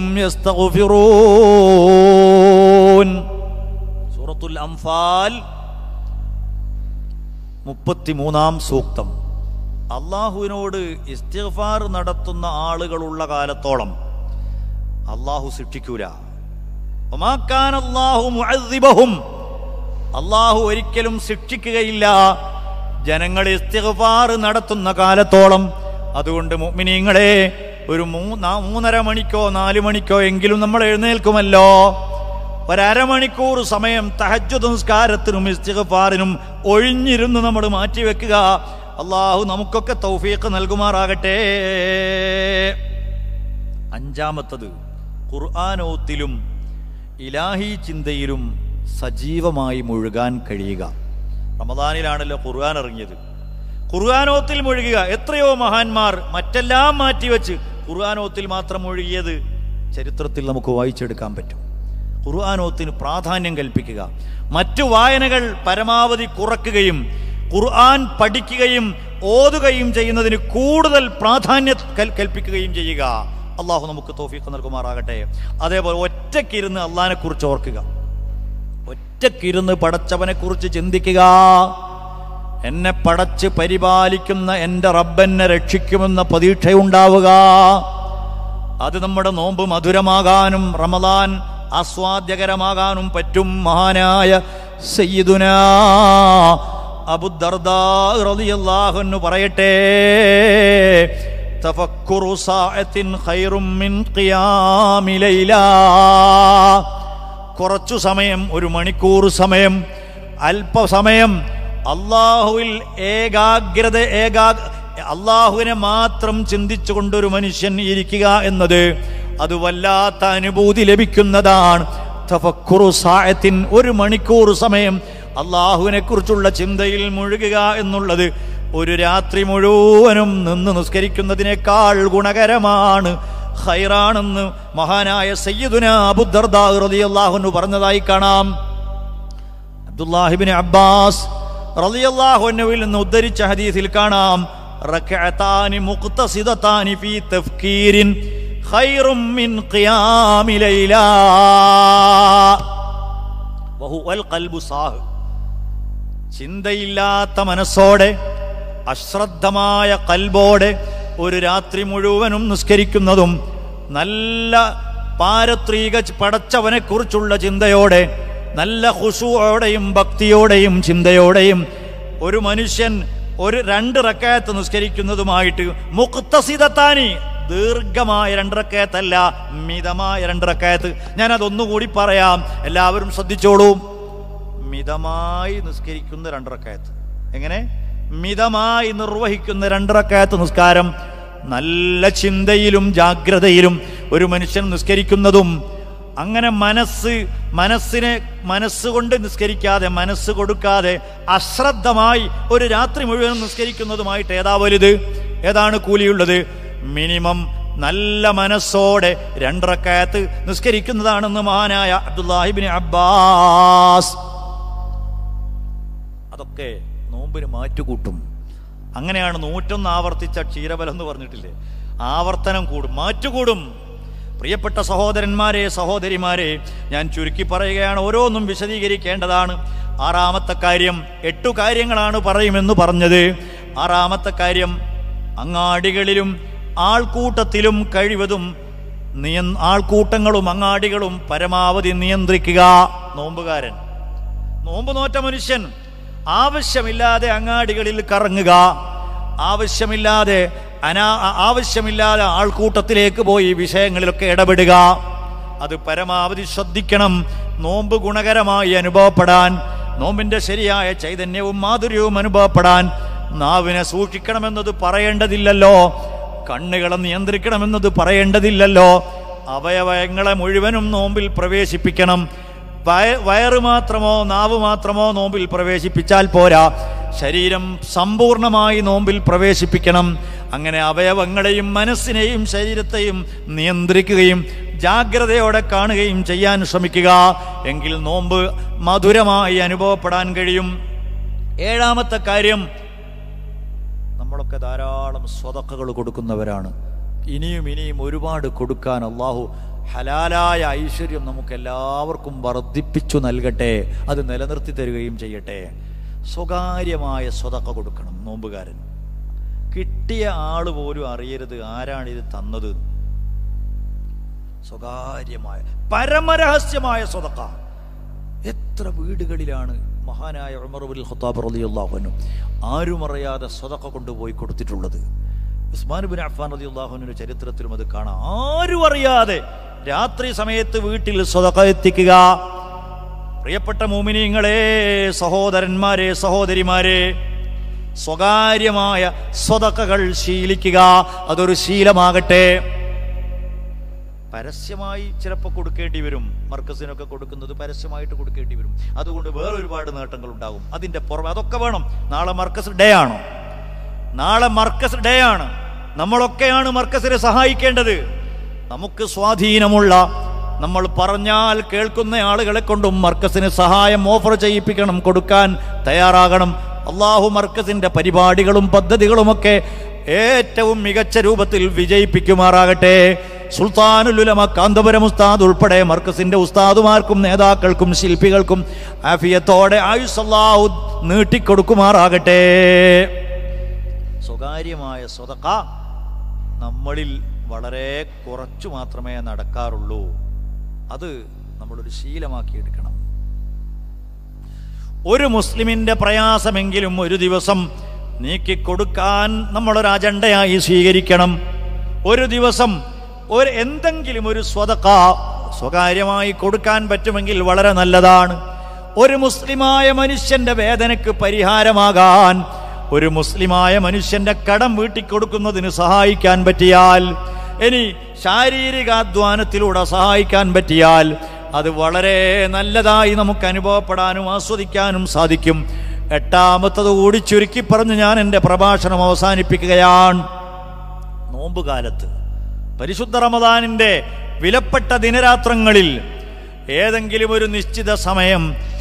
യസ്തഗ്ഫിറൂൻ. സൂറത്തുൽ അൻഫാൽ 33-ാം സൂക്തം. അള്ളാഹുവിനോട് ഇസ്തിഗ്ഫാർ നടത്തുന്ന ആളുകളുള്ള കാലത്തോളം അള്ളാഹു ശിക്ഷിക്കൂല. വമാ കാന അല്ലാഹു മുഅദ്ദിബഹും, അള്ളാഹു ഒരിക്കലും ശിക്ഷിക്കുകയില്ല ജനങ്ങൾ ഇസ്തിഗ്ഫാർ നടത്തുന്ന കാലത്തോളം. അതുകൊണ്ട് മുഅ്മിനീങ്ങളെ, ഒരു 3.5 മണിക്കോ 4 മണിക്കോ എങ്കിലും നമ്മൾ എഴുന്നേൽക്കുമല്ലോ. 1/2 മണിക്കൂർ സമയം തഹജ്ജുദ് നിസ്കാരത്തിനും ഇസ്തിഗ്ഫാറിനും ഒഴിഞ്ഞിരുന്ന് നമ്മൾ മാറ്റിവെക്കുക. അള്ളാഹു നമുക്കൊക്കെ തൗഫീഖ് നൽകുമാറാകട്ടെ. 5-മത്തത്, ഖുർആനോത്തിലും ഇലാഹി ചിന്തയിലും സജീവമായി മുഴുകാൻ കഴിയുക. റമദാനിലാണല്ലോ ഖുർആൻ ഇറങ്ങിയത്. ഖുർആനോത്തിൽ മുഴുകുക. എത്രയോ മഹാന്മാർ മറ്റെല്ലാം മാറ്റിവെച്ച് ഖുർആനോത്തിൽ മാത്രം മുഴുകിയത് ചരിത്രത്തിൽ നമുക്ക് വായിച്ചെടുക്കാൻ പറ്റും. ഖുർആനോത്തിന് പ്രാധാന്യം കൽപ്പിക്കുക, മറ്റു വായനകൾ പരമാവധി കുറയ്ക്കുകയും ഖുർആൻ പഠിക്കുകയും ഓതുകയും ചെയ്യുന്നതിന് കൂടുതൽ പ്രാധാന്യം കൽപ്പിക്കുകയും ചെയ്യുക. അള്ളാഹു നമുക്ക് തൗഫീഖ് നൽകുമാറാകട്ടെ. അതേപോലെ ഒറ്റയ്ക്കിരുന്ന് അള്ളാഹിനെ കുറിച്ച് ഓർക്കുക, ഒറ്റയ്ക്കിരുന്ന് പടച്ചവനെ കുറിച്ച് ചിന്തിക്കുക. എന്നെ പടച്ച് പരിപാലിക്കുന്ന എൻ്റെ റബ്ബെന്നെ രക്ഷിക്കുമെന്ന പ്രതീക്ഷയുണ്ടാവുക. അത് നമ്മുടെ നോമ്പ് മധുരമാകാനും റമദാൻ ആസ്വാദ്യകരമാകാനും പറ്റും. മഹാനായ സയ്യിദുനാ അബൂദർദാ റളിയല്ലാഹു അൻഹു പറയട്ടെ, തഫക്കുറു സാഅത്തിൻ ഖൈറും മിൻ ഖിയാമി ലൈല. കുറച്ചു സമയം, 1 മണിക്കൂർ സമയം, അല്പസമയം അള്ളാഹുവിൽ അള്ളാഹുവിനെ മാത്രം ചിന്തിച്ചുകൊണ്ടൊരു മനുഷ്യൻ ഇരിക്കുക എന്നത് അത് വല്ലാത്ത അനുഭൂതി ലഭിക്കുന്നതാണ്. തഫക്കുറു സാഅത്തിൻ, 1 മണിക്കൂർ സമയം അള്ളാഹുവിനെ കുറിച്ചുള്ള ചിന്തയിൽ മുഴുകുക എന്നുള്ളത് ഒരു രാത്രി മുഴുവനും നിന്ന് നിസ്കരിക്കുന്നതിനേക്കാൾ ഗുണകരമാണ്, ഖൈറാണെന്ന് മഹാനായ സയ്യിദുനാ അബൂദർദാ റളിയല്ലാഹു അൻഹു പറഞ്ഞതായി കാണാം. അബ്ദുല്ലാഹി ഇബ്നു അബ്ബാസ് റളിയല്ലാഹു അൻഹുവിൽ നിന്ന് ഉദ്ധരിച്ച ഹദീസിൽ കാണാം, റക്അതാനി മുഖ്തസിദതാനി ഫീ തഫ്കീരിൻ ഖൈറും മിൻ ഖിയാമി ലൈല വഹുവൽ ഖൽബു സാഹ്. ചിന്തയില്ലാത്ത മനസ്സോടെ, അശ്രദ്ധമായ ഖൽബോടെ ഒരു രാത്രി മുഴുവനും നിസ്കരിക്കുന്നതും നല്ല പാരത്രിക പടച്ചവനെ കുറിച്ചുള്ള ചിന്തയോടെ, നല്ല ഖുശൂഅോടെയും ഭക്തിയോടെയും ചിന്തയോടെയും ഒരു മനുഷ്യൻ 2 റക്അത്ത് നിസ്കരിക്കുന്നതുമായിട്ട്, മുഖ്തസിദതാനി, ദീർഘമായ 2 റക്അത്തല്ല, മിതമായ 2 റക്അത്ത്. ഞാനതൊന്നുകൂടി പറയാം, എല്ലാവരും ശ്രദ്ധിച്ചോളൂ. മിതമായി നിസ്കരിക്കുന്ന 2 റക്അത്ത്. എങ്ങനെ? മിതമായി നിർവഹിക്കുന്ന 2 റക്അത്ത് നിസ്കാരം നല്ല ചിന്തയിലും ജാഗ്രതയിലും ഒരു മനുഷ്യൻ നിസ്കരിക്കുന്നതും, അങ്ങനെ മനസ്സുകൊണ്ട് നിസ്കരിക്കാതെ, മനസ്സ് കൊടുക്കാതെ അശ്രദ്ധമായി ഒരു രാത്രി മുഴുവൻ നിസ്കരിക്കുന്നതുമായിട്ട് ഏതാ വലുത്? ഏതാണ് കൂലിയുള്ളത്? മിനിമം നല്ല മനസ്സോടെ 2 റക്അത്ത് നിസ്കരിക്കുന്നതാണെന്ന് മഹാനായ അബ്ദുല്ലാഹി ഇബ്നു അബ്ബാസ്. അതൊക്കെ നോമ്പിന് മാറ്റുകൂട്ടും. അങ്ങനെയാണ് 101 ആവർത്തിച്ച ക്ഷീരബലം എന്ന് പറഞ്ഞിട്ടില്ലേ, ആവർത്തനം കൂടും, മാറ്റുകൂടും. പ്രിയപ്പെട്ട സഹോദരന്മാരെ, സഹോദരിമാരെ, ഞാൻ ചുരുക്കി പറയുകയാണ്, ഓരോന്നും വിശദീകരിക്കേണ്ടതാണ്. 6ാമത്തെ കാര്യം, 8 കാര്യങ്ങളാണ് പറയുമെന്ന് പറഞ്ഞത്. 6ാമത്തെ കാര്യം, അങ്ങാടികളിലും ആൾക്കൂട്ടത്തിലും കഴിവതും ആൾക്കൂട്ടങ്ങളും അങ്ങാടികളും പരമാവധി നിയന്ത്രിക്കുക. നോമ്പുകാരൻ, നോമ്പ് നോറ്റ മനുഷ്യൻ ആവശ്യമില്ലാതെ അങ്ങാടികളിൽ കറങ്ങുക, ആവശ്യമില്ലാതെ ആൾക്കൂട്ടത്തിലേക്ക് പോയി വിഷയങ്ങളിലൊക്കെ ഇടപെടുക, അത് പരമാവധി ശ്രദ്ധിക്കണം. നോമ്പ് ഗുണകരമായി അനുഭവപ്പെടാൻ, നോമ്പിന്റെ ശരിയായ ചൈതന്യവും മാധുര്യവും അനുഭവപ്പെടാൻ നാവിനെ സൂക്ഷിക്കണമെന്നത് പറയേണ്ടതില്ലല്ലോ, കണ്ണുകളെ നിയന്ത്രിക്കണമെന്നത് പറയേണ്ടതില്ലല്ലോ, അവയവങ്ങളെ മുഴുവനും നോമ്പിൽ പ്രവേശിപ്പിക്കണം. വയറ് മാത്രമോ നാവ് മാത്രമോ നോമ്പിൽ പ്രവേശിപ്പിച്ചാൽ പോരാ, ശരീരം സമ്പൂർണമായി നോമ്പിൽ പ്രവേശിപ്പിക്കണം. അങ്ങനെ അവയവങ്ങളെയും മനസ്സിനെയും ശരീരത്തെയും നിയന്ത്രിക്കുകയും ജാഗ്രതയോടെ കാണുകയും ചെയ്യാൻ ശ്രമിക്കുക. എങ്കിൽ നോമ്പ് മധുരമായി അനുഭവപ്പെടാൻ കഴിയും. 7ാമത്തെ കാര്യം, നമ്മളൊക്കെ ധാരാളം സ്വതക്കകൾ കൊടുക്കുന്നവരാണ്. ഇനിയും ഒരുപാട് കൊടുക്കാൻ അള്ളാഹു ഹലാലായ ഐശ്വര്യം നമുക്ക് എല്ലാവർക്കും വർദ്ധിപ്പിച്ചു നൽകട്ടെ, അത് നിലനിർത്തി തരികയും ചെയ്യട്ടെ. സ്വകാര്യമായ സ്വതക്ക കൊടുക്കണം നോമ്പുകാരൻ. കിട്ടിയ ആള് പോലും അറിയരുത് ആരാണിത് തന്നത്. സ്വകാര്യമായ പരമരഹസ്യമായ സ്വതക്ക. എത്ര വീടുകളിലാണ് മഹാനായ ഉമർ ഇബ്നുൽ ഖത്താബ് റളിയല്ലാഹു അൻഹു ആരും അറിയാതെ സ്വതക്ക കൊണ്ടുപോയി കൊടുത്തിട്ടുള്ളത്. ഉസ്മാൻ ഇബ്നു അഫ്ഫാൻ റളിയല്ലാഹു അൻഹുവിന്റെ ചരിത്രത്തിലും അത് കാണാം. ആരും അറിയാതെ രാത്രി സമയത്ത് വീട്ടിൽ സ്വതക്ക എത്തിക്കുക. പ്രിയപ്പെട്ട മുഅ്മിനീങ്ങളെ, സഹോദരന്മാരെ, സഹോദരിമാരെ, സ്വകാര്യമായ സ്വതക്കകൾ ശീലിക്കുക. അതൊരു ശീലമാകട്ടെ. പരസ്യമായി ചിലപ്പോൾ കൊടുക്കേണ്ടി വരും. മർക്കസിനൊക്കെ കൊടുക്കുന്നത് പരസ്യമായിട്ട് കൊടുക്കേണ്ടി വരും. അതുകൊണ്ട് വേറെ ഒരുപാട് നേട്ടങ്ങൾ ഉണ്ടാകും. അതിന്റെ പുറമെ അതൊക്കെ വേണം. നാളെ മർക്കസ് ഡേ ആണ്. നാളെ മർക്കസ് ഡേ ആണ്. നമ്മളൊക്കെയാണ് മർക്കസിനെ സഹായിക്കേണ്ടത്. നമുക്ക് സ്വാധീനമുള്ള, നമ്മൾ പറഞ്ഞാൽ കേൾക്കുന്ന ആളുകളെ കൊണ്ടും മർക്കസിന് സഹായം ഓഫർ ചെയ്യിപ്പിക്കണം, കൊടുക്കാൻ തയ്യാറാകണം. അള്ളാഹു മർക്കസിന്റെ പരിപാടികളും പദ്ധതികളുമൊക്കെ ഏറ്റവും മികച്ച രൂപത്തിൽ വിജയിപ്പിക്കുമാറാകട്ടെ. സുൽത്താനുൽ ഉലമ കാന്തപുരം ഉസ്താദ് ഉൾപ്പെടെ മർക്കസിന്റെ ഉസ്താദുമാർക്കും നേതാക്കൾക്കും ശില്പികൾക്കും ആഫിയത്തോടെ ആയുസ് അല്ലാഹു നീട്ടിക്കൊടുക്കുമാറാകട്ടെ. സ്വകാര്യമായ സ്വതക്ക നമ്മളിൽ വളരെ കുറച്ചു മാത്രമേ നടക്കാറുള്ളൂ. അത് നമ്മളൊരു ശീലമാക്കിയെടുക്കണം. ഒരു മുസ്ലിമിന്റെ പ്രയാസമെങ്കിലും ഒരു ദിവസം നീക്കിക്കൊടുക്കാൻ നമ്മളൊരു അജണ്ടയായി സ്വീകരിക്കണം. ഒരു ദിവസം എന്തെങ്കിലും ഒരു സ്വതക്ക സ്വകാര്യമായി കൊടുക്കാൻ പറ്റുമെങ്കിൽ വളരെ നല്ലതാണ്. ഒരു മുസ്ലിമായ മനുഷ്യന്റെ വേദനയ്ക്ക് പരിഹാരമാകാൻ, ഒരു മുസ്ലിമായ മനുഷ്യന്റെ കടം വീട്ടിക്കൊടുക്കുന്നതിന് സഹായിക്കാൻ പറ്റിയാൽ, ഇനി ശാരീരികാധ്വാനത്തിലൂടെ സഹായിക്കാൻ പറ്റിയാൽ അത് വളരെ നല്ലതായി നമുക്ക് അനുഭവപ്പെടാനും ആസ്വദിക്കാനും സാധിക്കും. എട്ടാമത്തത് കൂടി ചുരുക്കി പറഞ്ഞ് ഞാൻ എൻ്റെ പ്രഭാഷണം അവസാനിപ്പിക്കുകയാണ്. നോമ്പുകാലത്ത് പരിശുദ്ധ റമദാനിന്റെ വിലപ്പെട്ട ദിനരാത്രങ്ങളിൽ ഏതെങ്കിലും ഒരു നിശ്ചിത സമയം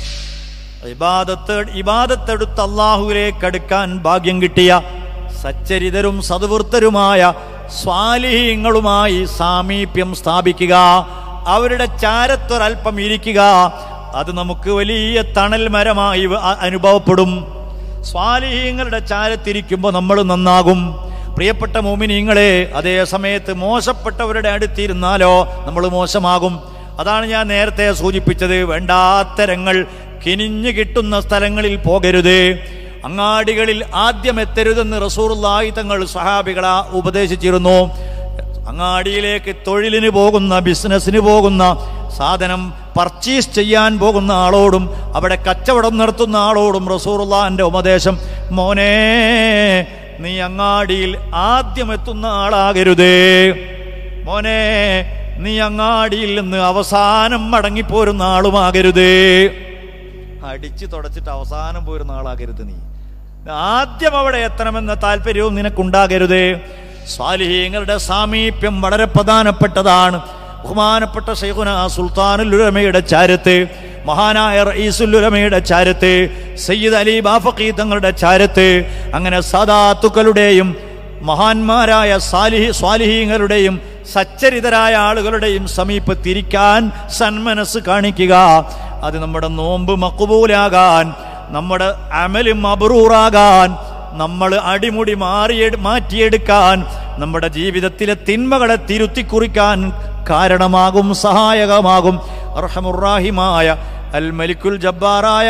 ഇബാദത്തെടുത്ത് അല്ലാഹുവിലേക്ക് അടുക്കാൻ ഭാഗ്യം കിട്ടിയ സച്ചരിതരും സദ്വൃത്തരുമായ സ്വാലിഹീങ്ങളുമായി സാമീപ്യം സ്ഥാപിക്കുക, അവരുടെ ചാരത്തൊരൽപ്പം ഇരിക്കുക. അത് നമുക്ക് വലിയ തണൽ മരമായി അനുഭവപ്പെടും. സ്വാലിഹീങ്ങളുടെ ചാരത്തിരിക്കുമ്പോൾ നമ്മൾ നന്നാകും. പ്രിയപ്പെട്ട മുഅ്മിനീങ്ങളെ, അതേ സമയത്ത് മോശപ്പെട്ടവരുടെ അടുത്തിരുന്നാലോ നമ്മൾ മോശമാകും. അതാണ് ഞാൻ നേരത്തെ സൂചിപ്പിച്ചത്. വേണ്ടാത്തരങ്ങൾ കിനിഞ്ഞു കിട്ടുന്ന സ്ഥലങ്ങളിൽ പോകരുത്. അങ്ങാടികളിൽ ആദ്യം എത്തരുതെന്ന് റസൂലുള്ളാഹി തങ്ങൾ സ്വഹാബികളെ ഉപദേശിച്ചിരുന്നു. അങ്ങാടിയിലേക്ക് തൊഴിലിന് പോകുന്ന, ബിസിനസ്സിന് പോകുന്ന, സാധനം പർച്ചേസ് ചെയ്യാൻ പോകുന്ന ആളോടും അവിടെ കച്ചവടം നടത്തുന്ന ആളോടും റസൂലുള്ളാഹിന്റെ ഉപദേശം, മോനെ നീ അങ്ങാടിയിൽ ആദ്യം എത്തുന്ന ആളാകരുതേ, മോനെ നീ അങ്ങാടിയിൽ നിന്ന് അവസാനം മടങ്ങിപ്പോരുന്ന ആളുമാകരുതേ. അടിച്ചു തുടച്ചിട്ട് അവസാനം പോരുന്ന ആളാകരുത്. നീ ആദ്യം അവിടെ എത്തണമെന്ന താല്പര്യവും നിനക്കുണ്ടാകരുതേ. സ്വാലിഹീങ്ങളുടെ സാമീപ്യം വളരെ പ്രധാനപ്പെട്ടതാണ്. ബഹുമാനപ്പെട്ട ശൈഖുന സുൽത്താനുൽ ഉലമയുടെ ചാരത്ത്, മഹാനായ റഈസുൽ ഉലമയുടെ ചാരത്ത്, സയ്യിദ് അലി ബാഫഖി തങ്ങളുടെ ചാരത്ത്, അങ്ങനെ സാദാത്തുക്കളുടെയും മഹാന്മാരായ സ്വാലിഹീങ്ങളുടെയും സച്ചരിതരായ ആളുകളുടെയും സമീപത്തിരിക്കാൻ സന്മനസ് കാണിക്കുക. അത് നമ്മുടെ നോമ്പ് മഖ്ബൂലാകാൻ, നമ്മുടെ അമല് മബ്റൂറാകാൻ, നമ്മൾ അടിമുടി മാറ്റിയെടുക്കാൻ, നമ്മുടെ ജീവിതത്തിലെ തിന്മകളെ തിരുത്തിക്കുറിക്കാൻ കാരണമാകും, സഹായകമാകും. അർഹമുർറാഹിമായ അൽ മലിക്കുൽ ജബ്ബാറായ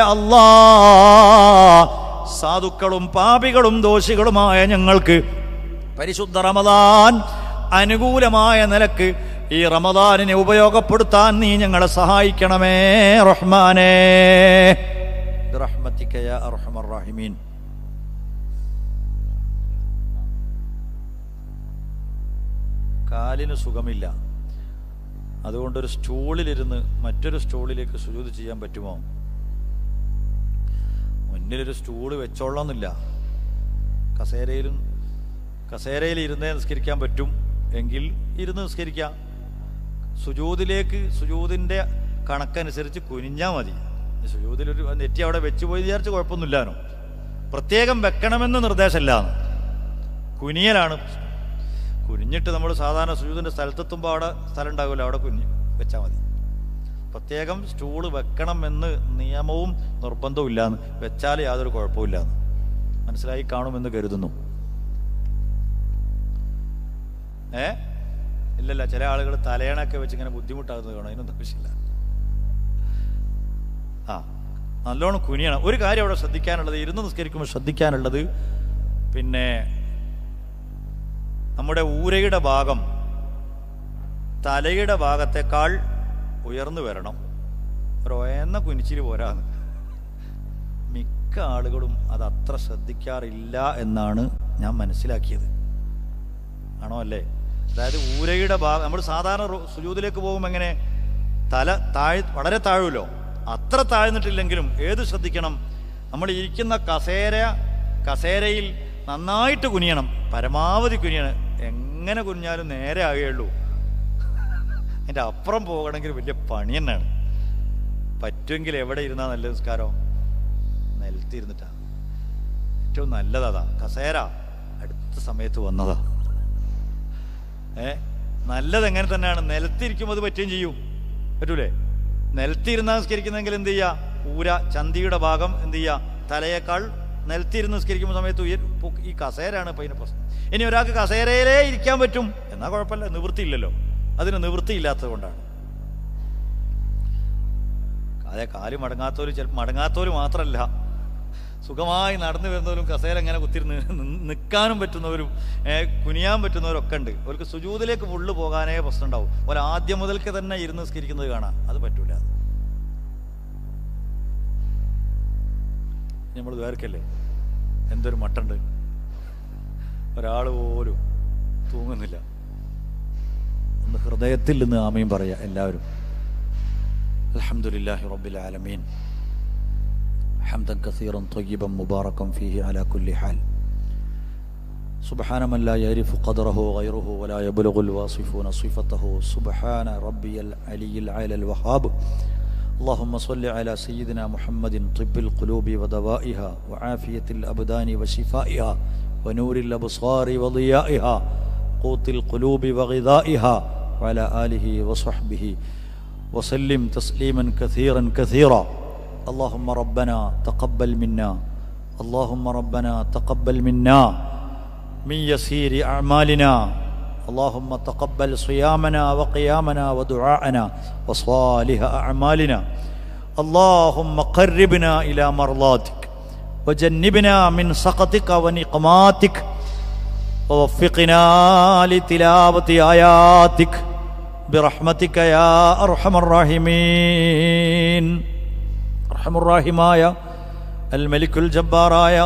അല്ലാഹ് സാധുക്കളും പാപികളും ദോഷികളുമായ ഞങ്ങൾക്ക് പരിശുദ്ധ റമദാൻ അനുകൂലമായ നിലക്ക് ഈ റമദാനിനെ ഉപയോഗപ്പെടുത്താൻ നീ ഞങ്ങളെ സഹായിക്കണമേ റഹ്മാനേ, ബിറഹ്മതിക യാ അർഹമർ റഹീമീൻ. കാലിന് സുഖമില്ല, അതുകൊണ്ടൊരു സ്റ്റൂളിലിരുന്ന് മറ്റൊരു സ്റ്റൂളിലേക്ക് സുജൂദ് ചെയ്യാൻ പറ്റുമോ? മുന്നിലൊരു സ്റ്റൂള് വെച്ചോളന്നില്ല, കസേരയിൽ ഇരുന്നേ നിസ്കരിക്കാൻ പറ്റും എങ്കിൽ ഇരുന്ന് നിസ്കരിക്കാം. സുജൂദിന്റെ കണക്കനുസരിച്ച് കുനിഞ്ഞാൽ മതി. സുജൂദിലൊരു നെറ്റി അവിടെ വെച്ച് പോയി വിചാരിച്ച് കുഴപ്പമൊന്നുമില്ലാനോ, പ്രത്യേകം വെക്കണമെന്ന് നിർദ്ദേശമില്ലാന്ന്. കുനിയലാണ്. കുനിഞ്ഞിട്ട് നമ്മൾ സാധാരണ സുജൂദിന്റെ സ്ഥലത്തെത്തുമ്പോൾ അവിടെ സ്ഥലം ഉണ്ടാവില്ല, അവിടെ കുനിഞ്ഞ് വെച്ചാൽ മതി. പ്രത്യേകം സ്റ്റൂള് വെക്കണം എന്ന് നിയമവും നിർബന്ധവും ഇല്ലാന്ന്, വെച്ചാൽ യാതൊരു കുഴപ്പമില്ലാന്ന് മനസ്സിലായി കാണുമെന്ന് കരുതുന്നു. ഇല്ലല്ല, ചില ആളുകൾ തലയണൊക്കെ വെച്ച് ഇങ്ങനെ ബുദ്ധിമുട്ടാകുന്നത് കാണും. അതിനൊന്നും ആവശ്യമില്ല. നല്ലോണം കുനിയണം. ഒരു കാര്യം അവിടെ ശ്രദ്ധിക്കാനുള്ളത്, ഇരുന്ന് നിസ്കരിക്കുമ്പോൾ ശ്രദ്ധിക്കാനുള്ളത്, പിന്നെ നമ്മുടെ ഊരയുടെ ഭാഗം തലയുടെ ഭാഗത്തേക്കാൾ ഉയർന്നു വരണം. ഒരു ഉയർന്ന കുനിച്ചിൽ പോരാന്ന്. മിക്ക ആളുകളും അത് അത്ര ശ്രദ്ധിക്കാറില്ല എന്നാണ് ഞാൻ മനസ്സിലാക്കിയത്. ആണോ അല്ലേ? അതായത് ഊരയുടെ ഭാഗം, നമ്മൾ സാധാരണ സുജൂദിലേക്ക് പോകുമ്പോൾ എങ്ങനെ തല വളരെ താഴുമല്ലോ, അത്ര താഴ്ന്നിട്ടില്ലെങ്കിലും ഏത് ശ്രദ്ധിക്കണം, നമ്മൾ ഇരിക്കുന്ന കസേരയിൽ നന്നായിട്ട് കുനിയണം, പരമാവധി കുനിയണം. എങ്ങനെ കുനിഞ്ഞാലും നേരെ ആകുകയുള്ളൂ. അതിൻ്റെ അപ്പുറം പോകണമെങ്കിൽ വലിയ പണി തന്നെയാണ്. പറ്റുമെങ്കിൽ എവിടെ ഇരുന്നാൽ നല്ല നിസ്കാരം? നിലത്തിരുന്നിട്ടാണ് ഏറ്റവും നല്ലതാ. കസേര അടുത്ത സമയത്ത് വന്നതാ. നല്ലത് എങ്ങനെ തന്നെയാണ്, നിലത്തിരിക്കുമ്പോൾ അത് പറ്റുകയും ചെയ്യും. പറ്റൂലേ? നിലത്തിരുന്ന് നിസ്കരിക്കുന്നെങ്കിൽ എന്ത് ചെയ്യുക, ഊര ചന്തിയുടെ ഭാഗം എന്ത് ചെയ്യുക, തലയേക്കാൾ നിലത്തിരുന്ന് നിസ്കരിക്കുന്ന സമയത്ത് ഈ കസേരയാണ് ഇപ്പം അതിന് പ്രശ്നം. ഇനി ഒരാൾക്ക് കസേരയിലേ ഇരിക്കാൻ പറ്റും എന്നാൽ കുഴപ്പമില്ല, നിവൃത്തിയില്ലല്ലോ. അതിന് നിവൃത്തിയില്ലാത്തത് കൊണ്ടാണ്. അതെ, കാല് മടങ്ങാത്തവർ, ചിലപ്പോൾ മടങ്ങാത്തവർ മാത്രമല്ല, സുഖമായി നടന്നു വരുന്നവരും കസേര എങ്ങനെ കുത്തിരുന്ന് നിൽക്കാനും പറ്റുന്നവരും കുനിയാൻ പറ്റുന്നവരൊക്കെ ഉണ്ട്. അവർക്ക് സുജൂദിലേക്ക് ഫുള്ള് പോകാനേ പ്രശ്നം ഉണ്ടാവും. ഒരു ആദ്യം മുതൽക്ക് തന്നെ ഇരുന്ന് നിസ്കരിക്കുന്നത് കാണാം, അത് പറ്റൂല. നമ്മൾ വേർക്കല്ലേ, എന്തൊരു മട്ടുണ്ട്, ഒരാൾ പോലും തൂങ്ങുന്നില്ല. ഒന്ന് ഹൃദയത്തിൽ നിന്ന് ആമീൻ പറയാ എല്ലാവരും. അൽഹംദുലില്ലാഹി റബ്ബിൽ ആലമീൻ ഹംദൻ കസീറൻ ത്വയ്യിബൻ മുബാറകൻ ഫീഹി അലാ കുല്ലി ഹാൽ. സുബ്ഹാന മൻ ലാ യഅരിഫു ഖദ്റഹു ഗൈറുഹു വലാ യബ്ലുഗുൽ വാസിഫൂന സിഫതഹു സുബ്ഹാന റബ്ബിയൽ അലിയ്യിൽ അലൽ വഹാബ്. اللهم صل على سيدنا محمد طب القلوب ودوائها وعافية الأبدان وشفائها ونور الأبصار وضيائها قوت القلوب وغذائها وعلى آله وصحبه وسلم تسليما كثيرا كثيرا. اللهم ربنا تقبل منا، اللهم ربنا تقبل منا من يسير أعمالنا، اللهم تقبل صيامنا وقيامنا ودعاءنا وصالح أعمالنا. اللهم قربنا إلى مرضاتك وجنبنا من سخطك ونقماتك ووفقنا لتلاوة آياتك برحمتك يا أرحم الراحمين. أرحم الراحمايا الملك الجبار يا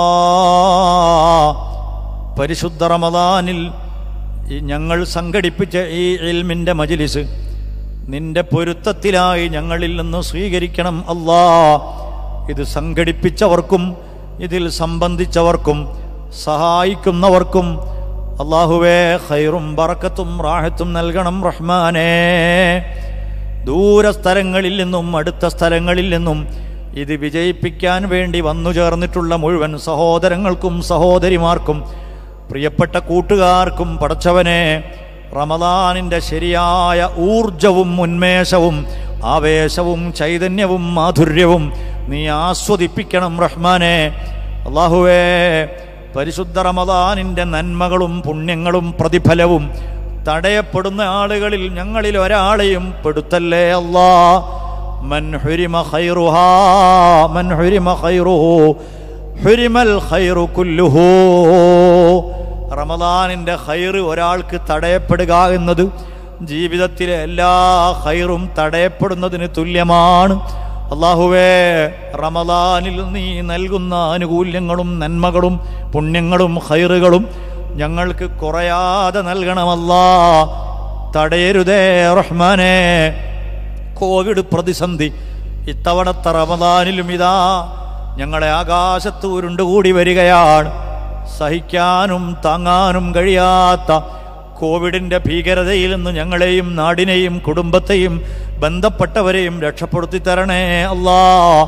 الله. പരിശുദ്ധ റമദാനിൽ ഞങ്ങൾ സംഘടിപ്പിച്ച ഈ ഇൽമിൻ്റെ മജ്ലിസ് നിന്റെ പൊരുത്തത്തിലായി ഞങ്ങളിൽ നിന്ന് സ്വീകരിക്കണം അല്ലാ. ഇത് സംഘടിപ്പിച്ചവർക്കും ഇതിൽ സംബന്ധിച്ചവർക്കും സഹായിക്കുന്നവർക്കും അല്ലാഹുവേ ഖൈറും ബറക്കത്തും റാഹത്തും നൽകണം റഹ്മാനേ. ദൂരസ്ഥലങ്ങളിൽ നിന്നും അടുത്ത സ്ഥലങ്ങളിൽ നിന്നും ഇത് വിജയിപ്പിക്കാൻ വേണ്ടി വന്നു ചേർന്നിട്ടുള്ള മുഴുവൻ സഹോദരങ്ങൾക്കും സഹോദരിമാർക്കും പ്രിയപ്പെട്ട കൂട്ടുകാർക്കും പടച്ചവനെ റമദാനിൻ്റെ ശരിയായ ഊർജവും ഉന്മേഷവും ആവേശവും ചൈതന്യവും മാധുര്യവും നീ ആസ്വദിപ്പിക്കണം റഹ്മാനെ. അല്ലാഹുവേ പരിശുദ്ധ റമദാനിൻ്റെ നന്മകളും പുണ്യങ്ങളും പ്രതിഫലവും തടയപ്പെടുന്ന ആളുകളിൽ ഞങ്ങളിൽ ഒരാളെയും പെടുത്തല്ലേ അല്ലാ. മൻ ഹുരിമ ഖൈറുഹാ മൻ ഹുരിമ ഖൈറുഹു ഹുരിമൽ ഖൈറു കുല്ലുഹു. റമദാനിൻ്റെ ഖൈറ് ഒരാൾക്ക് തടയപ്പെടുക എന്നത് ജീവിതത്തിലെ എല്ലാ ഖൈറും തടയപ്പെടുന്നതിന് തുല്യമാണ്. അല്ലാഹുവേ റമദാനിൽ നീ നൽകുന്ന ആനുകൂല്യങ്ങളും നന്മകളും പുണ്യങ്ങളും ഖൈറുകളും ഞങ്ങൾക്ക് കുറയാതെ നൽകണമല്ലാ. തടയരുതേ റഹ്മാനേ. കോവിഡ് പ്രതിസന്ധി ഇത്തവണത്തെ റമദാനിലും ഇതാ ഞങ്ങളെ ആകാശത്ത് ഉരുണ്ടുകൂടി വരികയാണ്. സഹിക്കാനും താങ്ങാനും കഴിയാത്ത കോവിഡിൻ്റെ ഭീകരതയിൽ നിന്ന് ഞങ്ങളെയും നാടിനെയും കുടുംബത്തെയും ബന്ധപ്പെട്ടവരെയും രക്ഷപ്പെടുത്തി തരണേ അല്ലാ.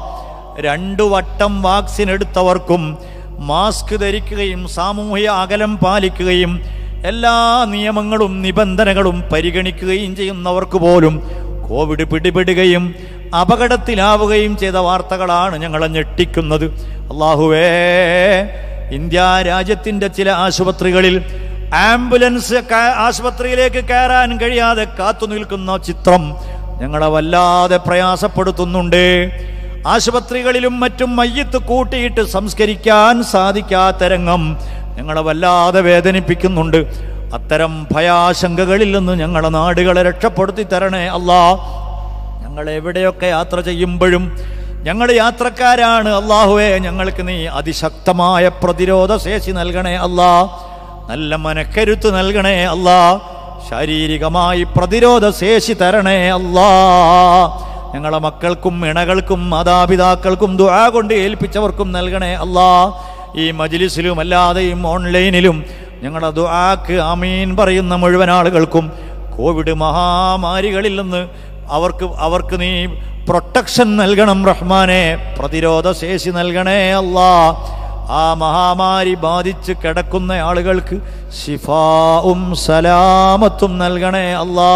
2 വട്ടം വാക്സിൻ എടുത്തവർക്കും മാസ്ക് ധരിക്കുകയും സാമൂഹിക അകലം പാലിക്കുകയും എല്ലാ നിയമങ്ങളും നിബന്ധനകളും പരിഗണിക്കുകയും ചെയ്യുന്നവർക്ക് പോലും കോവിഡ് പിടിപെടുകയും അപകടത്തിലാവുകയും ചെയ്ത വാർത്തകളാണ് ഞങ്ങളെ ഞെട്ടിക്കുന്നത്. അല്ലാഹുവേ ഇന്ത്യ രാജ്യത്തിൻ്റെ ചില ആശുപത്രികളിൽ ആംബുലൻസ് ആശുപത്രിയിലേക്ക് കയറാൻ കഴിയാതെ കാത്തു നിൽക്കുന്ന ചിത്രം ഞങ്ങളെ വല്ലാതെ പ്രയാസപ്പെടുത്തുന്നുണ്ട്. ആശുപത്രികളിലും മറ്റും മയ്യത്ത് കൂട്ടിയിട്ട് സംസ്കരിക്കാൻ സാധിക്കാത്ത രംഗം ഞങ്ങളെ വല്ലാതെ വേദനിപ്പിക്കുന്നുണ്ട്. അത്തരം ഭയാശങ്കകളിൽ നിന്ന് ഞങ്ങളെ നാടുകളെ രക്ഷപ്പെടുത്തി തരണേ അല്ലാ. ഞങ്ങൾ എവിടെയൊക്കെ യാത്ര ചെയ്യുമ്പോഴും ഞങ്ങൾ യാത്രക്കാരാണ് അല്ലാഹുവേ. ഞങ്ങൾക്ക് നീ അതിശക്തമായ പ്രതിരോധ ശേഷി നൽകണേ അല്ലാ. നല്ല മനക്കരുത്ത് നൽകണേ അല്ലാ. ശാരീരികമായി പ്രതിരോധ ശേഷി തരണേ അല്ലാ. ഞങ്ങളെ മക്കൾക്കും ഇണകൾക്കും മാതാപിതാക്കൾക്കും ദുആ കൊണ്ട് ഏൽപ്പിച്ചവർക്കും നൽകണേ അല്ലാ. ഈ മജ്ലിസിലും അല്ലാതെയും ഓൺലൈനിലും ഞങ്ങളുടെ ദുആക്ക് ആമീൻ പറയുന്ന മുഴുവൻ ആളുകൾക്കും കോവിഡ് മഹാമാരികളിൽ നിന്ന് അവർക്ക് നീ പ്രൊട്ടക്ഷൻ നൽകണം റഹ്മാനെ. പ്രതിരോധ ശേഷി നൽകണേ അല്ലാ. ആ മഹാമാരി ബാധിച്ച് കിടക്കുന്ന ആളുകൾക്ക് ശിഫാഉം സലാമത്തും നൽകണേ അല്ലാ.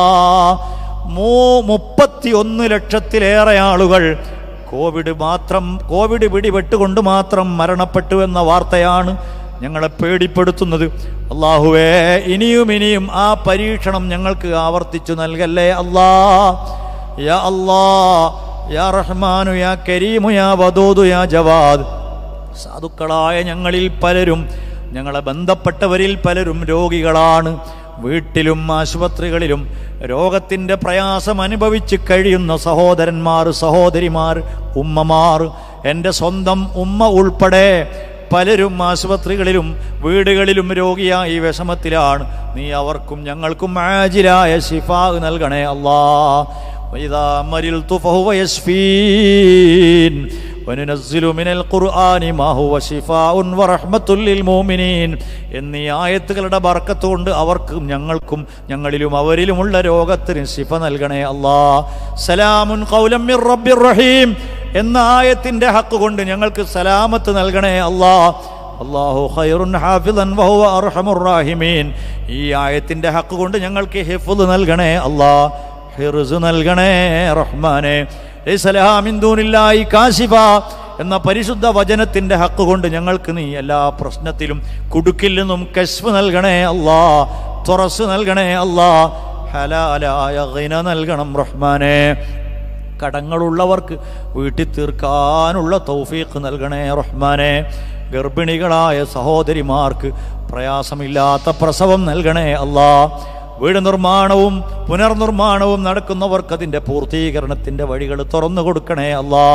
31 ലക്ഷത്തിലേറെ ആളുകൾ കോവിഡ് പിടിപെട്ടുകൊണ്ട് മാത്രം മരണപ്പെട്ടു എന്ന വാർത്തയാണ് ഞങ്ങളെ പേടിപ്പെടുത്തുന്നത്. അല്ലാഹുവേ, ഇനിയും ആ പരീക്ഷണം ഞങ്ങൾക്ക് ആവർത്തിച്ചു നൽകല്ലേ അല്ലാ. യാ അല്ലാ, യാ റഹ്മാനു, യാ കരീമു, യാ വദൂദു, യാ ജവാദ്. സാധുക്കളായ ഞങ്ങളിൽ പലരും, ഞങ്ങളെ ബന്ധപ്പെട്ടവരിൽ പലരും രോഗികളാണ്. വീട്ടിലും ആശുപത്രികളിലും രോഗത്തിൻ്റെ പ്രയാസം അനുഭവിച്ച് കഴിയുന്ന സഹോദരന്മാർ, സഹോദരിമാർ, ഉമ്മമാർ, എൻ്റെ സ്വന്തം ഉമ്മ ഉൾപ്പെടെ പലരും ആശുപത്രികളിലും വീടുകളിലും രോഗിയായി വിഷമത്തിലാണ്. നീ അവർക്കും ഞങ്ങൾക്കും ആജിലായ ശിഫാ നൽകണേ അല്ലാ. വഇദാ മരിൽതു ഫഹുവ യശ്ഫീൻ വനുനസ്സിലു മിനൽ ഖുർആനി മാ ഹുവ ശിഫാഉൻ വറഹ്മത്തുൽ ലിൽ മുഅ്മിനീൻ എന്നീ ആയത്തുകളുടെ ബർക്കത്ത് കൊണ്ട് അവർക്കും ഞങ്ങൾക്കും ഞങ്ങളിലും അവരിലുമുള്ള രോഗത്തിന് ശിഫ നൽകണേ അല്ലാ. സലാമുൻ ഖൗലൻ മിർ റബ്ബിർ റഹീം എന്ന ആയത്തിന്റെ ഹക്ക് കൊണ്ട് ഞങ്ങൾക്ക് സലാമത്ത് നൽകണേ അല്ലാ. അല്ലാഹു ഖൈറുൻ ഹാഫിളൻ വഹുവ അർഹമുർ റഹീമീൻ. ഈ ആയത്തിന്റെ ഹക്ക് കൊണ്ട് ഞങ്ങൾക്ക് ഹിഫ്ള് നൽകണേ അല്ലാ, ഹിർസ് നൽകണേ റഹ്മാനേ. ലൈസ ലഹാ മിൻ ദൂനില്ലാഹി കാശിഫ എന്ന പരിശുദ്ധ വചനത്തിന്റെ ഹക്ക് കൊണ്ട് ഞങ്ങൾക്ക് നീ എല്ലാ പ്രശ്നത്തിലും കുടുക്കിൽ നിന്നും കശ്ഫ് നൽകണേ അല്ലാ, തുറസ് നൽകണേ അല്ലാ. ഹലാലായ ഗിന നൽകണം റഹ്മാനേ. കടങ്ങളുള്ളവർക്ക് വീട്ടിൽ തീർക്കാനുള്ള തൗഫീഖ് നൽകണേ റഹ്മാനേ. ഗർഭിണികളായ സഹോദരിമാർക്ക് പ്രയാസമില്ലാത്ത പ്രസവം നൽകണേ അല്ലാ. വീട് നിർമ്മാണവും പുനർനിർമ്മാണവും നടക്കുന്നവർക്ക് അതിൻ്റെ പൂർത്തീകരണത്തിൻ്റെ വഴികൾ തുറന്നു കൊടുക്കണേ അല്ലാ.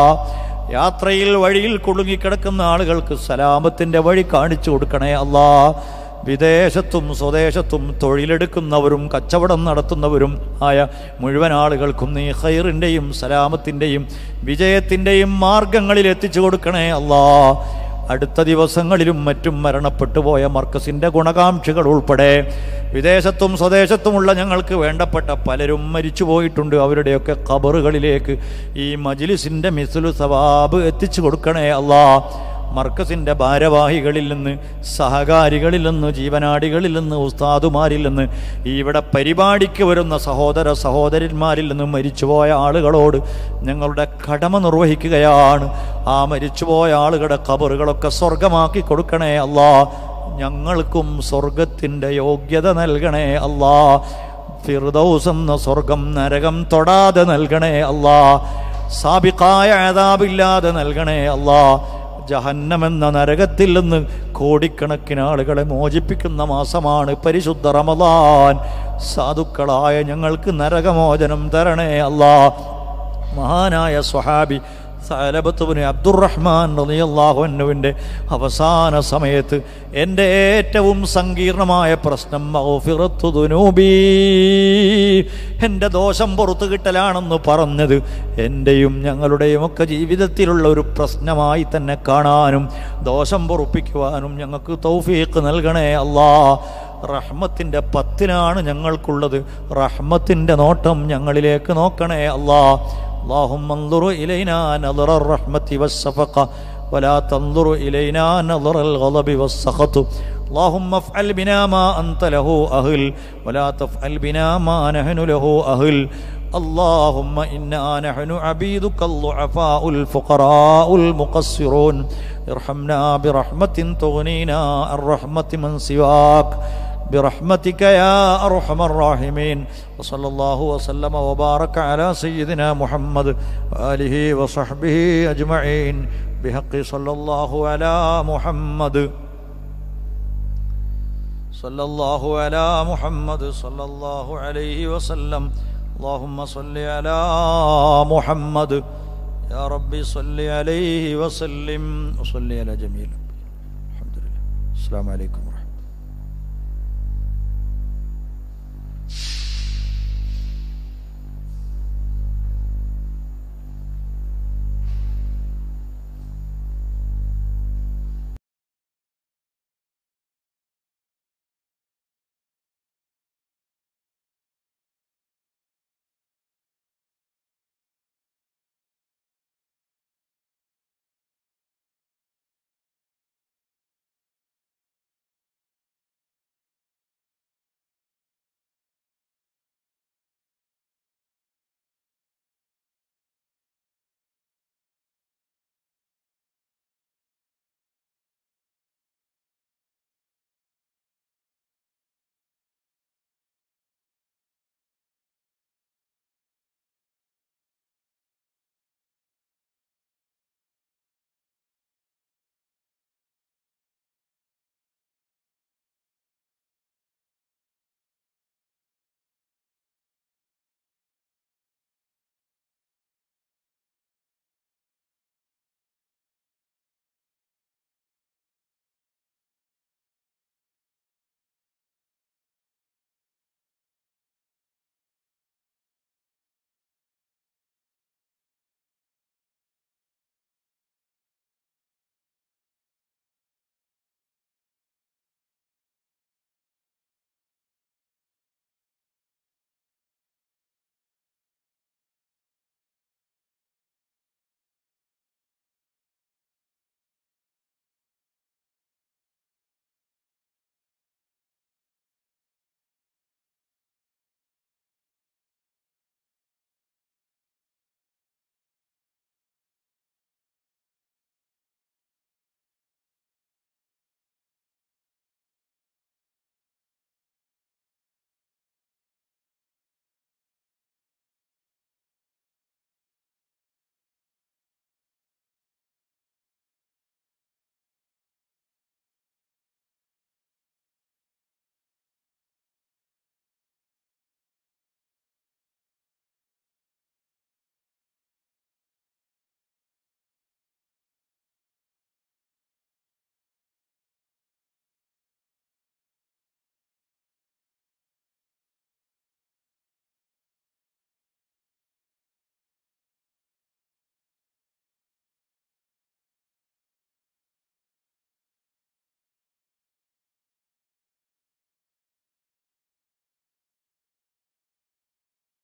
യാത്രയിൽ വഴിയിൽ കുടുങ്ങിക്കിടക്കുന്ന ആളുകൾക്ക് സലാമത്തിൻ്റെ വഴി കാണിച്ചു കൊടുക്കണേ അല്ലാ. വിദേശത്തും സ്വദേശത്തും തൊഴിലെടുക്കുന്നവരും കച്ചവടം നടത്തുന്നവരും ആയ മുഴുവൻ ആളുകൾക്കും നീ ഖൈറിൻ്റെയും സലാമത്തിൻ്റെയും വിജയത്തിൻ്റെയും മാർഗങ്ങളിൽ എത്തിച്ചു കൊടുക്കണേ അല്ലാ. അടുത്ത ദിവസങ്ങളിലും മറ്റും മരണപ്പെട്ടു പോയ മർക്കസിൻ്റെ ഗുണകാംക്ഷികൾ ഉൾപ്പെടെ വിദേശത്തും സ്വദേശത്തുമുള്ള ഞങ്ങൾക്ക് വേണ്ടപ്പെട്ട പലരും മരിച്ചു പോയിട്ടുണ്ട്. അവരുടെയൊക്കെ ഖബറുകളിലേക്ക് ഈ മജ്ലിസിൻ്റെ മിസ്ലു സവാബ് എത്തിച്ചു കൊടുക്കണേ അല്ലാ. മർക്കസിൻ്റെ ഭാരവാഹികളിൽ നിന്ന്, സഹകാരികളിൽ നിന്ന്, ജീവനാടികളിൽ നിന്ന്, ഉസ്താദുമാരിൽ നിന്ന്, ഇവിടെ പരിപാടിക്ക് വരുന്ന സഹോദര സഹോദരന്മാരിൽ നിന്ന് മരിച്ചുപോയ ആളുകളോട് ഞങ്ങളുടെ കടമ നിർവഹിക്കുകയാണ്. ആ മരിച്ചുപോയ ആളുകളുടെ ഖബറുകളൊക്കെ സ്വർഗമാക്കി കൊടുക്കണേ അല്ലാ. ഞങ്ങൾക്കും സ്വർഗത്തിൻ്റെ യോഗ്യത നൽകണേ അല്ലാ. ഫിർദൗസ് എന്ന സ്വർഗം നരകം തൊടാതെ നൽകണേ അല്ലാ. സാബിഖായ അദാബില്ലാതെ നൽകണേ അല്ലാ. ജഹന്നം എന്ന നരകത്തിൽ നിന്ന് കോടിക്കണക്കിന് ആളുകളെ മോചിപ്പിക്കുന്ന മാസമാണ് പരിശുദ്ധ റമദാൻ. സാധുക്കളായ ഞങ്ങൾക്ക് നരകമോചനം തരണേ അല്ലാ. മഹാനായ സ്വഹാബി സഅലബത്ത് ഇബ്നു അബ്ദുറഹ്മാൻ റളിയല്ലാഹു അൻഹുവിൻ്റെ അവസാന സമയത്ത് എൻ്റെ ഏറ്റവും സങ്കീർണമായ പ്രശ്നം മഗ്ഫിറത്തു ദുനൂബി, എൻ്റെ ദോഷം പുറത്തു കിട്ടലാണെന്ന് പറഞ്ഞത് എൻ്റെയും ഞങ്ങളുടെയും ഒക്കെ ജീവിതത്തിലുള്ള ഒരു പ്രശ്നമായി തന്നെ കാണാനും ദോഷം പൊറുപ്പിക്കുവാനും ഞങ്ങൾക്ക് തൗഫീഖ് നൽകണേ അല്ലാ. റഹ്മത്തിൻ്റെ 10 ഞങ്ങൾക്കുള്ളത്. റഹ്മത്തിൻ്റെ നോട്ടം ഞങ്ങളിലേക്ക് നോക്കണേ അല്ലാ. اللهم انظر إلينا نظر الرحمة والشفقة ولا تنظر إلينا نظر الغضب والسخط. اللهم افعل بنا ما أنت له أهل ولا تفعل بنا ما نحن له أهل. اللهم إنا نحن عبيدك الضعفاء الفقراء المقصرون. ارحمنا برحمة تغنينا عن رحمة من سواك برحمتك يا أرحم الراحمين. وصلى الله وسلم وبارك على سيدنا محمد وآله وصحبه أجمعين بحق صلى الله على محمد صلى الله على محمد صلى الله عليه وسلم. اللهم صل على محمد يا ربي صل عليه وسلم وصل على جميع. الحمد لله. السلام عليكم ورحمة الله.